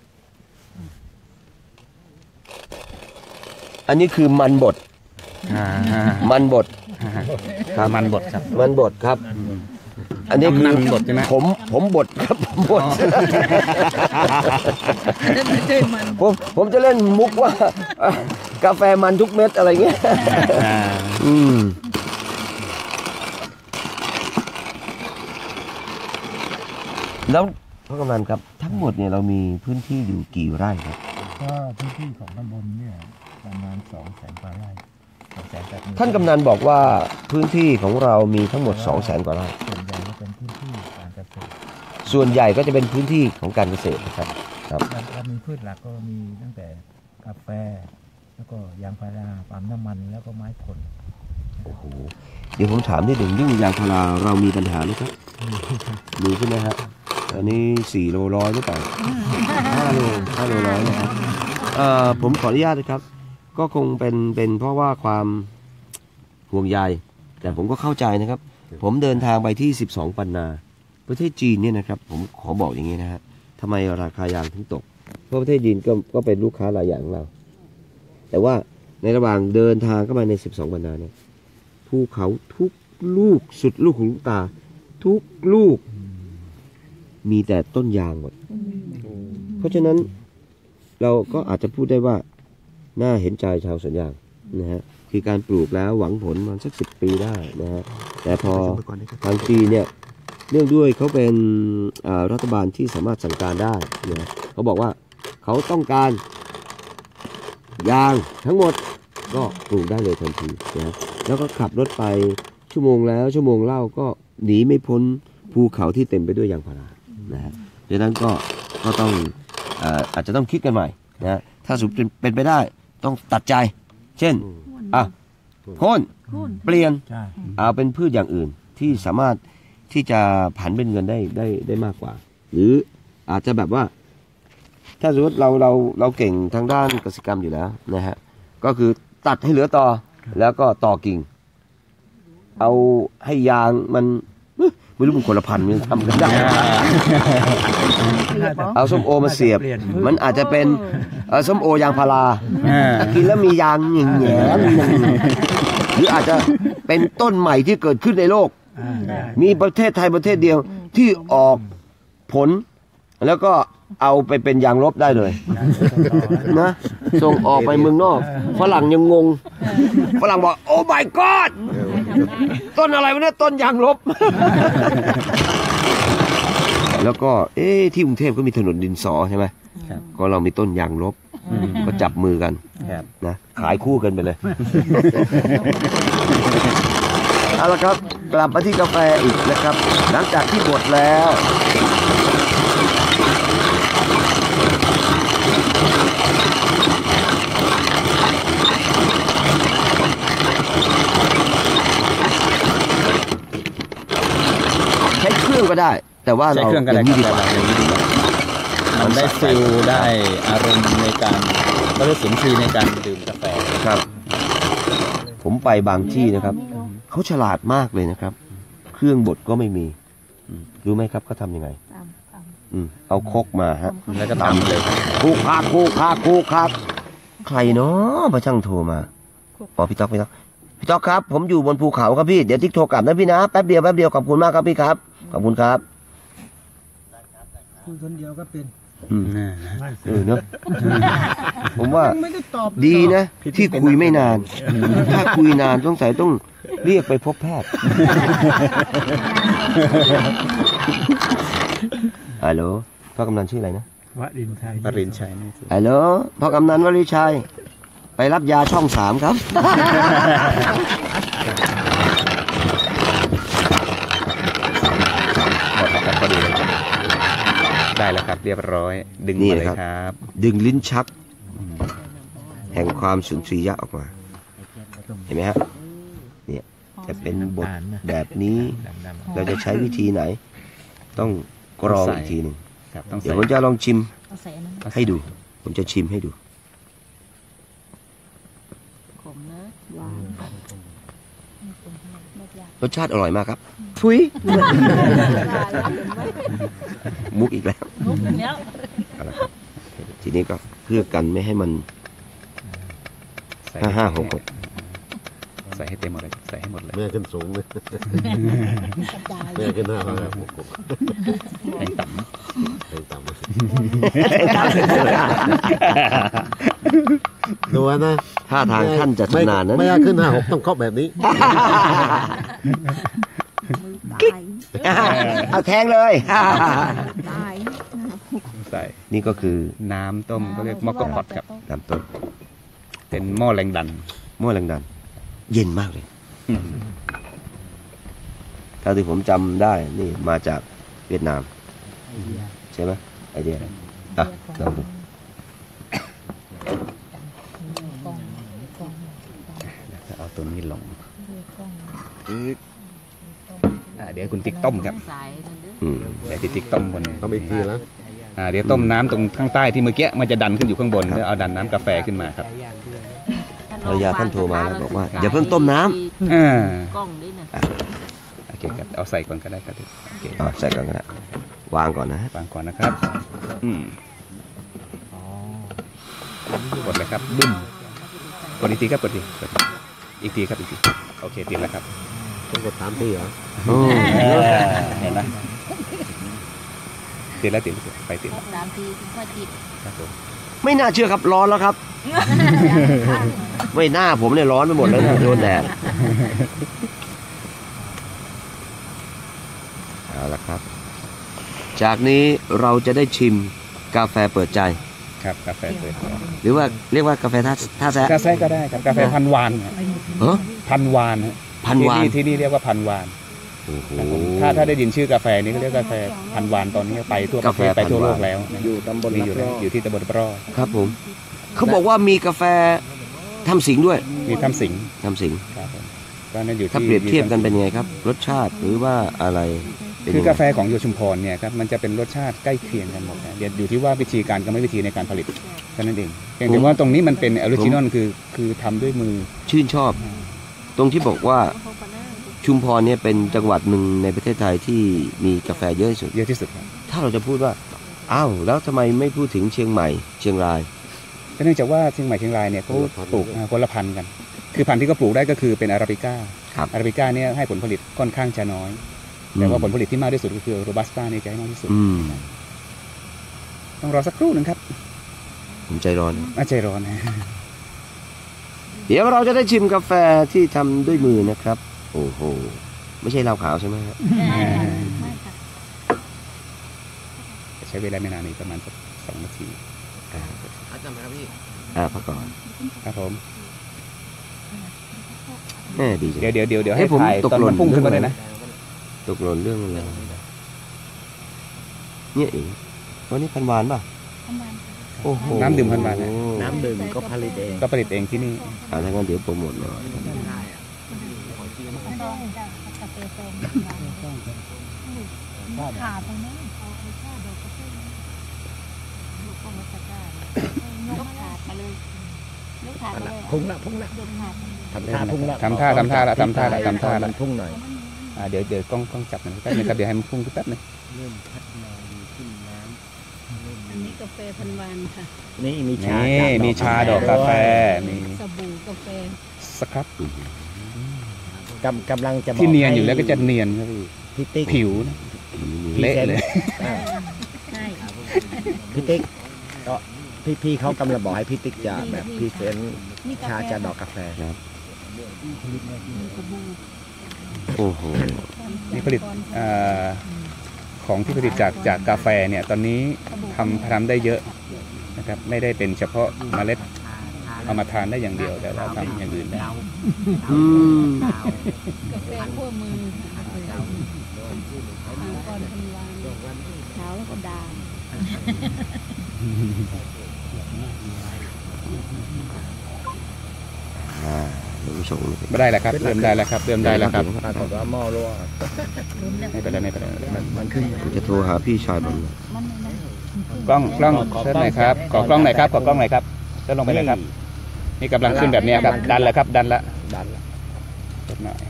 [SPEAKER 4] อันนี้คือมันบด
[SPEAKER 3] อ่า
[SPEAKER 4] มันบด
[SPEAKER 3] ครับมันบดครับ
[SPEAKER 4] มันบดครับ อันนี้คือ
[SPEAKER 3] มันบดใช่ไหม
[SPEAKER 4] ผมผมบดครับผมบด ผมผมจะเล่นมุกว่าอ่ะกาแฟมันทุกเม็ดอะไรเงี้ย
[SPEAKER 3] อ่า
[SPEAKER 4] อืมแล้วพ่อกำนันครับทั้งหมดเนี่ยเรามีพื้นที่อยู่กี่ไร่ครับ
[SPEAKER 16] ก็พื้นที่ของตำบลเนี่ยประมาณสองแสนกว่าไร่สองแสนแปดหมื่น
[SPEAKER 4] ท่านกำนันบอกว่าพื้นที่ของเรามีทั้งหมด สองแสน กว่าไร่
[SPEAKER 16] ส่วนใหญ่ก็เป็นพื้นที่การเกษตร
[SPEAKER 4] ส่วนใหญ่ก็จะเป็นพื้นที่ของการเกษตรนะครับครับ
[SPEAKER 16] เรามีพืชหลักก็มีตั้งแต่กาแฟ แล้วก็ยางพาราปาล์มน้ำมันแล้วก็ไม้ผล
[SPEAKER 4] โอ้โหเดี๋ยวผมถามนิดหนึ่งเรื่องยางพาราเรามีปัญหาไหมครับมีใช่ไหมฮะอันนี้สี่โลร้อยหรือเปล่าห้าโลห้าโลร้อยนะครับเอ่อผมขออนุญาตนะครับ ก็คงเป็นเป็นเพราะว่าความห่วงใยแต่ผมก็เข้าใจนะครับ ผมเดินทางไปที่สิบสองปันนาประเทศจีนเนี่ยนะครับ ผมขอบอกอย่างนี้นะฮะทำไมราคายางถึงตกเพราะประเทศจีนก็ก็เป็นลูกค้ารายใหญ่ของเรา แต่ว่าในระหว่างเดินทางเข้ามาในสิบสองปันนาเนี่ยภูเขาทุกลูกสุดลูกหูลูกตา ทุกลูกมีแต่ต้นยางหมด เพราะฉะนั้นเราก็อาจจะพูดได้ว่าน่าเห็นใจชาวสวนยางนะฮะคือการปลูกแล้วหวังผลมันสักสิบปีได้นะฮะแต่พอทางจีนเนี่ยเนื่องด้วยเขาเป็นรัฐบาลที่สามารถสั่งการได้นะเขาบอกว่าเขาต้องการยางทั้งหมดก็ปลูกได้เลยทันทีนะแล้วก็ขับรถไปชั่วโมงแล้วชั่วโมงเล่าก็หนีไม่พ้นภูเขาที่เต็มไปด้วยยางพารานะฮะดังนั้นก็ก็ต้องอ่าอาจจะต้องคิดกันใหม่นะถ้าสมมติเป็นไปได้ต้องตัดใจเช่นอ่ะโค่นเปลี่ยนเอาเป็นพืชอย่างอื่นที่สามารถที่จะผันเป็นเงินได้ได้ได้มากกว่าหรืออาจจะแบบว่าถ้าสมมติเราเราเราเก่งทางด้านกสิกรรมอยู่แล้วนะฮะก็คือตัดให้เหลือต่อแล้วก็ต่อกิ่งเอาให้ยางมันไม่รู้มันคนละพันมันทำกันได้เอาส้มโอมาเสียบมันอาจจะเป็นส้มโอยางพารากินแล้วมียางแง่แง่หรืออาจจะเป็นต้นใหม่ที่เกิดขึ้นในโลกมีประเทศไทยประเทศเดียวที่ออกผลแล้วก็เอาไปเป็นยางลบได้เลยนะส่งออกไปเมืองนอกฝรั่งยังงงฝรั่งบอกโอ้ my god ต้นอะไรวะเนี่ยต้นยางลบแล้วก็เอ๊ะที่กรุงเทพก็มีถนนดินสอใช่ไหมก็เรามีต้นยางลบก็จับมือกันนะขายคู่กันไปเลยเอาละครับกลับมาที่กาแฟอีกนะครับหลังจากที่บดแล้วใช้เครื่องก็ได้แต่ว่าเราอย่างนี้ดีกว่า
[SPEAKER 17] มันได้ฟิลได้อารมณ์ในการก็ได้สุนทรีในการดื่มกาแฟ
[SPEAKER 4] ครับผมไปบางที่นะครับเขาฉลาดมากเลยนะครับเครื่องบดก็ไม่มีรู้ไหมครับเขาทำยังไงเอาคกมาฮะ
[SPEAKER 17] แล้วก็ทำเลย
[SPEAKER 4] คูคาคูคาคูคาใครเนาะมาช่างโทรมาอ๋อพี่ต๊อกพี่ต๊อกพี่ต๊อกครับผมอยู่บนภูเขาครับพี่เดี๋ยวติ๊กโทรกลับนะพี่นะแป๊บเดียวแป๊บเดียวขอบคุณมากครับพี่ครับขอบคุณครับ
[SPEAKER 18] คุยคนเดียวก็เป็น
[SPEAKER 4] เออเนอะผมว่าดีนะที่คุยไม่นานถ้าคุยนานสงสัยต้องเรียกไปพบแพทย์ฮัลโหลพ่อกำนันชื่ออะไรนะ
[SPEAKER 18] วรินทร์ชัยว
[SPEAKER 17] รินทร์ชัย
[SPEAKER 4] ฮัลโหลพ่อกำนันวรินทร์ชัยไปรับยาช่องสามครับ
[SPEAKER 3] พอดีเลยได้แล้วครับเรียบร้อยดึงมาเลยครับ
[SPEAKER 4] ดึงลิ้นชักแห่งความสุนทรียะออกมาเห็นไหมฮะเนี่ยจะเป็นบทแบบนี้เราจะใช้วิธีไหนต้องกรองอีกทีหนึ่งเดี๋ยวผมจะลองชิมให้ดูผมจะชิมให้ดูรสชาติอร่อยมากครับทุยมุกอีกแล้วเอาละครับทีนี้ก็เพื่อกันไม่ให้มันห้าห้าหกหก
[SPEAKER 3] ใส่ให้เต็มหมดเลยใส่ให้หมดเลย
[SPEAKER 9] แม่ขึ้นสูงเลยแม่ขึ้นห้าห้าหกหก
[SPEAKER 3] แทงต่ำ
[SPEAKER 9] แทงต่ำดูนะ
[SPEAKER 4] ท่าทางท่านจะชำนาญนั้น
[SPEAKER 9] ไม่ขึ้นห้าหกต้องเคาะแบบนี้
[SPEAKER 4] เอาแทงเลย
[SPEAKER 3] ใส่
[SPEAKER 4] นี่ก็คือ
[SPEAKER 3] น้ำต้มก็เรียกหม้อกระพอดครับ
[SPEAKER 4] น้ำต้ม
[SPEAKER 3] เป็นหม้อแรงดัน
[SPEAKER 4] หม้อแรงดันเย็นมากเลยถ้าที่ผมจำได้นี่มาจากเวียดนามใช่ไหมไอเดียอ่ะลองดู
[SPEAKER 3] เอาตัวนี้ลงเดี๋ยวคุณติ๊กต้มครับเดี๋ยวติ๊กต้มบน
[SPEAKER 9] ต้มอีกทีแล้ว
[SPEAKER 3] เดี๋ยวต้มน้ำตรงข้างใต้ที่เมื่อกี้มันจะดันขึ้นอยู่ข้างบนแล้วเอาดันน้ำกาแฟขึ้นมาครับ
[SPEAKER 4] ภรรยาท่านโทรมาแล้วบอกว่าอย่าเพิ่งต้มน้
[SPEAKER 3] ำอ่าโอเคครับเอาใส่ก่อนก็ได้ครับโอเค
[SPEAKER 4] ใส่ก่อนก็ได้วางก่อนนะ
[SPEAKER 3] วางก่อนนะครับอืมกดเลยครับบึ้มกดอีกทีครับกดอีกทีอีกทีครับอีกทีโอเคติดแล้วครับ
[SPEAKER 9] ต้องกดสามทีเหรอ
[SPEAKER 3] เห็นไหมติดแล้วติดไปติด
[SPEAKER 6] สามทีถึงค่อยติด
[SPEAKER 3] ครับผม
[SPEAKER 4] ไม่น่าเชื่อครับร้อนแล้วครับไม่หน้าผมเนี่ยร้อนไปหมดแล้วโดนแดดเอาเอาละครับ จากนี้เราจะได้ชิมกาแฟเปิดใจ
[SPEAKER 3] ครับกาแฟเปิดใจ
[SPEAKER 4] หรือว่าเรียกว่ากาแฟท่าท่าแซะ
[SPEAKER 3] กาแฟก็ได้ครับกาแฟพันวาน
[SPEAKER 4] เออ
[SPEAKER 3] พันวาน
[SPEAKER 4] พันวาน
[SPEAKER 3] ที่ที่นี่เรียกว่าพันวานถ้าถ้าได้ยินชื่อกาแฟนี้ก็เรียกกาแฟพันวานตอนนี้ไปทั่วประเทศไปทั่วโลกแล้วอยู่ตำบลอยู่อยู่ที่ตำบลปรอ
[SPEAKER 4] ครับผมเขาบอกว่ามีกาแฟทำสิงด้วย
[SPEAKER 3] มีทำสิง
[SPEAKER 4] ทำสิง
[SPEAKER 3] ครับผมก็นั่นอยู่ที่
[SPEAKER 4] ถ้าเปรียบเทียบกันเป็นไงครับ รสชาติหรือว่าอะไรเป็น
[SPEAKER 3] คื
[SPEAKER 4] ยัง
[SPEAKER 3] อ
[SPEAKER 4] ไง
[SPEAKER 3] กาแฟของโยชุมพรเนี่ยครับมันจะเป็นรสชาติใกล้เคียงกันหมดนะเดี๋ยวอยู่ที่ว่าวิธีการกรรมวิธีในการผลิตแค่นั้นเองเพียงแต่ว่าตรงนี้มันเป็นออริจินอลคือคือทำด้วยมือ
[SPEAKER 4] ชื่นชอบ ตรงที่บอกว่าชุมพรเนี่ยเป็นจังหวัดหนึ่งในประเทศไทยที่มีกาแฟเยอะที่สุด
[SPEAKER 3] เยอะที่สุดครับ
[SPEAKER 4] ถ้าเราจะพูดว่าอ้าวแล้วทำไมไม่พูดถึงเชียงใหม่เชียงราย
[SPEAKER 3] ก็เนื่องจากว่าเชียงใหม่เชียงรายเนี่ยเขาปลูกคนละพันธุ์กัน คือพันธุ์ที่เขาปลูกได้ก็คือเป็นอาราบิก้าอาราบิก้าเนี่ยให้ผลผลิตค่อนข้างจะน้อยแต่ว่าผลผลิตที่มากที่สุดก็คือโรบัสต้าเนี่ยจะให้มากที่สุดต้องรอสักครู่หนึ่งครับ
[SPEAKER 4] ผมใจร้อน
[SPEAKER 3] อาใจร้อนนะ
[SPEAKER 4] เดี๋ยวเราจะได้ชิมกาแฟที่ทำด้วยมือนะครับโอ้โหไม่ใช่เหล้าขาวใช่ไหมครับ
[SPEAKER 3] ใช้เวลาไม่นานนี้ประมาณสักสองนาที
[SPEAKER 15] อาจารย์ครับพี่
[SPEAKER 4] อ่าพักก่อน
[SPEAKER 3] ครับผม
[SPEAKER 4] แน่ดีจัง
[SPEAKER 3] เดี๋ยวเดี๋ยวเดี๋ยวเดี๋ยวให้
[SPEAKER 4] ผม
[SPEAKER 3] ถ่าย
[SPEAKER 4] ตก
[SPEAKER 3] ตอน
[SPEAKER 4] หล่
[SPEAKER 3] มัน นพุ่งขึ้นมาเลยนะ
[SPEAKER 4] ตกหล่นเรื่องอะไรเนี่ยเองวันนี้พันวานป่ะโอ้โห
[SPEAKER 3] น้ำดื่มพันวานนะ
[SPEAKER 10] น้ำดื่มก็ผลิตเอง
[SPEAKER 3] ก็ผลิตเองที่นี่
[SPEAKER 4] อ่าถ้างั้นเดี๋ยวโปรโมทหน่อย
[SPEAKER 2] ขาตรงนี้เอาไปแค่ดอกกระเพื่อมลูกของรัชกาลยกขาดมาเลยยกขาดมาเลย
[SPEAKER 10] พุ่งละพุ่งละ
[SPEAKER 2] ยกขาด
[SPEAKER 10] ทำท่าพุ่งละ
[SPEAKER 3] ทำท่าทำท่าละทำท่าละทำท่าละ
[SPEAKER 10] มันพุ่งหน่อย
[SPEAKER 3] อ่าเดี๋ยวเดี๋ยวกล้องกล้องจับหน่อยแป๊บนึงครับเดี๋ยวให้มันพุ่งแป๊บนึง
[SPEAKER 10] เริ่มพัฒนาดีขึ้นน้ำ
[SPEAKER 2] อันนี้กาแฟพันวานค่ะ
[SPEAKER 10] นี่มีชา
[SPEAKER 3] นี่มีชาดอกกาแฟมี
[SPEAKER 2] สบู่กาแฟ
[SPEAKER 3] สครับ
[SPEAKER 10] กำกำลังจะบอก
[SPEAKER 3] ที่เนียนอยู่แล้วก็จะเนียนครับพี่
[SPEAKER 10] พี่ติ๊ก
[SPEAKER 3] ผิวนะเละเลย
[SPEAKER 10] อ่า
[SPEAKER 2] ใช่
[SPEAKER 10] พี่ติ๊กก็พี่พี่เขากำลังบอกให้พี่ติ๊กจะแบบพรีเซนต์ชาจากดอกกาแฟ
[SPEAKER 4] ครับโอ้โห
[SPEAKER 3] นี่ผลิตเอ่อของที่ผลิตจากจากกาแฟเนี่ยตอนนี้ทำทำได้เยอะนะครับไม่ได้เป็นเฉพาะเมล็ดเอามาทานได้อย่างเดียวแต่ว่าทำอย่างอื่นได้
[SPEAKER 4] อืม
[SPEAKER 2] กาแฟขั้วมือมังกรพันวานเช้าแล้วก็ดาม
[SPEAKER 4] อ่าเดี๋ยวผู้ชม
[SPEAKER 3] ไม่ได้แล้วครับเริ่มได้แล้วครับเริ่มได้แล้วครับ
[SPEAKER 10] ปรากฏว่าหม้อรั่ว
[SPEAKER 3] ไม่เป็นไรไม่เป็นไร
[SPEAKER 10] มันมันขึ้น
[SPEAKER 4] ผมจะโทรหาพี่ชายผม
[SPEAKER 3] กล้องกล้องเชิญหน่อยครับขอกล้องหน่อยครับขอกล้องหน่อยครับเชิญลงไปเลยครับนี่กำลังขึ้นแบบนี้ครับดันแล้วครับดันละ
[SPEAKER 10] ดันละ
[SPEAKER 3] หน่อย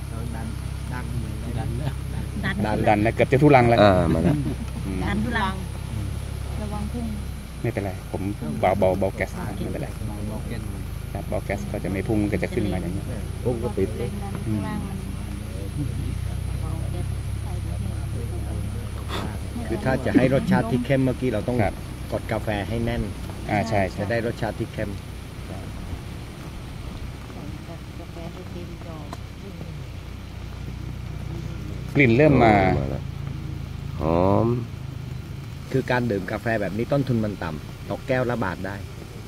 [SPEAKER 2] ดัน
[SPEAKER 3] ดันแล้วเกือบจะทุลังแล้ว
[SPEAKER 4] อ่ามาแล้ว
[SPEAKER 2] ดันทุลังระวังพุ่ง
[SPEAKER 3] ไม่เป็นไรผมเบาเบาเบาแก๊สไม่เป็นไรครับเบาแก๊สก็จะไม่พุ่งก็จะขึ้นมาอย่างนี้
[SPEAKER 10] พุ่งก็ติด
[SPEAKER 3] อืม
[SPEAKER 10] คือถ้าจะให้รสชาติที่เข้มเมื่อกี้เราต้องกดกาแฟให้แน่น
[SPEAKER 3] อ่าใช่ใช่
[SPEAKER 10] จะได้รสชาติที่เข้ม
[SPEAKER 3] กลิ่นเริ่มมา
[SPEAKER 4] หอม
[SPEAKER 10] คือการดื่มกาแฟแบบนี้ต้นทุนมันต่ำตกแก้วละบาทได้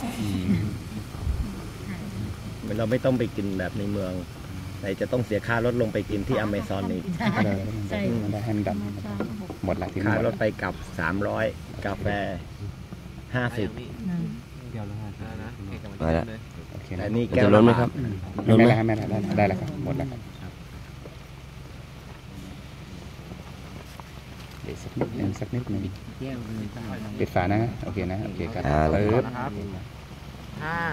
[SPEAKER 10] เราไม่ต้องไปกินแบบในเมืองแต่จะต้องเสียค่ารถลงไปกินที่อเมซอนอีก
[SPEAKER 2] ใช่
[SPEAKER 3] ได้ให้มันดำหมดละทีนี้
[SPEAKER 10] ค่า
[SPEAKER 3] หมด
[SPEAKER 10] ร
[SPEAKER 3] ละ
[SPEAKER 10] ถไปกลับสามร้อยกาแฟห้าสิบ
[SPEAKER 4] มาแล้ว
[SPEAKER 3] โอเค
[SPEAKER 10] แต่
[SPEAKER 3] นะ
[SPEAKER 10] นี่
[SPEAKER 4] มัน
[SPEAKER 10] แก้ว
[SPEAKER 4] จะ
[SPEAKER 10] ละ
[SPEAKER 4] ล้นไหม
[SPEAKER 10] บาท
[SPEAKER 4] ครับ
[SPEAKER 3] ไม่เป็นไรครับไม่เป็นไรได้แล้วครับหมดแล้วครับเดี๋ยวสักนิดนึงสักนิดนึงปิดฝานะโอเคนะโอเคครับ
[SPEAKER 4] อ่าแล้ว
[SPEAKER 3] ปึ๊บ
[SPEAKER 15] ห้า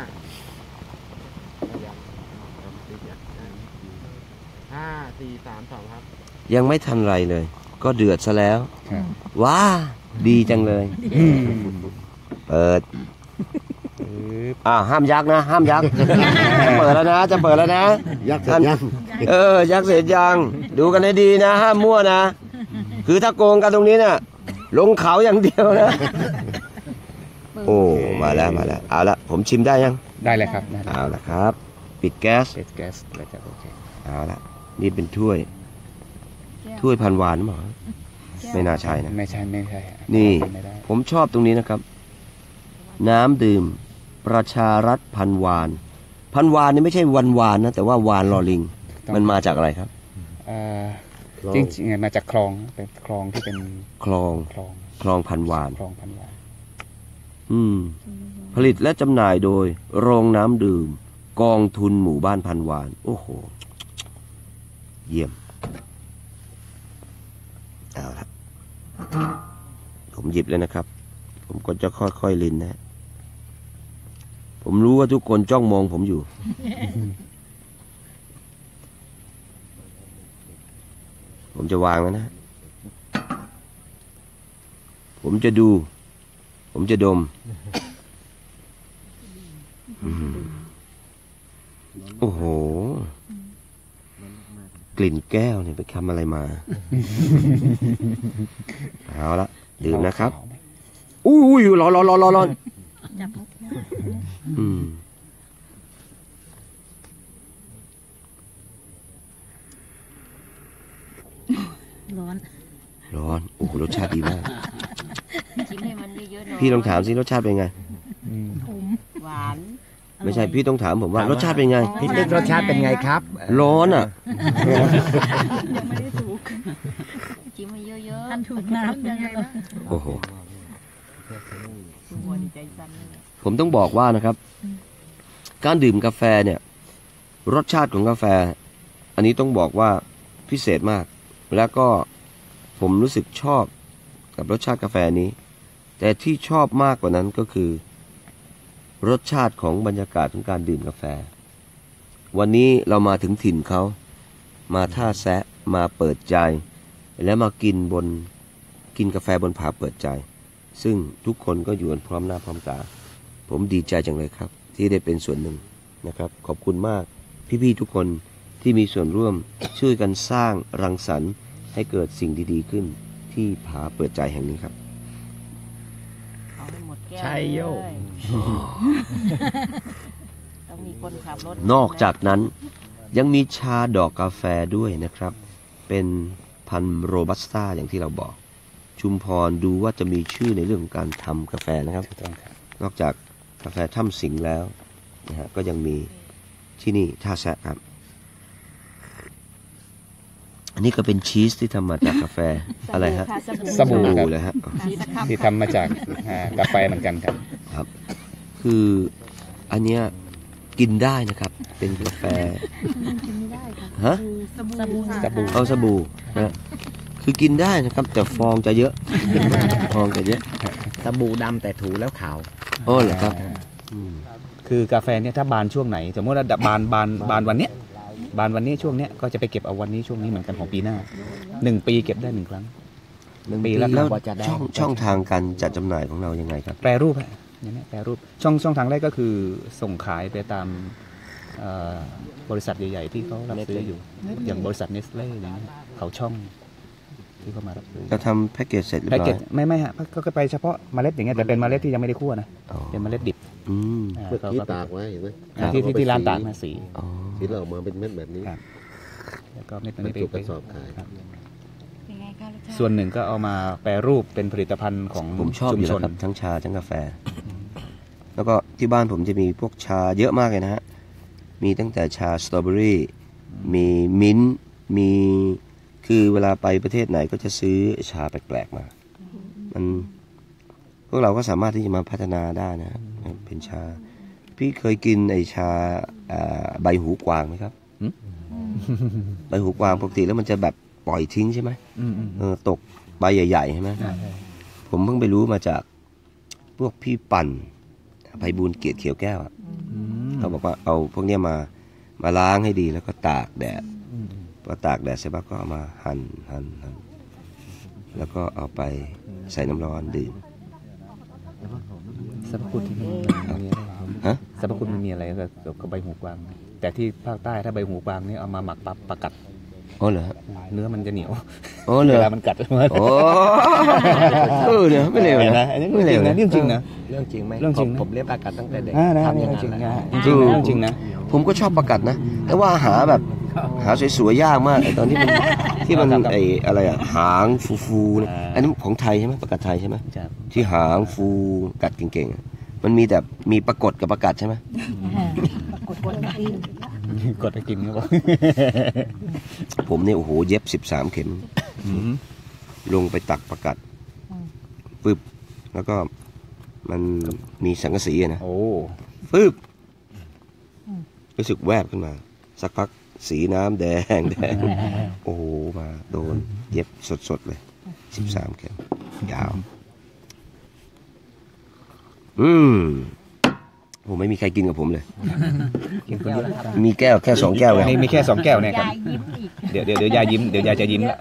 [SPEAKER 15] ห้าสี่สามสองครับ
[SPEAKER 4] ยังไม่ทันไรเลย ก็เดือดซะแล้ว
[SPEAKER 3] ครับ
[SPEAKER 4] ว้าดีจังเลย
[SPEAKER 3] อืม
[SPEAKER 4] เปิด
[SPEAKER 3] ปึ๊บ
[SPEAKER 4] อ่าห้ามยักนะ ห้ามยัก จะเปิดแล้วนะ จะเปิดแล้วนะ
[SPEAKER 10] ยักษ์เสร็จยัง
[SPEAKER 4] เออ ยักเสร็จยัง ดูกันให้ดีนะ ห้ามมั่วนะ คือถ้าโกงกันตรงนี้เนี่ยลงเขาอย่างเดียวนะ โอ้มาแล้วมาแล้วเอาละผมชิมได้ยัง
[SPEAKER 3] ได้เลยครับได้เลย
[SPEAKER 4] เอาละครับ ปิดแก๊ส
[SPEAKER 3] ปิดแก๊สเลยครับโอเค
[SPEAKER 4] เอาละนี่เป็นถ้วย ถ้วยพันหวานหรือเปล่าไม่น่าใช่นะ
[SPEAKER 3] ไม่ใช่ไม่ใช่
[SPEAKER 4] นี่ ผมชอบตรงนี้นะครับ น้ำดื่มประชารัฐพันวาน พันวานนี่ไม่ใช่วันวานนะแต่ว่าวานลอลิง มันมาจากอะไรครับ
[SPEAKER 3] เอ่อจริงๆมาจากคลองเป็นคลองที่เป็น
[SPEAKER 4] คลอง
[SPEAKER 3] คลอง
[SPEAKER 4] คลองพันวาน
[SPEAKER 3] คลองพันวาน
[SPEAKER 4] อืม ผลิตและจำหน่ายโดยโรงน้ำดื่ม กองทุนหมู่บ้านพันวาน โอ้โห เยี่ยม เอาละผมหยิบเลยนะครับ ผมก็จะค่อยๆลินนะ ผมรู้ว่าทุกคนจ้องมองผมอยู่ ผมจะวางแล้วนะ ผมจะดู ผมจะดม โอ้โห กลิ่นแก้วเนี่ยไปทำอะไรมา เอาละดื่มนะครับ อุ้ยร้อนร้อนร้อนร้อนอืม
[SPEAKER 18] ร้อน
[SPEAKER 4] ร้อน โอ้โห รสชาติดีมาก
[SPEAKER 18] กินให้มันเยอะๆหน่อย
[SPEAKER 4] พี่ลองถามสิรสชาติเป็นไง
[SPEAKER 18] ขมหวาน
[SPEAKER 4] ไม่ใช่พี่ต้องถามผมว่ารสชาติเป็นไง
[SPEAKER 1] พี่ติ๊กรสชาติเป็นไงครับ
[SPEAKER 4] ร้อนอ่ะ
[SPEAKER 18] ยังไม่ได้ถูกกินมาเยอะๆท่านถูกน้ำยังไงนะ
[SPEAKER 4] โอ้โห
[SPEAKER 18] หัวใจสั่นเลย
[SPEAKER 4] ผมต้องบอกว่านะครับ การดื่มกาแฟเนี่ย รสชาติของกาแฟ อันนี้ต้องบอกว่าพิเศษมาก แล้วก็ผมรู้สึกชอบกับรสชาติกาแฟนี้ แต่ที่ชอบมากกว่านั้นก็คือ รสชาติของบรรยากาศของการดื่มกาแฟ วันนี้เรามาถึงถิ่นเขามาท่าแซะมาเปิดใจ และมากินบนกินกาแฟบนผาเปิดใจ ซึ่งทุกคนก็อยู่กันพร้อมหน้าพร้อมตา ผมดีใจจังเลยครับ ที่ได้เป็นส่วนหนึ่งนะครับ ขอบคุณมากพี่ๆทุกคนที่มีส่วนร่วมช่วยกันสร้างรังสรรค์ให้เกิดสิ่งดีๆขึ้นที่ผาเปิดใจแห่งนี้ครับ
[SPEAKER 18] เอาให้หมดแก้ว
[SPEAKER 1] ใช่โย
[SPEAKER 18] เลยต้องมีคนขับรถ
[SPEAKER 4] นอกจากนั้นยังมีชาดอกกาแฟด้วยนะครับ เป็นพันธุ์โรบัสต้าอย่างที่เราบอก ชุมพรดูว่าจะมีชื่อในเรื่องของการทำกาแฟนะครับ นอกจากกาแฟถ้ำสิงห์แล้วนะฮะก็ยังมีที่นี่ท่าแซะครับ อันนี้ก็เป็นชีสที่ทำมาจากกาแฟอะไรฮะ
[SPEAKER 3] สบู่ครับ
[SPEAKER 4] เลยฮะ
[SPEAKER 3] ที่ทำมาจากอ่ากาแฟเหมือนกันครับ
[SPEAKER 4] ครับ คืออันเนี้ยกินได้นะครับ เป็นกาแฟ
[SPEAKER 18] กินไม่ได้ค่ะ
[SPEAKER 4] ฮะ
[SPEAKER 18] สบู่สบู่
[SPEAKER 3] สบู่
[SPEAKER 4] เอาสบู่นะคือกินได้นะครับ แต่ฟองจะเยอะ ฟองจะเยอะ
[SPEAKER 1] สบู่ดำแต่ถูแล้วขาว
[SPEAKER 4] โอ้เหรอครับ
[SPEAKER 3] คือกาแฟเนี่ยถ้าบานช่วงไหนสมมติว่าบานบานบานวันเนี้ยบานวันนี้ช่วงเนี้ยก็จะไปเก็บเอาวันนี้ช่วงนี้เหมือนกันของปีหน้าหนึ่งปีเก็บได้หนึ่งครั้งหนึ่งปีแล้ว
[SPEAKER 4] แล้ว
[SPEAKER 3] กว่าจะได้
[SPEAKER 4] ช่องช่องทางการจัดจำหน่ายของเรายังไงครับ
[SPEAKER 3] แปรรูปฮะอย่างนี้แปรรูปช่องช่องทางแรกก็คือส่งขายไปตามเอ่อบริษัทใหญ่ๆที่เขารับซื้ออยู่ อย่างบริษัทเนสเล่อย่างนี้เขาช่องที่เขามารับซื้อ
[SPEAKER 4] เราทำแพ็กเกจเสร็จเรียบ
[SPEAKER 3] แพ็ก
[SPEAKER 4] ร้อ
[SPEAKER 3] เก
[SPEAKER 4] ย
[SPEAKER 3] จไม่ไม่ฮะก็ไปเฉพาะเมล็ดอย่างเงี้ยแต่เป็นเมล็ดที่ยังไม่ได้คั่วนะเป็นเมล็ดดิบ
[SPEAKER 4] อืม
[SPEAKER 3] อ่า
[SPEAKER 9] เมื่อกี้ตากไว้เห็นไหม
[SPEAKER 3] อ่าที่ที่ที่ร้านตากนะสี
[SPEAKER 9] สีเราออกมาเป็นเม็ดแบบนี้
[SPEAKER 3] แล้วก็เม็ด
[SPEAKER 9] บร
[SPEAKER 3] นี้
[SPEAKER 9] ร
[SPEAKER 3] ไป
[SPEAKER 9] จุก
[SPEAKER 3] ไประ
[SPEAKER 9] สอบขาย
[SPEAKER 18] เป็นไงคะรสชาติ
[SPEAKER 3] ส่วนหนึ่งก็เอามาแปรรูปเป็นผลิตภัณฑ์ของ
[SPEAKER 4] ผมชอบ
[SPEAKER 3] ชุ
[SPEAKER 4] อ
[SPEAKER 3] ม
[SPEAKER 4] ยู่
[SPEAKER 3] ช
[SPEAKER 4] แล้ว
[SPEAKER 3] น
[SPEAKER 4] ครับทั้งชาทั้งกาแฟ แล้วก็ที่บ้านผมจะมีพวกชาเยอะมากเลยนะฮะ มีตั้งแต่ชาสตรอเบอรี่ มีมิ้นท์มีคือเวลาไปประเทศไหนก็จะซื้อชาแปลกๆมา มันพวกเราก็สามารถที่จะมาพัฒนาได้นะครับเป็นชา พี่เคยกินไอชาอ่าใบหูกวางไหมครับ ใบหูกวางปกติแล้วมันจะแบบปล่อยทิ้งใช่ไหม
[SPEAKER 3] อืมอืม
[SPEAKER 4] เออตกใบใหญ่ๆใช่ไหม
[SPEAKER 3] ใช่ใช่
[SPEAKER 4] ผมเพิ่งไปรู้มาจากพวกพี่ปั่นไพบูลย์เกียรติเขียวแก้วอะเขาบอกว่าเอาพวกเนี้ยมามาล้างให้ดีแล้วก็ตากแดดพอตากแดดเสร็จปั๊บก็เอามาหั่นหั่นหั่นแล้วก็เอาไปใส่น้ำร้อนดื่ม
[SPEAKER 3] สรรพคุณที่มันมีอะไร
[SPEAKER 4] ฮะ
[SPEAKER 3] สรรพคุณมันมีอะไรกับกับใบหูกวาง แต่ที่ภาคใต้ถ้าใบหูกวางนี่เอามาหมักปั๊บประกัด
[SPEAKER 4] อ๋อเหรอฮะ
[SPEAKER 3] เนื้อมันจะเหนียว
[SPEAKER 4] อ๋อเหรอ
[SPEAKER 3] เวลามันกัด
[SPEAKER 4] โอ้เออเนี่ยไม่เลวนะ
[SPEAKER 3] อันนี้
[SPEAKER 4] ไม่
[SPEAKER 3] เรื่
[SPEAKER 4] เล
[SPEAKER 3] อง
[SPEAKER 4] ว
[SPEAKER 3] จริงนะเรื่องจริงนะ
[SPEAKER 1] เรื่องจริงไหม
[SPEAKER 3] เรื่องจริงนะ
[SPEAKER 1] ผมเลี้ยงปลากัดตั้งแต่เด็ก
[SPEAKER 3] อ่านะ
[SPEAKER 1] ทำอย่าง
[SPEAKER 3] เรื่องจริง
[SPEAKER 1] นั้น
[SPEAKER 3] นะ
[SPEAKER 1] แหละ
[SPEAKER 3] จริงๆนะเรื่องจริงนะ
[SPEAKER 4] ผมก็ชอบประกัดนะ แต่ว่าหาแบบหาสวยๆยากมากไอตอนที่มันที่มันไออะไรอะหางฟูๆเนี่ยอันนั้นของไทยใช่ไหมประกาศไทยใช่ไหมที่หางฟูกัดเก่งๆมันมีแต่มีปรากฏกับประกาศใช่ไหม
[SPEAKER 18] กดกดกิน
[SPEAKER 17] กดไปกินครับ
[SPEAKER 4] ผมเนี่ยโอ้โหเย็บสิบสามเข็มลงไปตักประกาศปึ๊บแล้วก็มันมีสังกะสีนะปึ๊บรู้สึกแวบขึ้นมาสักพักสีน้ำแดงแดงโอ้โหมาโดนเย็บสดๆเลยสิบสามเข็มยาวอืมผมไม่มีใครกินกับผมเลยมีแก้วแค่สองแก้วไง
[SPEAKER 3] มีแค่สองแก้วเนี่ยครับเดี๋ยวเดี๋ยวเดี๋ยวยายยิ้มเดี๋ยวยายจะยิ้มละ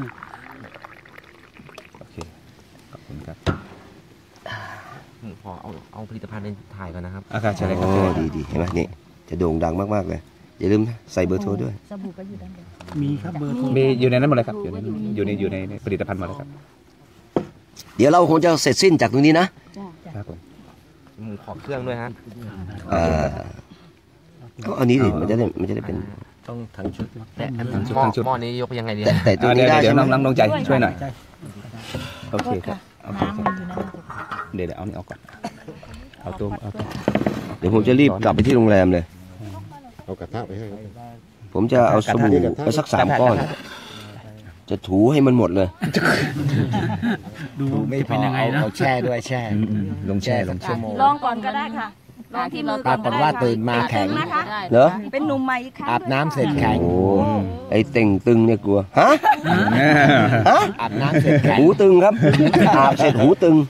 [SPEAKER 3] โอเคขอบคุณครับ
[SPEAKER 10] พอเอาเอาผลิตภัณฑ์ในถ่ายก่อนนะครับ
[SPEAKER 3] อาการใช่เลยครับ
[SPEAKER 4] ดีดีเห็นไหมนี่จะโด่งดังมากๆเลยอย่าลืมใส่เบอร์โทรด้วย
[SPEAKER 18] สบู่ก็อยู่ด้านบน
[SPEAKER 7] มีครับเบอร์โทร
[SPEAKER 3] มีอยู่ในนั้นหมดเลยครับอยู่ในอยู่ในอยู่ในผลิตภัณฑ์หมดเลยครับ
[SPEAKER 4] เดี๋ยวเราคงจะเสร็จสิ้นจากตรงนี้นะครับ
[SPEAKER 3] ผม
[SPEAKER 10] ขอเครื่องด้วยฮะ
[SPEAKER 4] อ่าก็อันนี้ดิมันจะได้มันจะได้เป็น
[SPEAKER 10] ต้องทั้งชุดแต่อันหม้อหม้อนี้ยกไปยังไงดี
[SPEAKER 4] แต่ตัวนี้ได้
[SPEAKER 3] เดี๋ยวน้องน้องใจช่วยหน่อยโอเคครับเดี๋ยวเดี๋ยวเอานี่ออกก่อนเอาตัวเอาตัว
[SPEAKER 4] เดี๋ยวผมจะรีบกลับไปที่โรงแรมเลย
[SPEAKER 9] เอากระทะไปให้
[SPEAKER 4] ผมจะเอาสบู่ไปสักสามก้อนจะถูให้มันหมดเลย
[SPEAKER 7] ดูไม่เป็นยังไงนะ
[SPEAKER 10] เอาแช่ด้วยแช่
[SPEAKER 3] ลงแช่ลงชั่วโมง
[SPEAKER 18] ลองก่อนก็ได้ค่ะลองที่มือ
[SPEAKER 10] ปรากฏว่าตื่นมาแข็ง
[SPEAKER 4] เหรอ
[SPEAKER 18] เป็นหนุ่มใหม่อีกครั้ง
[SPEAKER 10] อาบน้ำเสร็จแข็ง
[SPEAKER 4] โอ้ไอเต่งตึงเนี่ยกลัวฮะฮะ
[SPEAKER 10] อาบน้ำเสร็จแข็ง
[SPEAKER 4] หูตึงครับอาบเสร็จหูตึง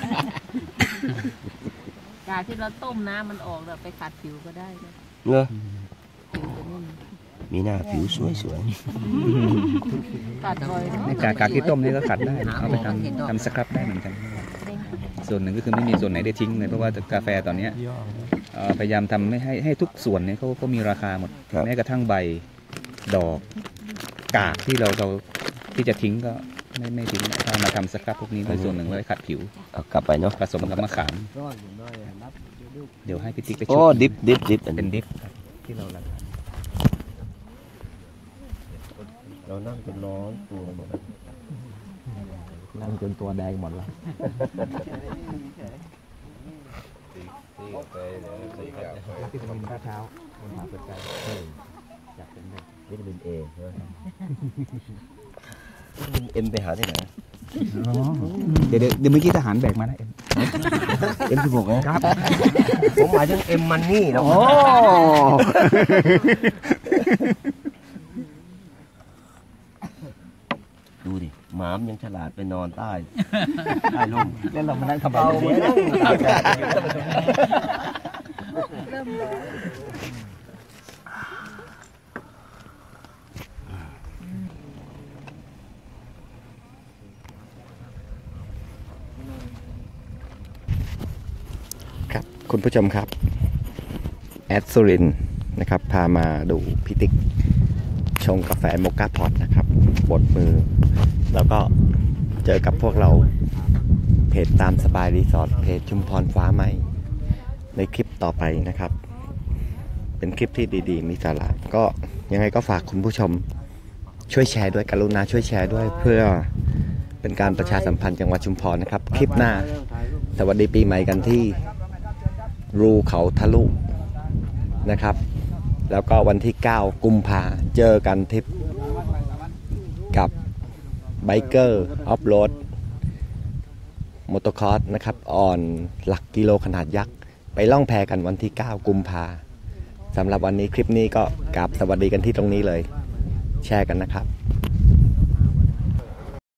[SPEAKER 18] จากที่เราต้มน้ำมันออกเราไปขัดผิวก็ได้
[SPEAKER 4] เนอะมีหน้าผิวสวยสวย
[SPEAKER 18] ขัดรอย
[SPEAKER 3] กากากที่ต้มนี่ก็ขัดได้เอาไปทำทำสครับได้เหมือนกันส่วนหนึ่งก็คือไม่มีส่วนไหนได้ทิ้งเลยเพราะว่ากาแฟตอนนี้พยายามทำให้ให้ให้ทุกส่วนเนี่ยเขาเขามีราคาหมดแม้กระทั่งใบดอกกากที่เราเราที่จะทิ้งก็ไม่ไม่ทิ้งถ้ามาทำสครับพวกนี้เป็นส่วนหนึ่งไว้ขัดผิว
[SPEAKER 4] กลับไปเนาะ
[SPEAKER 3] ผสมกับมะขามเดี๋ยวให้พี่ติ๊กไปช่วย
[SPEAKER 4] โอ้ดิบดิบดิบ
[SPEAKER 3] เป็นดิบที่เราลัง
[SPEAKER 4] เรานั่งจนร้อนตัวหมด
[SPEAKER 17] นั่งจนตัวแดงหมดแล้ว
[SPEAKER 16] ที่ทำข้าวเช้าคนหาปัจจัยอยากเป็นวิตามินเอใช่ไหม
[SPEAKER 4] เอ็มไปหาที่ไหน
[SPEAKER 3] เดี๋ยวเดี๋ยวเมื่อกี้ทหารแบกมานะเอ็ม
[SPEAKER 4] เอ็มสิบหกนะครับผมหมายถึงเอ็มมันนี่นะโอ้ดูดิหมามยังฉลาดไปนอนใต้ใต้ร่ม
[SPEAKER 17] แล้วเรามานั่งทำอะไร
[SPEAKER 18] เริ่มร้อน
[SPEAKER 1] ครับคุณผู้ชมครับแอดสุรินนะครับพามาดูพิติกชงกาแฟโมกาพอตนะครับบดมือแล้วก็เจอกับพวกเราเพจตามสบายรีสอร์ทเพจชุมพรฟ้าใหม่ในคลิปต่อไปนะครับเป็นคลิปที่ดีๆมีสาระก็ยังไงก็ฝากคุณผู้ชมช่วยแชร์ด้วยกรุณาช่วยแชร์ด้วยเพื่อเป็นการประชาสัมพันธ์จังหวัดชุมพรนะครับคลิปหน้าสวัสดีปีใหม่กันที่รูเขาทะลุนะครับแล้วก็วันที่เก้ากุมภาเจอกันทริปกับไบเกอร์ออฟโรดมอเตอร์คอร์สนะครับอ่อนหลักกิโลขนาดยักษ์ไปล่องแพกันวันที่เก้ากุมภาสำหรับวันนี้คลิปนี้ก็กราบสวัสดีกันที่ตรงนี้เลยแชร์กันนะครับ